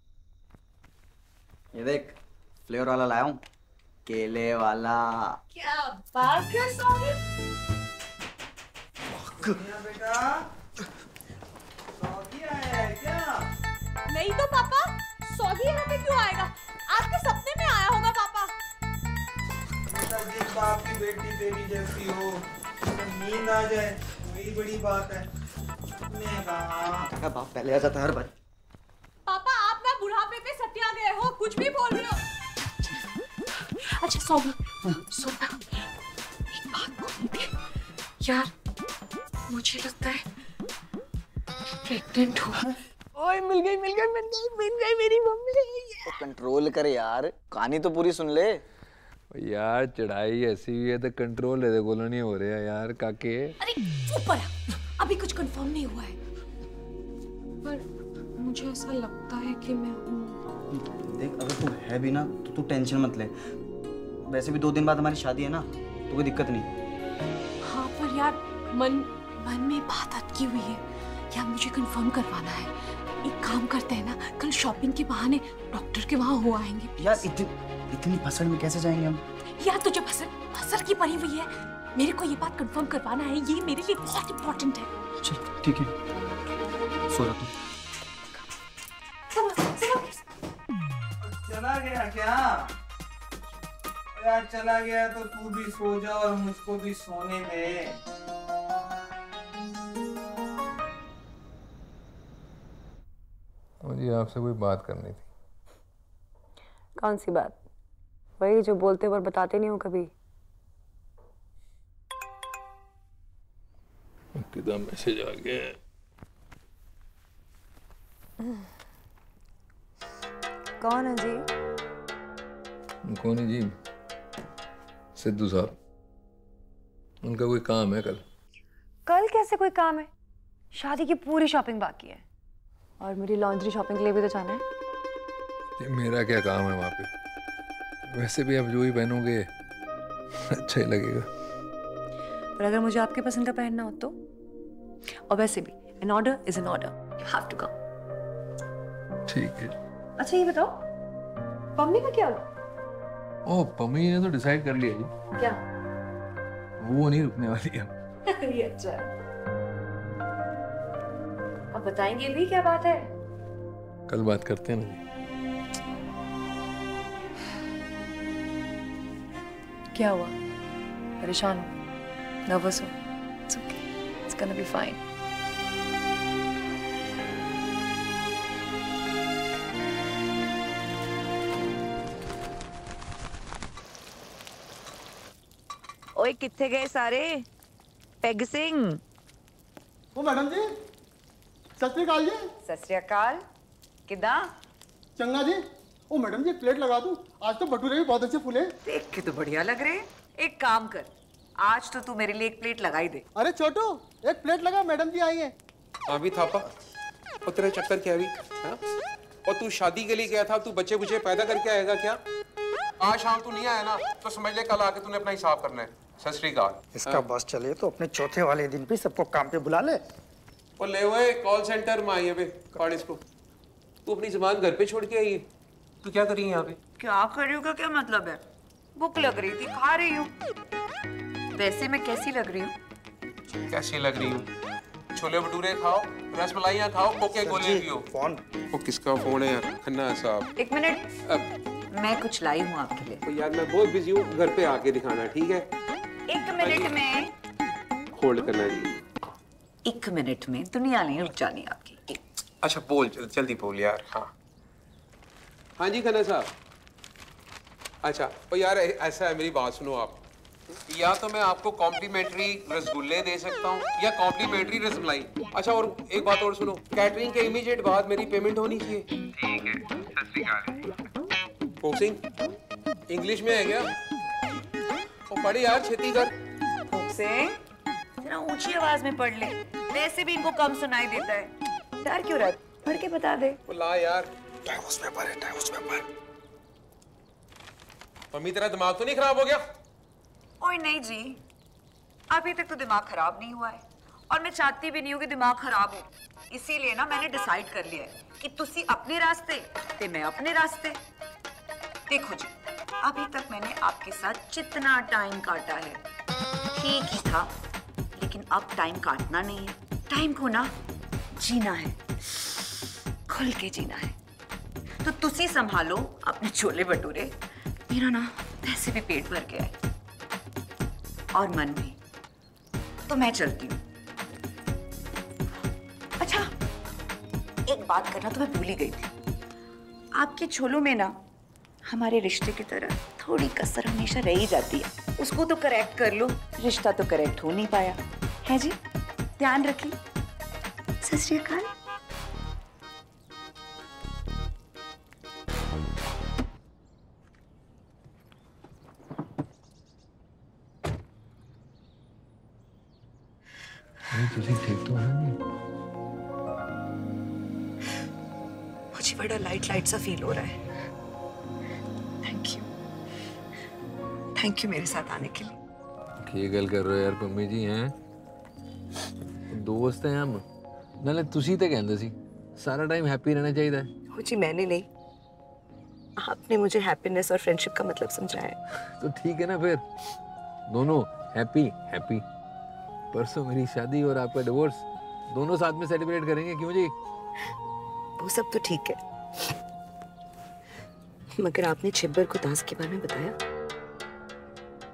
ये देख, फ्लेवर वाला लाया हूँ, केले वाला। क्या बात कर सॉरी? बेटा, सौगी आया है क्या? नहीं तो पापा, सौगी यहाँ पे क्यों आएगा? आपके सपने में आया होगा पापा। बेटा जिस बाप की बेटी तेरी जैसी हो, नींद आ जाए वही बड़ी बात है। मैं कहा बाप पहले आ जाता है हर बार। पापा आप ना बुढ़ापे पे सत्या गए हो, कुछ भी बोल रहे हो। अच्छा सौगी, सुन ना, एक बात बोलनी थी यार, मुझे लगता है प्रेग्नेंट हूँ। ओए मिल गई मिल गई मिल गई मिल गई मेरी मम्मी। तो कंट्रोल कर यार, कहानी तो पूरी सुन ले। यार चढ़ाई ऐसी हुई है तो कंट्रोल है, देखो नहीं हो रहा यार काके। अरे चुप रहा, अभी कुछ कंफर्म नहीं हुआ है, पर मुझे ऐसा लगता है कि मैं हूँ। देख अगर तू है भी ना तो तू टेंशन मत ले, वैसे भी दो दिन बाद हमारी शादी है ना, तो कोई दिक्कत नहीं। हाँ पर यार मन मन में बात अटकी हुई है यार, मुझे कंफर्म करवाना है। एक काम करते हैं ना, कल शॉपिंग के बहाने डॉक्टर के वहाँ हो आएंगे। यार इतनी इतनी फसड़ में कैसे जाएंगे हम? यार तुझे फसड़ फसड़ की पड़ी हुई है, मेरे को ये बात कंफर्म करवाना है, ये मेरे लिए बहुत इंपॉर्टेंट है। चल ठीक है, सो जा तू। चला गया क्या? यार चला गया तो तू भी सो जा और मुझको भी सोने दे। मुझे आपसे कोई बात करनी थी। कौन सी बात? वही जो बोलते पर बताते नहीं हो कभी। कितना मैसेज आ गया है। कौन है जी? कौन है जी? सिद्धू साहब। उनका कोई काम है कल। कल कैसे कोई काम है? शादी की पूरी शॉपिंग बाकी है और मेरी लॉन्ड्री शॉपिंग के लिए भी तो जाना है। ये मेरा क्या काम है वहाँ पे? वैसे भी अब जो ही पहनोगे अच्छा ही लगेगा। पर अगर मुझे आपके पसंद का पहनना हो तो? और वैसे भी an order is an order. You have to come. ठीक है। अच्छा ये बताओ, पम्मी का क्या हुआ? ओह, पम्मी ने तो डिसाइड कर लिया जी। क्या? वो नहीं रुकने वाली है। ये अच्छा है। अब बताएंगे भी क्या बात है? कल बात करते हैं ना जी। क्या हुआ? परेशान हो? नर्वस हो? It's okay. It's gonna be fine. ओए किथे गए सारे? पैग सिंह। ओ मैडम जी, सत श्री अकाल जी। सत श्री अकाल। किदा? चंगा जी। ओ मैडम जी, प्लेट लगा दूं? आज तो भटूरे भी बहुत अच्छे फूले। देख के तो बढ़िया लग रहे। एक काम कर, आज तो तू मेरे लिए एक प्लेट लगा ही दे। अरे छोटू, एक प्लेट लगा, मैडम जी आई है। अभी थापा, और तेरा चक्कर क्या भी? हाँ? और तू शादी के लिए गया था, तू बच्चे बुच्चे पैदा करके आएगा क्या? आज शाम तू नहीं आया ना तो समझ ले कल आके तूने अपना हिसाब करना है। सत श्री अकाल। इसका बॉस चले तो अपने चौथे वाले दिन भी सबको काम पे बुला ले। और ले हुए कॉल सेंटर में आई है काट इसको। तू अपनी जुबान घर पे छोड़ के आई है। तू क्या कर रही है यहाँ पे? क्या कर रही हूँ का क्या मतलब है? भूख लग रही थी, खा रही हूँ। वैसे मैं कैसी लग रही हूँ? कैसी लग रही हूँ? छोले भटूरे खाओ, रसमलाइयाँ खाओ, कोके गोले पियो। फोन? वो किसका फोन है यार? खन्ना साहब। एक मिनट, मैं कुछ लाई हूँ आपके लिए। तो यार मैं बहुत बिजी हूँ, घर पे आके दिखाना ठीक है? एक मिनट में। होल्ड करना जी। एक मिनट में दुनिया नहीं रुक जानी आपकी। अच्छा बोल, जल्दी बोल यार। हाँ हाँ जी खन्ना साहब। अच्छा तो यार ऐसा है, मेरी बात सुनो आप। या तो मैं आपको कॉम्प्लीमेंट्री रसगुल्ले दे सकता हूँ या कॉम्प्लीमेंट्री रसमलाई। अच्छा और एक बात और सुनो, कैटरिंग के इमीडिएट बाद मेरी पेमेंट होनी चाहिए। ठीक है, सत श्री अकाल। फोक्सिंग इंग्लिश में है क्या? वो पढ़ यार, छेती कर। फोक्सिंग जरा ऊंची आवाज में पढ़ ले, वैसे भी इनको कम सुनाई देता है। डर क्यों रहा? पढ़ के बता दे। वो ला यार, डाइवोर्स पेपर है, डाइवोर्स पेपर। मम्मी तेरा दिमाग तो नहीं खराब हो गया? ओए नहीं जी, अभी तक तो दिमाग खराब नहीं हुआ है और मैं चाहती भी नहीं हूँ कि दिमाग खराब हो। इसीलिए ना मैंने डिसाइड कर लिया है कि तुसी अपने रास्ते ते मैं अपने रास्ते। देखो जी, अभी तक मैंने आपके साथ जितना टाइम काटा है ठीक ही था, लेकिन अब टाइम काटना नहीं है, टाइम को ना जीना है, खुल के जीना है। तो तुसी संभालो अपने छोले भटूरे, मेरा ना वैसे भी पेट भर गया है और मन भी। तो मैं चलती हूँ। अच्छा एक बात करना तो मैं भूल ही गई थी, आपके छोलों में ना हमारे रिश्ते की तरह थोड़ी कसर हमेशा रह ही जाती है, उसको तो करेक्ट कर लो। रिश्ता तो करेक्ट हो नहीं पाया है जी, ध्यान रखिए। सत श्री अकाल। ठीक तो है? मुझे बड़ा लाइट लाइट सा फील हो रहा है। थैंक यू, थैंक यू मेरे साथ आने के लिए। ਕੀ ਗੱਲ ਕਰ ਰਹੇ ਹੋ ਯਾਰ ਪੰਮੀ ਜੀ? हैं दोस्त हैं हम, नाले तुसी तो कहंदे सी सारा टाइम हैप्पी रहना चाहिए। हो जी मैंने नहीं, आपने मुझे हैप्पीनेस और फ्रेंडशिप का मतलब समझाया। तो ठीक है ना, फिर दोनों हैप्पी हैप्पी। परसों मेरी शादी और आपका डिवोर्स दोनों साथ में सेलिब्रेट करेंगे, क्यों जी? वो सब तो ठीक है, मगर आपने छिब्बर को दास के बारे में बताया?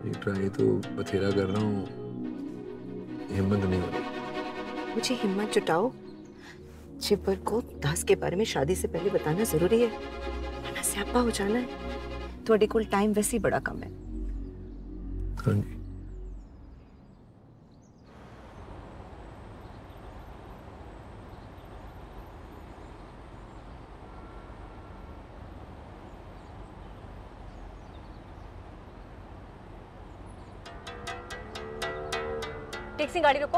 ये ट्राई तो बथेरा कर रहा हूँ, हिम्मत नहीं हो रही। मुझे हिम्मत जुटाओ। चिब्बर को दास के बारे में शादी से पहले बताना जरूरी है, वरना स्यापा हो जाना है। थोड़ी कुल टाइम वैसे ही बड़ा कम है। हाँ जी। टैक्सी गाड़ी रोको।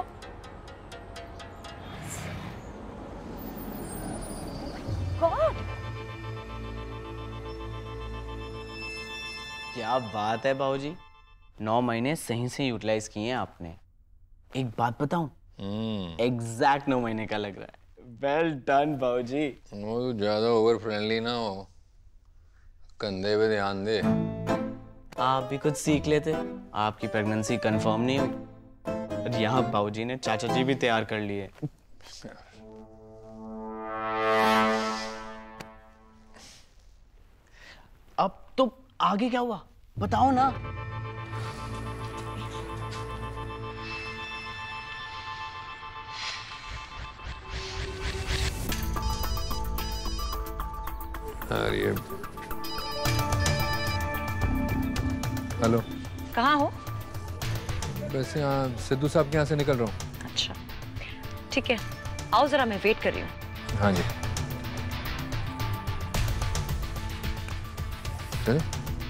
God! क्या बात है बाबूजी, नौ महीने सही से यूटिलाइज किए हैं आपने। एक बात बताऊं, एग्जैक्ट नौ महीने का लग रहा है। वेल डन बाबूजी। वो ज्यादा ओवर फ्रेंडली ना हो, कंधे पे ध्यान दे। आप भी कुछ सीख लेते, आपकी प्रेगनेंसी कंफर्म नहीं हुई और यहाँ बाबूजी ने चाचा जी भी तैयार कर लिए। अब तो आगे क्या हुआ बताओ ना। अरे हेलो, कहाँ हो? वैसे यहाँ सिद्धू साहब के यहाँ से निकल रहा हूँ। अच्छा ठीक है, आओ जरा, मैं वेट कर रही हूँ। हाँ जी चले।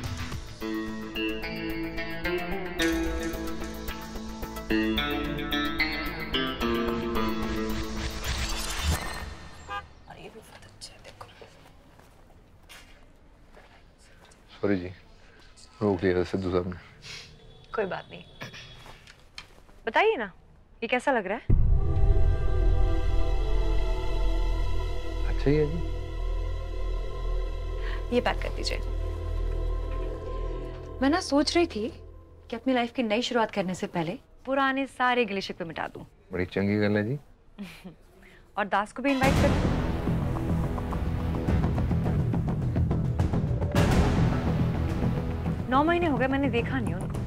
सॉरी जी, रोक लिया था सिद्धू साहब ने। कोई बात नहीं, बताइए ना ये कैसा लग रहा है? अच्छा ही है जी। ये पैक कर दीजिए। मैं ना सोच रही थी कि अपनी लाइफ की नई शुरुआत करने से पहले पुराने सारे गिले शिकवे मिटा दूं। बड़ी चंगी गल है जी। और दास को भी इनवाइट कर दूं। नौ महीने हो गए मैंने देखा नहीं उनको।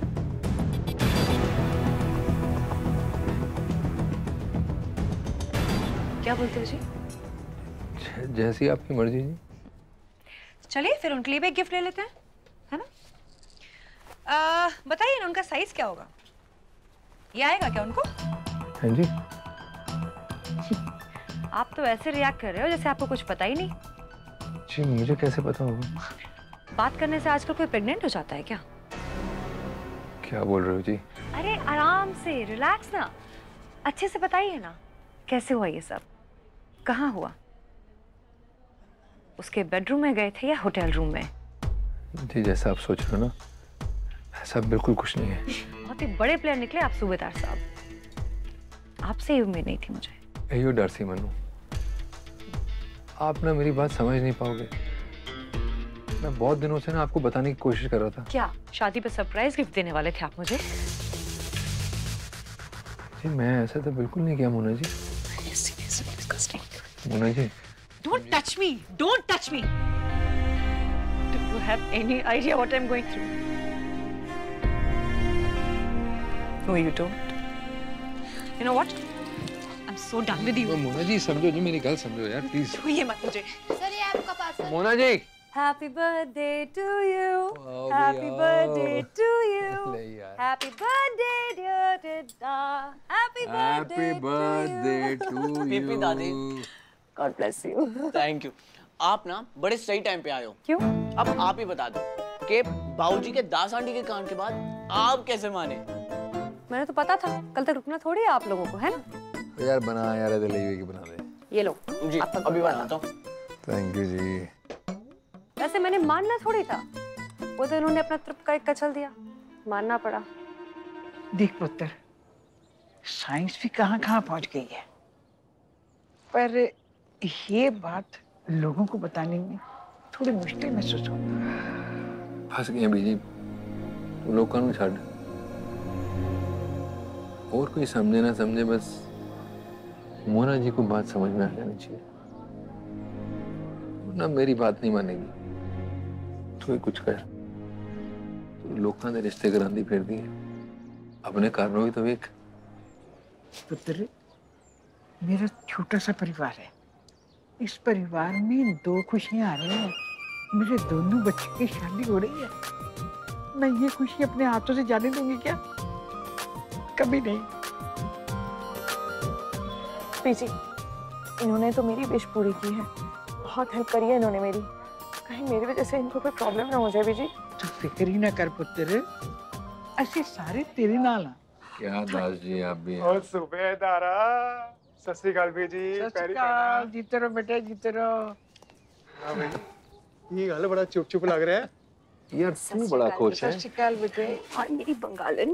क्या बोलते हो जी? जैसी आपकी मर्जी जी। चलिए फिर उनके लिए भी एक गिफ्ट ले लेते हैं, है ना? आ, बताइए ना उनका साइज क्या होगा? ये आएगा क्या उनको? हाँ जी। आप तो ऐसे रिएक्ट कर रहे हो जैसे आपको कुछ पता ही नहीं। जी मुझे कैसे पता होगा? बात करने से आजकल कोई प्रेग्नेंट हो जाता है क्या? क्या बोल रहे हो जी? अरे आराम से, रिलैक्स ना, अच्छे से बताइए ना कैसे हुआ ये सब, कहाँ हुआ? उसके बेडरूम में गए थे या होटल रूम में? जी जैसा आप सोच रहे हो ना, ऐसा बिल्कुल कुछ नहीं है। बहुत ही बड़े प्लेयर निकले आप सूबेदार साहब, आपसे ही उम्मीद नहीं थी मुझे। एयो डरसी मनु, आप ना मेरी बात समझ नहीं पाओगे। मैं बहुत दिनों से ना आपको बताने की कोशिश कर रहा था। क्या शादी पे सरप्राइज गिफ्ट देने वाले थे आप मुझे? जी मैं ऐसा तो बिल्कुल नहीं किया Mona ji. Mona ji Don't touch me! Don't touch me! Do you have any idea what I'm going through? No, you don't. You know what? I'm so done with you. Mona ji समझो जी, मेरी गल समझो यार प्लीज। छुइए मत मुझे। सर ये आपका parcel. Mona ji. Happy birthday to you. Oh, Happy yeah. birthday to you. ले यार। Happy birthday dear Dida. Happy birthday Happy birthday to you. Pipi दादी। God bless you. Thank you. आप ना बड़े सही टाइम पे आए हो। क्यों? अब आप ही बता दो कि बाबूजी के दास आंटी के कांड के बाद आप कैसे माने? मैंने तो पता था, कल तक रुकना थोड़ी है आप लोगों को, है ना? यार बना यार, दिल्ली की बना दे। ये लो जी, अभी बनाता हूँ। थैंक यू जी। वैसे मैंने मानना थोड़ी था, वो तो इन्होंने अपना ट्रिप का एक कचल दिया, मानना पड़ा। देख पुत्र, साइंस भी कहाँ कहाँ पहुंच गई है, पर ये बात लोगों को बताने में थोड़ी मुश्किल महसूस होती है। फंस गए बीजी, वो लोग कानून छाड़। और कोई समझे ना समझे, बस मोना जी को बात समझ में आ जानी चाहिए, वरना मेरी बात नहीं मानेगी। तो कुछ कर, तो लोगों ने रिश्ते करांदी फिर दी अपने कारणों भी तो एक पुत्र मेरा छोटा सा परिवार है। इस परिवार में दो खुशियां आ रही हैं। मेरे दोनों बच्चों की शादी हो रही है। मैं ये खुशी अपने हाथों से जाने दूंगी क्या? कभी नहीं। पीजी, इन्होंने तो मेरी विश पूरी की है। बहुत हेल्प करी है इन्होंने मेरी। कहीं मेरी वजह से इनको कोई प्रॉब्लम ना हो जाए बीजी। तू फिक्र ही ना कर पुत्र, ऐसे सारे तेरे नाल आ। क्या दास जी आप भी और सुबेदारा सत श्री अकाल बीजी। सत श्री अकाल, जीते रहो बेटे जीते रहो। हाँ भाई, ये गल बड़ा चुप चुप लग रहा है यार। तू बड़ा खुश है। सत श्री अकाल बेटे। और मेरी बंगालन।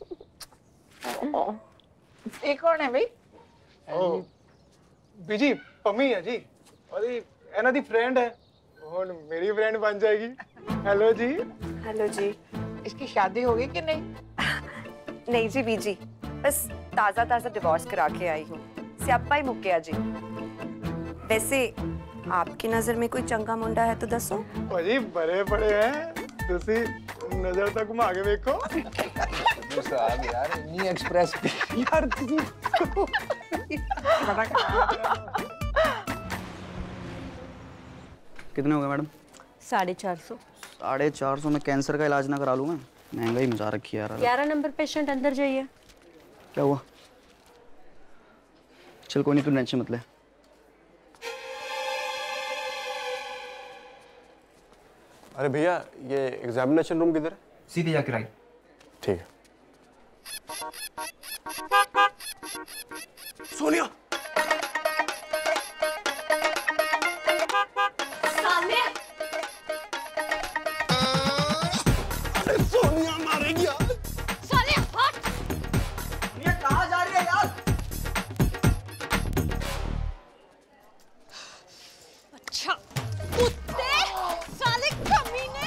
ये कौन है भाई? ओ बीजी पम्मी है जी, और ये एना दी फ्रेंड है, और मेरी फ्रेंड बन जाएगी। हेलो जी। हेलो जी। इसकी शादी होगी कि नहीं? नहीं जी बीजी, बस ताजा ताजा डिवोर्स करा के आई हूँ। स्यापा ही मुक गया जी। वैसे आपकी नजर में कोई चंगा मुंडा है तो दसो। भाजी बड़े बड़े हैं, तुसी नजर तक घुमा के देखो। साहब यार इन्नी एक्सप्रेस यार तुसी कितने हो गए मैडम? साढ़े चार सौ। साढ़े चार सौ में कैंसर का इलाज ना करा लूँ मैं? महंगाई मचा रखी है यार। ग्यारह नंबर पेशेंट अंदर जाइए। क्या हुआ? चल कोई नहीं, तू टेंशन मत ले। अरे भैया ये एग्जामिनेशन रूम किधर है? सीधे जाके राइट। ठीक है। सोनिया सोनिया मारेगी यार। साले हट। ये कहाँ जा रही है यार? अच्छा कुत्ते, साले कमीने,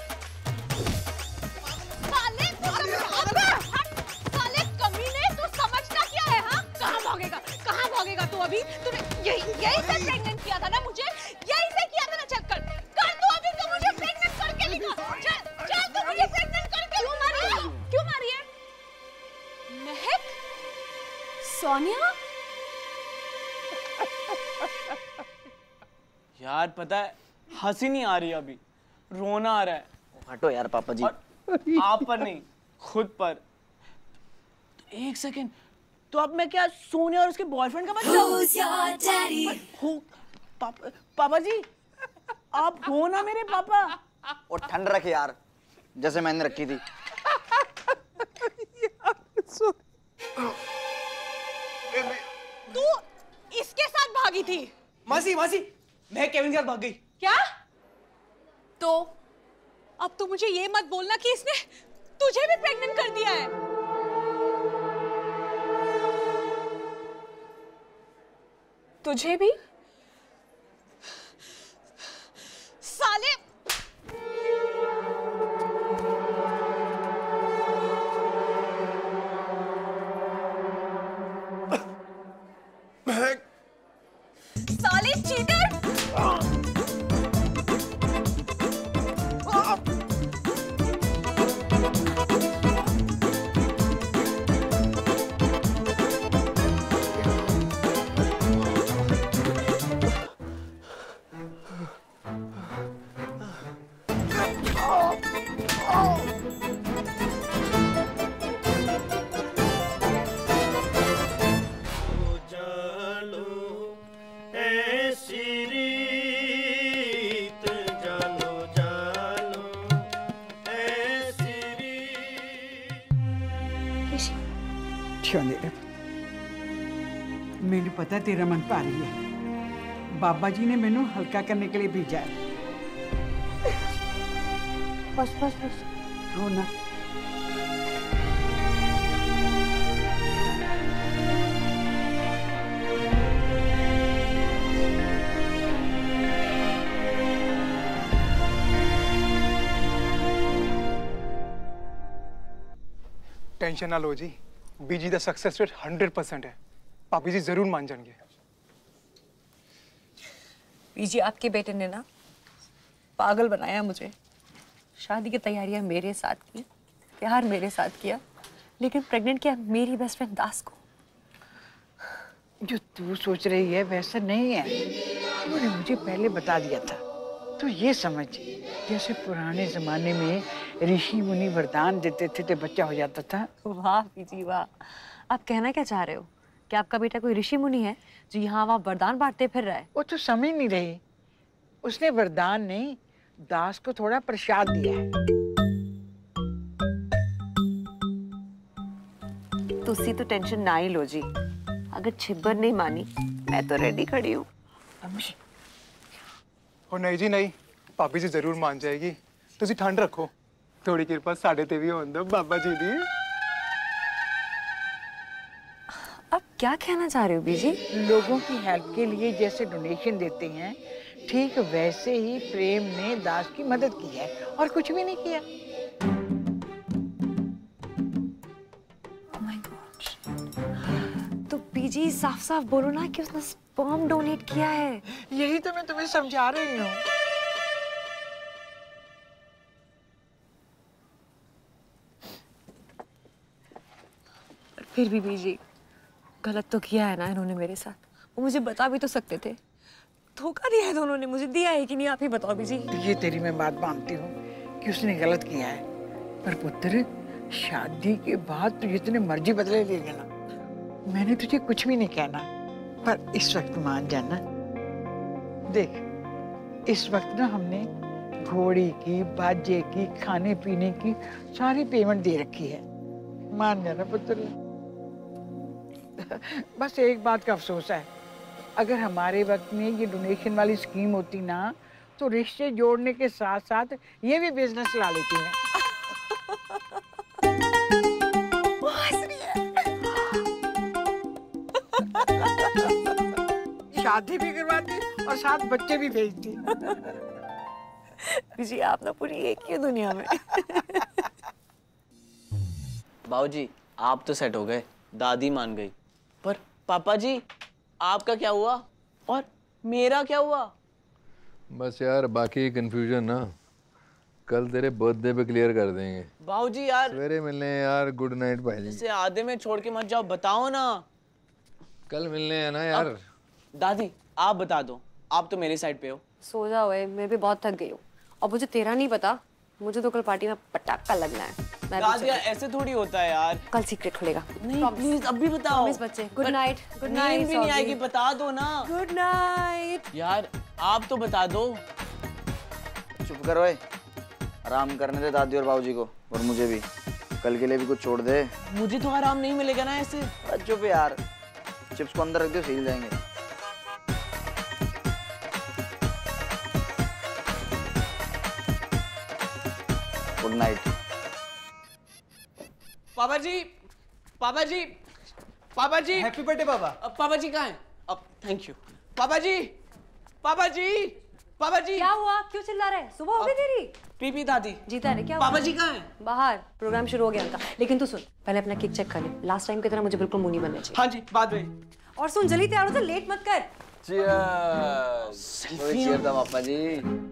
साले अबे हट, साले कमीने, तू समझता क्या है? हाँ कहाँ भागेगा, कहाँ भागेगा तू? अभी तूने यही यही से प्रेग्नेंट किया था ना मुझे, यही से किया था ना। चल कर कर तू अभी तो मुझे प्रेग्नेंट करके दिखा। चल चल तू मुझे प्रेग्नेंट करके क्यों मारी है? क्यों मारी है? महक, सोनिया। यार पता है हंसी नहीं आ रही अभी, रोना आ रहा है। हटो यार पापा जी। आप पर नहीं, खुद पर। तो एक सेकेंड, तो अब मैं क्या सोनिया और उसके बॉयफ्रेंड का बच्चा हूँ? हो पापा, पापा जी आप हो ना मेरे पापा? और ठंड रखे यार, जैसे मैंने रखी थी। तू इसके साथ भागी थी? मासी मासी मैं केविन के साथ भाग गई। क्या? तो अब तू मुझे ये मत बोलना कि इसने तुझे भी प्रेग्नेंट कर दिया है। तुझे भी? साले साले चीटर। मैंने पता तेरा मन भारी है, बाबा जी ने मैनू हल्का करने के लिए भेजा है। बस बस बस रो ना। टेंशन ना लो जी, बीजी दा सक्सेस रेट हंड्रेड परसेंट है। पापी जी जरूर मान जाएंगे। बीजी आपके बेटे ने ना पागल बनाया मुझे। शादी की तैयारियां मेरे साथ की, प्यार मेरे साथ किया, लेकिन प्रेग्नेंट किया मेरी बेस्ट फ्रेंड दास को। जो तू सोच रही है वैसा नहीं है, तूने मुझे पहले बता दिया था। तो ये समझ, जैसे पुराने जमाने में ऋषि मुनि वरदान देते थे तो बच्चा हो जाता था। वाह बीजी वाह, आप कहना क्या चाह रहे हो कि आपका बेटा कोई ऋषि मुनि है जो यहाँ वहाँ वरदान बांटते फिर रहा है? वो तो समझ नहीं रही, उसने वरदान नहीं, दास को थोड़ा प्रसाद दिया है। तुसी तो टेंशन ना ही लो जी, अगर छिब्बर नहीं मानी मैं तो रेडी खड़ी हूँ। ओ नहीं जी नहीं, भाभी जी जरूर मान जाएगी। तुसी ठंड रखो, थोड़ी कृपा साढ़े ते भी होने दो बाबा जी दी। अब क्या कहना चाह रहे हो बीजी? लोगों की हेल्प के लिए जैसे डोनेशन देते हैं, ठीक वैसे ही प्रेम ने दास की मदद की है और कुछ भी नहीं किया। Oh my God. तो बीजी साफ साफ बोलो ना कि उसने स्पर्म डोनेट किया है। यही तो मैं तुम्हें समझा रही हूँ। फिर भी बीजी गलत तो किया है ना इन्होंने मेरे साथ। वो मुझे बता भी तो सकते थे। धोखा दिया है दोनों ने, मुझे दिया है कि नहीं आप ही बताओ बीजी। ये तेरी मैं बात मानती हूँ कि उसने गलत किया है, पर पुत्र शादी के बाद तू जितने मर्जी बदले ले लेना, मैंने तुझे कुछ भी नहीं कहना। पर इस वक्त मान जाना, देख इस वक्त ना हमने घोड़ी की, बाजे की, खाने पीने की सारी पेमेंट दे रखी है, मान जाना पुत्र। बस एक बात का अफसोस है, अगर हमारे वक्त में ये डोनेशन वाली स्कीम होती ना तो रिश्ते जोड़ने के साथ साथ ये भी बिजनेस ला लेती मैं। शादी भी करवाती और साथ बच्चे भी भेजती। जी आप ना पूरी एक ही दुनिया में। बाबूजी आप तो सेट हो गए, दादी मान गई, पर पापा जी आपका क्या हुआ और मेरा क्या हुआ? बस यार बाकी कंफ्यूजन ना कल तेरे बर्थडे पे क्लियर कर देंगे। बाबूजी यार सवेरे मिलने यार। गुड नाइट भाई जी। इसे आधे में छोड़ के मत जाओ, बताओ ना। कल मिलने हैं ना यार। दादी आप बता दो, आप तो मेरी साइड पे हो। सो जाओ, मैं भी बहुत थक गई हूँ और मुझे तेरा नहीं पता, मुझे तो कल पार्टी में पटाखा लगना है। मैं दादी यार ऐसे थोड़ी होता है यार। कल सीक्रेट खुलेगा। नहीं प्लीज अभी बताओ। प्रॉमिस बच्चे। Good night. Good night. नींद भी नहीं आएगी, बता दो ना। Good night. यार आप तो बता दो। चुप करो, आराम करने दे दादी और बाबूजी को, और मुझे भी कल के लिए भी कुछ छोड़ दे। मुझे तो आराम नहीं मिलेगा ना ऐसे। चुप यार, चिप्स को अंदर रख दो, सील जाएंगे। Good night. पापा जी, पापा जी, पापा जी। हैप्पी बर्थडे पापा। अब पापा जी कहाँ हैं? अब थैंक यू। पापा जी, पापा जी, पापा जी। क्या हुआ? क्यों चिल्ला रहे? सुबह हो गई तेरी? पीपी दादी। जीता रे क्या हुआ? पापा जी कहाँ हैं? बाहर। प्रोग्राम शुरू हो गया उनका। लेकिन तू सुन, पहले अपना केक चेक कर ले। लास्ट टाइम की तरह मुझे बिल्कुल मुंह नहीं बनना चाहिए। हाँ जी, बाद में। और सुन, जल्दी तैयार हो जा, लेट मत कर। चीयर्स। चीयर था पापा जी।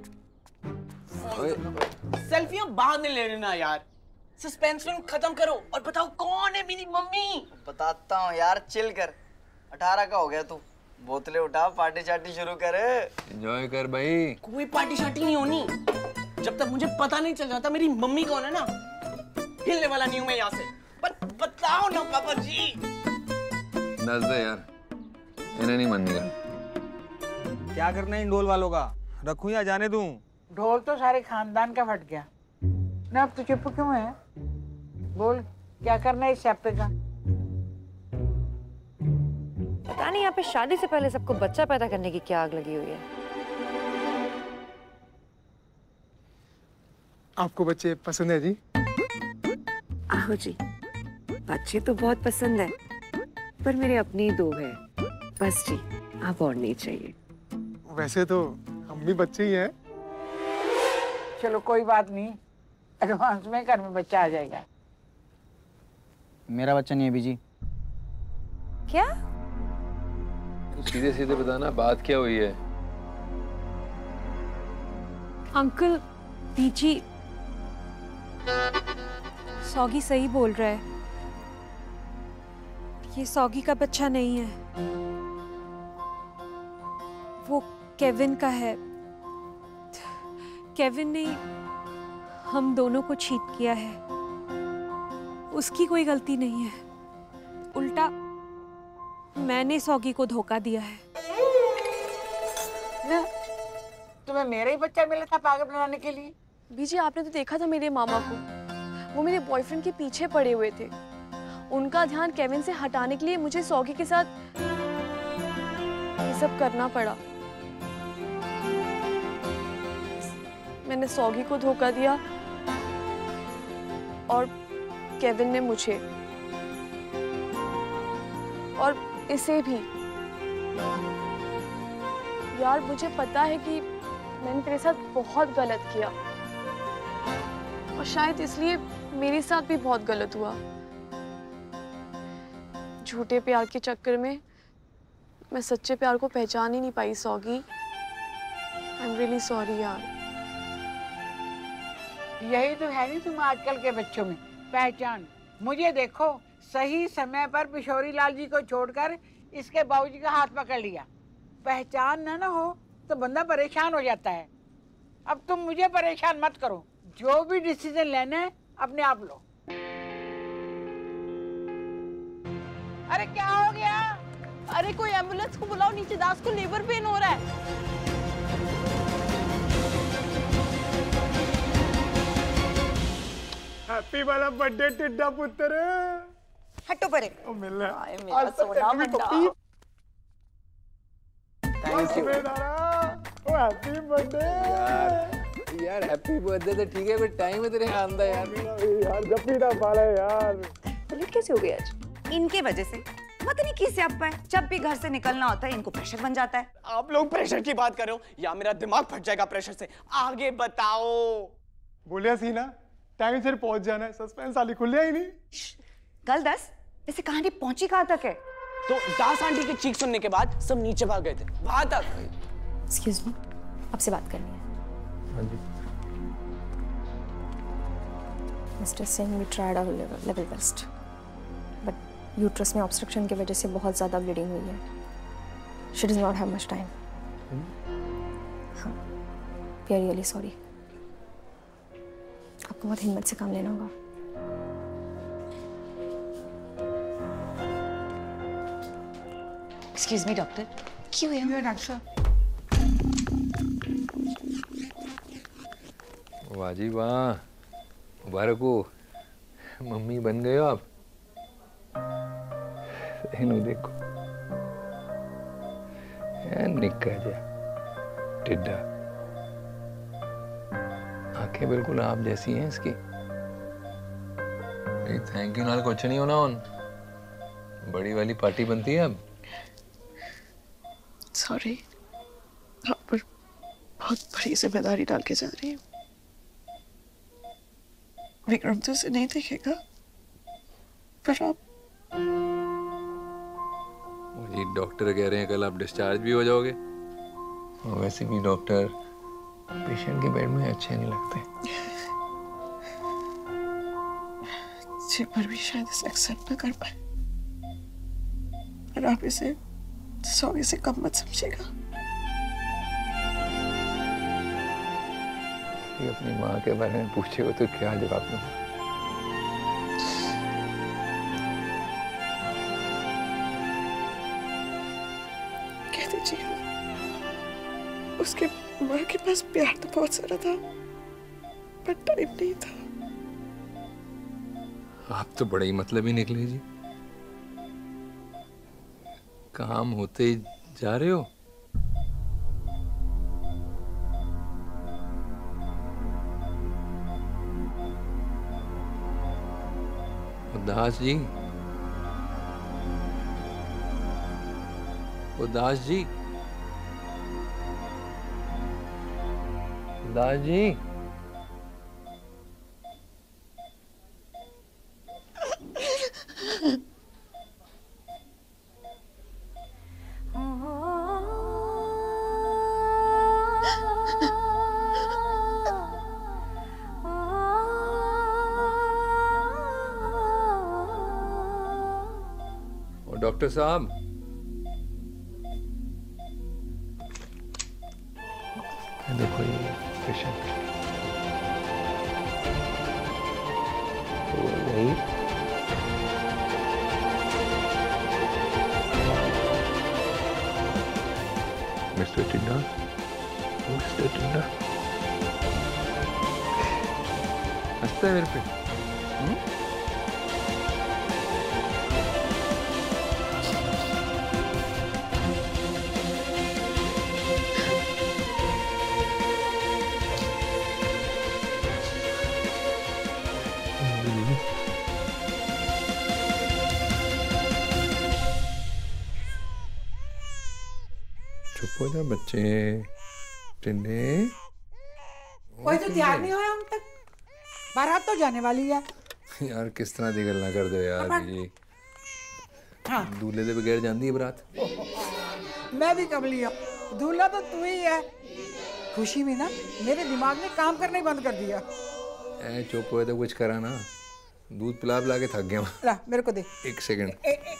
सेल्फियां बाद में ले लेना यार। सस्पेंस फिल्म खत्म करो और बताओ कौन है मेरी मम्मी। बताता हूँ यार, चिल कर। अठारह का हो गया तू, बोतलें उठा, पार्टी चार्टी शुरू कर। एंजॉय कर भाई। कोई पार्टी शार्टी नहीं होनी जब तक मुझे पता नहीं चल जाता मेरी मम्मी कौन है ना। हिलने वाला नहीं हूँ मैं यहाँ से। बत, बताओ ना पापा जी। दस दे यार, इन्हें नहीं मानेगा। क्या करना है इन ढोल वालों का? रखूं या जाने दूं? ढोल तो सारे खानदान का फट गया ना, अब तू चुप क्यों है? बोल क्या करना है इस सैपे का? पता नहीं यहाँ पे शादी से पहले सबको बच्चा पैदा करने की क्या आग लगी हुई है। आपको बच्चे पसंद है जी? आहो जी, बच्चे तो बहुत पसंद है, पर मेरे अपनी दो है बस जी, आप और नहीं चाहिए। वैसे तो हम भी बच्चे ही हैं। चलो कोई बात नहीं, एडवांस में घर में बच्चा आ जाएगा। मेरा बच्चा नहीं है बीजी। क्या? सीधे सीधे बताना बात क्या हुई है। अंकल बीजी सौगी सही बोल रहा है, ये सौगी का बच्चा नहीं है, वो केविन का है। केविन ने हम दोनों को चीट किया है, उसकी कोई गलती नहीं है, उल्टा मैंने सौगी को धोखा दिया है। ना, तुम्हें मेरा ही बच्चा मिला था पागल बनाने के लिए? बीजी आपने तो देखा था मेरे मामा को, वो मेरे बॉयफ्रेंड के पीछे पड़े हुए थे। उनका ध्यान केविन से हटाने के लिए मुझे सौगी के साथ ये सब करना पड़ा। मैंने सौगी को धोखा दिया और केविन ने मुझे और इसे भी। यार मुझे पता है कि मैंने तेरे साथ बहुत गलत किया और शायद इसलिए मेरे साथ भी बहुत गलत हुआ। झूठे प्यार के चक्कर में मैं सच्चे प्यार को पहचान ही नहीं पाई सौगी। आई एम रियली सॉरी यार। यही तो है नहीं तुम आजकल के बच्चों में, पहचान। मुझे देखो, सही समय पर किशोरी लाल जी को छोड़कर इसके बाबूजी का हाथ पकड़ लिया। पहचान ना ना हो तो बंदा परेशान हो जाता है। अब तुम मुझे परेशान मत करो, जो भी डिसीजन लेना है अपने आप लो। अरे क्या हो गया? अरे कोई एम्बुलेंस को बुलाओ, नीचे दास को लेबर पेन हो रहा है। हैप्पी वाला बर्थडे टिड्डा पुत्र। हटो परे। ओ मिल रहा है मेरा सोना मुंडा। थैंक यू ओ हैप्पी बर्थडे यार। हैप्पी बर्थडे तो ठीक है, बट टाइम है तेरे आंदा यार। यार जब ना पाला यार। लेट कैसे हो गया आज? इनके वजह से पता नहीं किससे आप पाए, जब भी घर से निकलना होता है इनको प्रेशर बन जाता है। आप लोग प्रेशर की बात करो या मेरा दिमाग फट जाएगा प्रेशर से। आगे बताओ। बोलिया सीना, टाइम से पहुंच जाना है, सस्पेंस वाली खुलिया ही नहीं। कल दस ऐसे कहानी पहुंची कहां तक है? तो दास आंटी की चीख सुनने के बाद सब नीचे भाग गए थे, वहां तक। एक्सक्यूज मी, आपसे बात करनी है। हाँ जी। Mister Singh, we tried our level best, but uterus में ऑब्स्ट्रक्शन की वजह से बहुत ज़्यादा ब्लीडिंग हुई है। She does not have much time. हाँ, वी आर रियली सॉरी। आपको बहुत हिम्मत से काम लेना होगा। एक्सक्यूज मी डॉक्टर, क्यों है डॉक्टर? वाह जी वाह, मुबारक हो, मम्मी बन गए हो आप। इन्हों देखो निक्का जा टिड्डा, आंखें बिल्कुल आप जैसी हैं इसकी। थैंक यू नाल कुछ नहीं होना, उन बड़ी वाली पार्टी बनती है अब। सॉरी, आप पर बहुत बड़ी जिम्मेदारी डाल के जा रही हूँ। विक्रम तो उसे नहीं देखेगा, पर आप जी डॉक्टर कह रहे हैं कल आप डिस्चार्ज भी हो जाओगे। और वैसे भी डॉक्टर पेशेंट के बेड में अच्छे नहीं लगते। जी पर भी शायद इसे एक्सेप्ट न कर पाए, पर आप इसे सौगी से कम मत समझिएगा। ये अपनी माँ के बारे में पूछेगा तो क्या जवाब दूंगा? कह दीजिएगा, उसके माँ के पास प्यार तो बहुत सारा था, पर टाइम नहीं था। आप तो बड़े ही मतलब ही निकले जी, काम होते ही जा रहे हो। दास जी, ओ दास जी, दास जी, डॉक्टर साहब, देखो ये पेशेंट वही मिस्टर टिंडा, मिस्टर टिंडा हंसता है मेरे पे। हुँ? चुप हो जा बच्चे। टिंडे कोई तो तैयार नहीं हुआ हम तक, बारात तो जाने वाली है। यार किस तरह दी गल ना कर दो यार जी। हाँ। दूल्हे दे बगैर जांदी है बरात। मैं भी कमली हूँ, दूल्हा तो तू ही है। खुशी में ना मेरे दिमाग ने काम करना ही बंद कर दिया। ए चुप हो तो कुछ करा ना, दूध पिला पिला के थक गया। ला मेरे को दे एक सेकंड।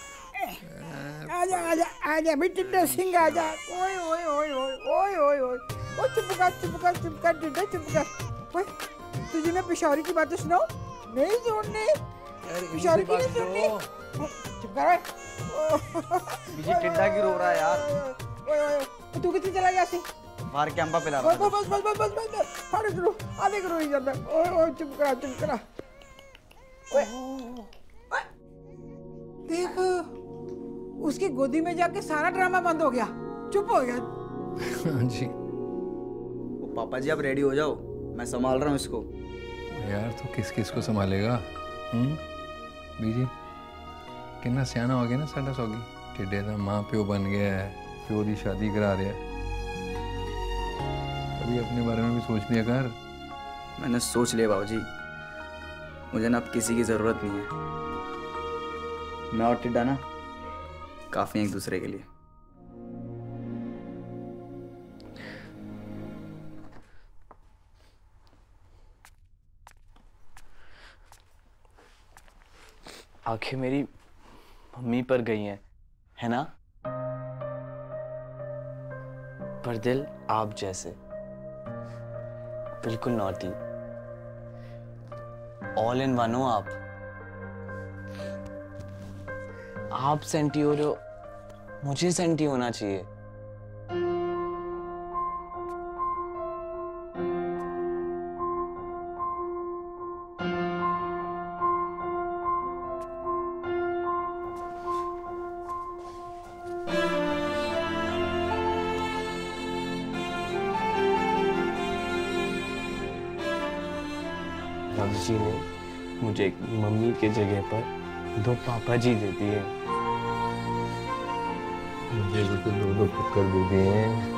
आजा आजा आजा भी टिंडा सिंह आजा। ओए ओए ओए ओए ओए ओए ओए ओ चुप कर चुप कर चुप कर टिंडा चुप कर। ओए तुझे मैं पिशौरी की बातें सुनाऊं? नहीं सुननी। पिशौरी की नहीं सुननी। चुप कर ओए। बीजी टिंडा की रो रहा है यार। ओए ओए तू कितनी चला गया सी? बाहर कैंपा पिला रहा बस बस बस बस बस बस बस फाड़ करो आधे करो ही जाता। ओए ओए चुप करा चुप करा। ओए देख उसकी गोदी में जाके सारा ड्रामा बंद हो गया, चुप हो गया। हाँ जी। ओ पापा जी आप रेडी हो जाओ, मैं संभाल रहा हूँ इसको। यार तो किस किस को संभालेगा? हम्म बीजी कितना सियाना हो गया ना साडा सौगी। टिड्डे दा माँ प्यो बन गया है, प्यो दी शादी करा रहा है। अभी अपने बारे में भी सोच लिया कर। मैंने सोच लिया बाबूजी, मुझे ना अब किसी की जरूरत नहीं है। मैं और टिड्डा ना काफी एक दूसरे के लिए। आंखें मेरी मम्मी पर गई हैं, है ना? पर दिल आप जैसे, बिल्कुल नॉटी, ऑल इन वन हो आप। आप सेंटी हो रहे हो, मुझे सेंटी होना चाहिए। रब जी ने मुझे एक मम्मी के जगह पर दो पापा जी दे दिए। मुझे भी तो दो दो पक्कर दे दिए हैं।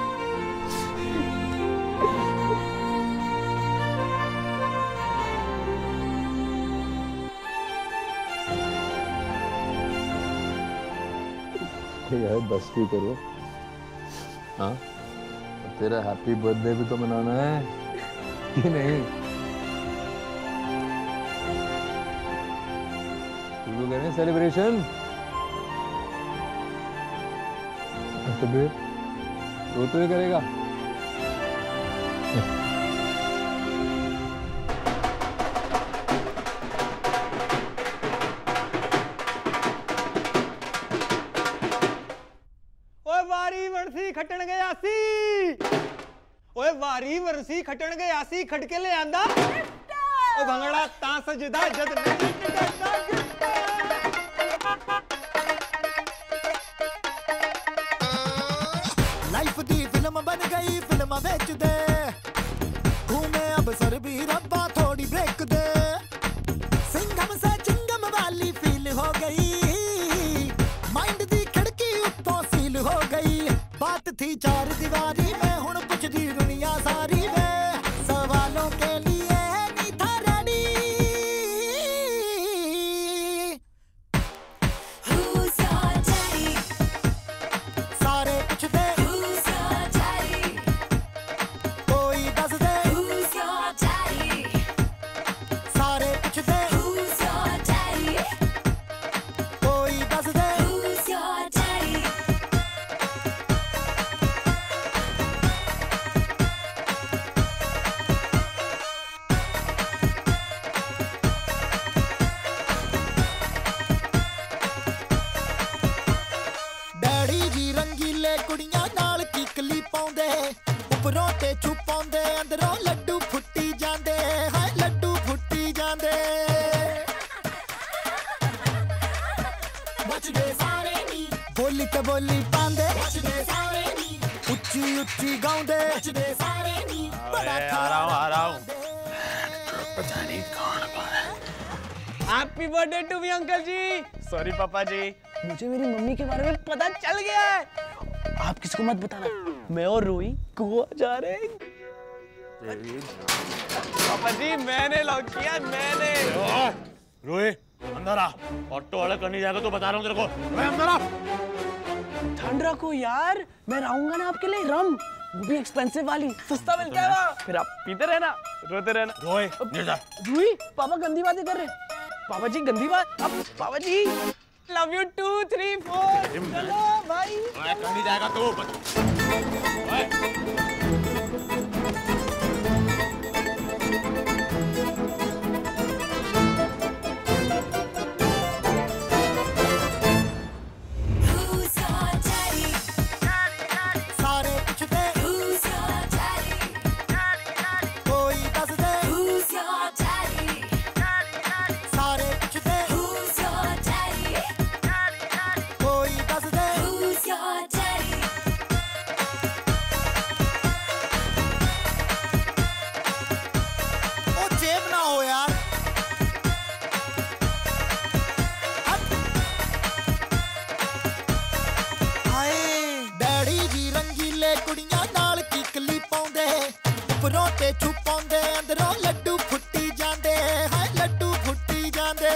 यार बस भी करो। हाँ तेरा हैप्पी बर्थडे भी तो मनाना है कि नहीं? शुरू करें सेलिब्रेशन। तो फिर वो तो ही करेगा। ओए वारी वरसी खटण गया सी, ओए वारी वरसी खटण गया सी, खटके ले आंदा ओ भंगड़ा ता सजदा जद लाइफ दी फिल्म बन गई, फिल्म बेच दे घूमे अब सर भी रब्बा थोड़ी ब्रेक दे। सिंघम से चिंगम वाली फील हो गई, माइंड दी खिड़की उत्तों सील हो गई। बात थी चार दीवारी में, हुण पुछदी दुनिया सारी में। सवालों के लिए नहीं था रेडी, सारे पुछदे कोई दस दे, सारे पुछदे कोई दस दे। छुपाਉਂਦੇ ਅੰਦਰੋਂ ਲੱਡੂ ਫੁੱਟੀ ਜਾਂਦੇ ਹਾਏ ਲੱਡੂ ਫੁੱਟੀ ਜਾਂਦੇ ਬਚਦੇ ਸਾਰੇ ਨੀ ਬੋਲੀ ਤੇ ਬੋਲੀ ਪਾਉਂਦੇ ਬਚਦੇ ਸਾਰੇ ਨੀ ਉੱਚੀ ਉੱਚੀ ਗਾਉਂਦੇ ਬਚਦੇ ਸਾਰੇ ਨੀ ਬੜਾ आ रहा हूँ आ रहा हूँ पता नहीं कौन पाया happy birthday to me uncle जी सॉरी पापा जी मुझे मेरी मम्मी के बारे में पता चल गया है आप किसी को मत बताना मैं और रोई गोवा जा रहे हैं पापा जी मैंने लॉक किया मैंने रोए अंदर आ ऑटो वाला करने जाएगा तो बता रहा हूँ तेरे को रोए अंदर आ ठंड रखो यार मैं लाऊंगा ना आपके लिए रम वो भी एक्सपेंसिव वाली सस्ता मिलता है वहाँ फिर आप पीते रहना रोते रहना रोए नीचे रूही पापा गंदी बातें कर रहे पापा जी गंदी बात अब पापा जी love you two three four चलो भाई करने जाएगा तो ਛੁਪਾਉਂਦੇ ਅੰਦਰੋਂ ਲੱਡੂ ਫੁੱਟੀ ਜਾਂਦੇ ਹਾਏ ਲੱਡੂ ਫੁੱਟੀ ਜਾਂਦੇ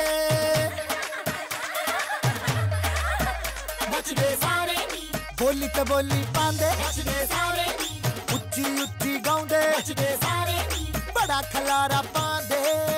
ਬਚਦੇ ਸਾਰੇ ਨੀ ਬੋਲੀ ਤੇ ਬੋਲੀ ਪਾਉਂਦੇ ਬਚਦੇ ਸਾਰੇ ਨੀ ਉੱਚੀ ਉੱਚੀ ਗਾਉਂਦੇ ਬਚਦੇ ਸਾਰੇ ਨੀ ਬੜਾ ਖਲਾਰਾ ਪਾਉਂਦੇ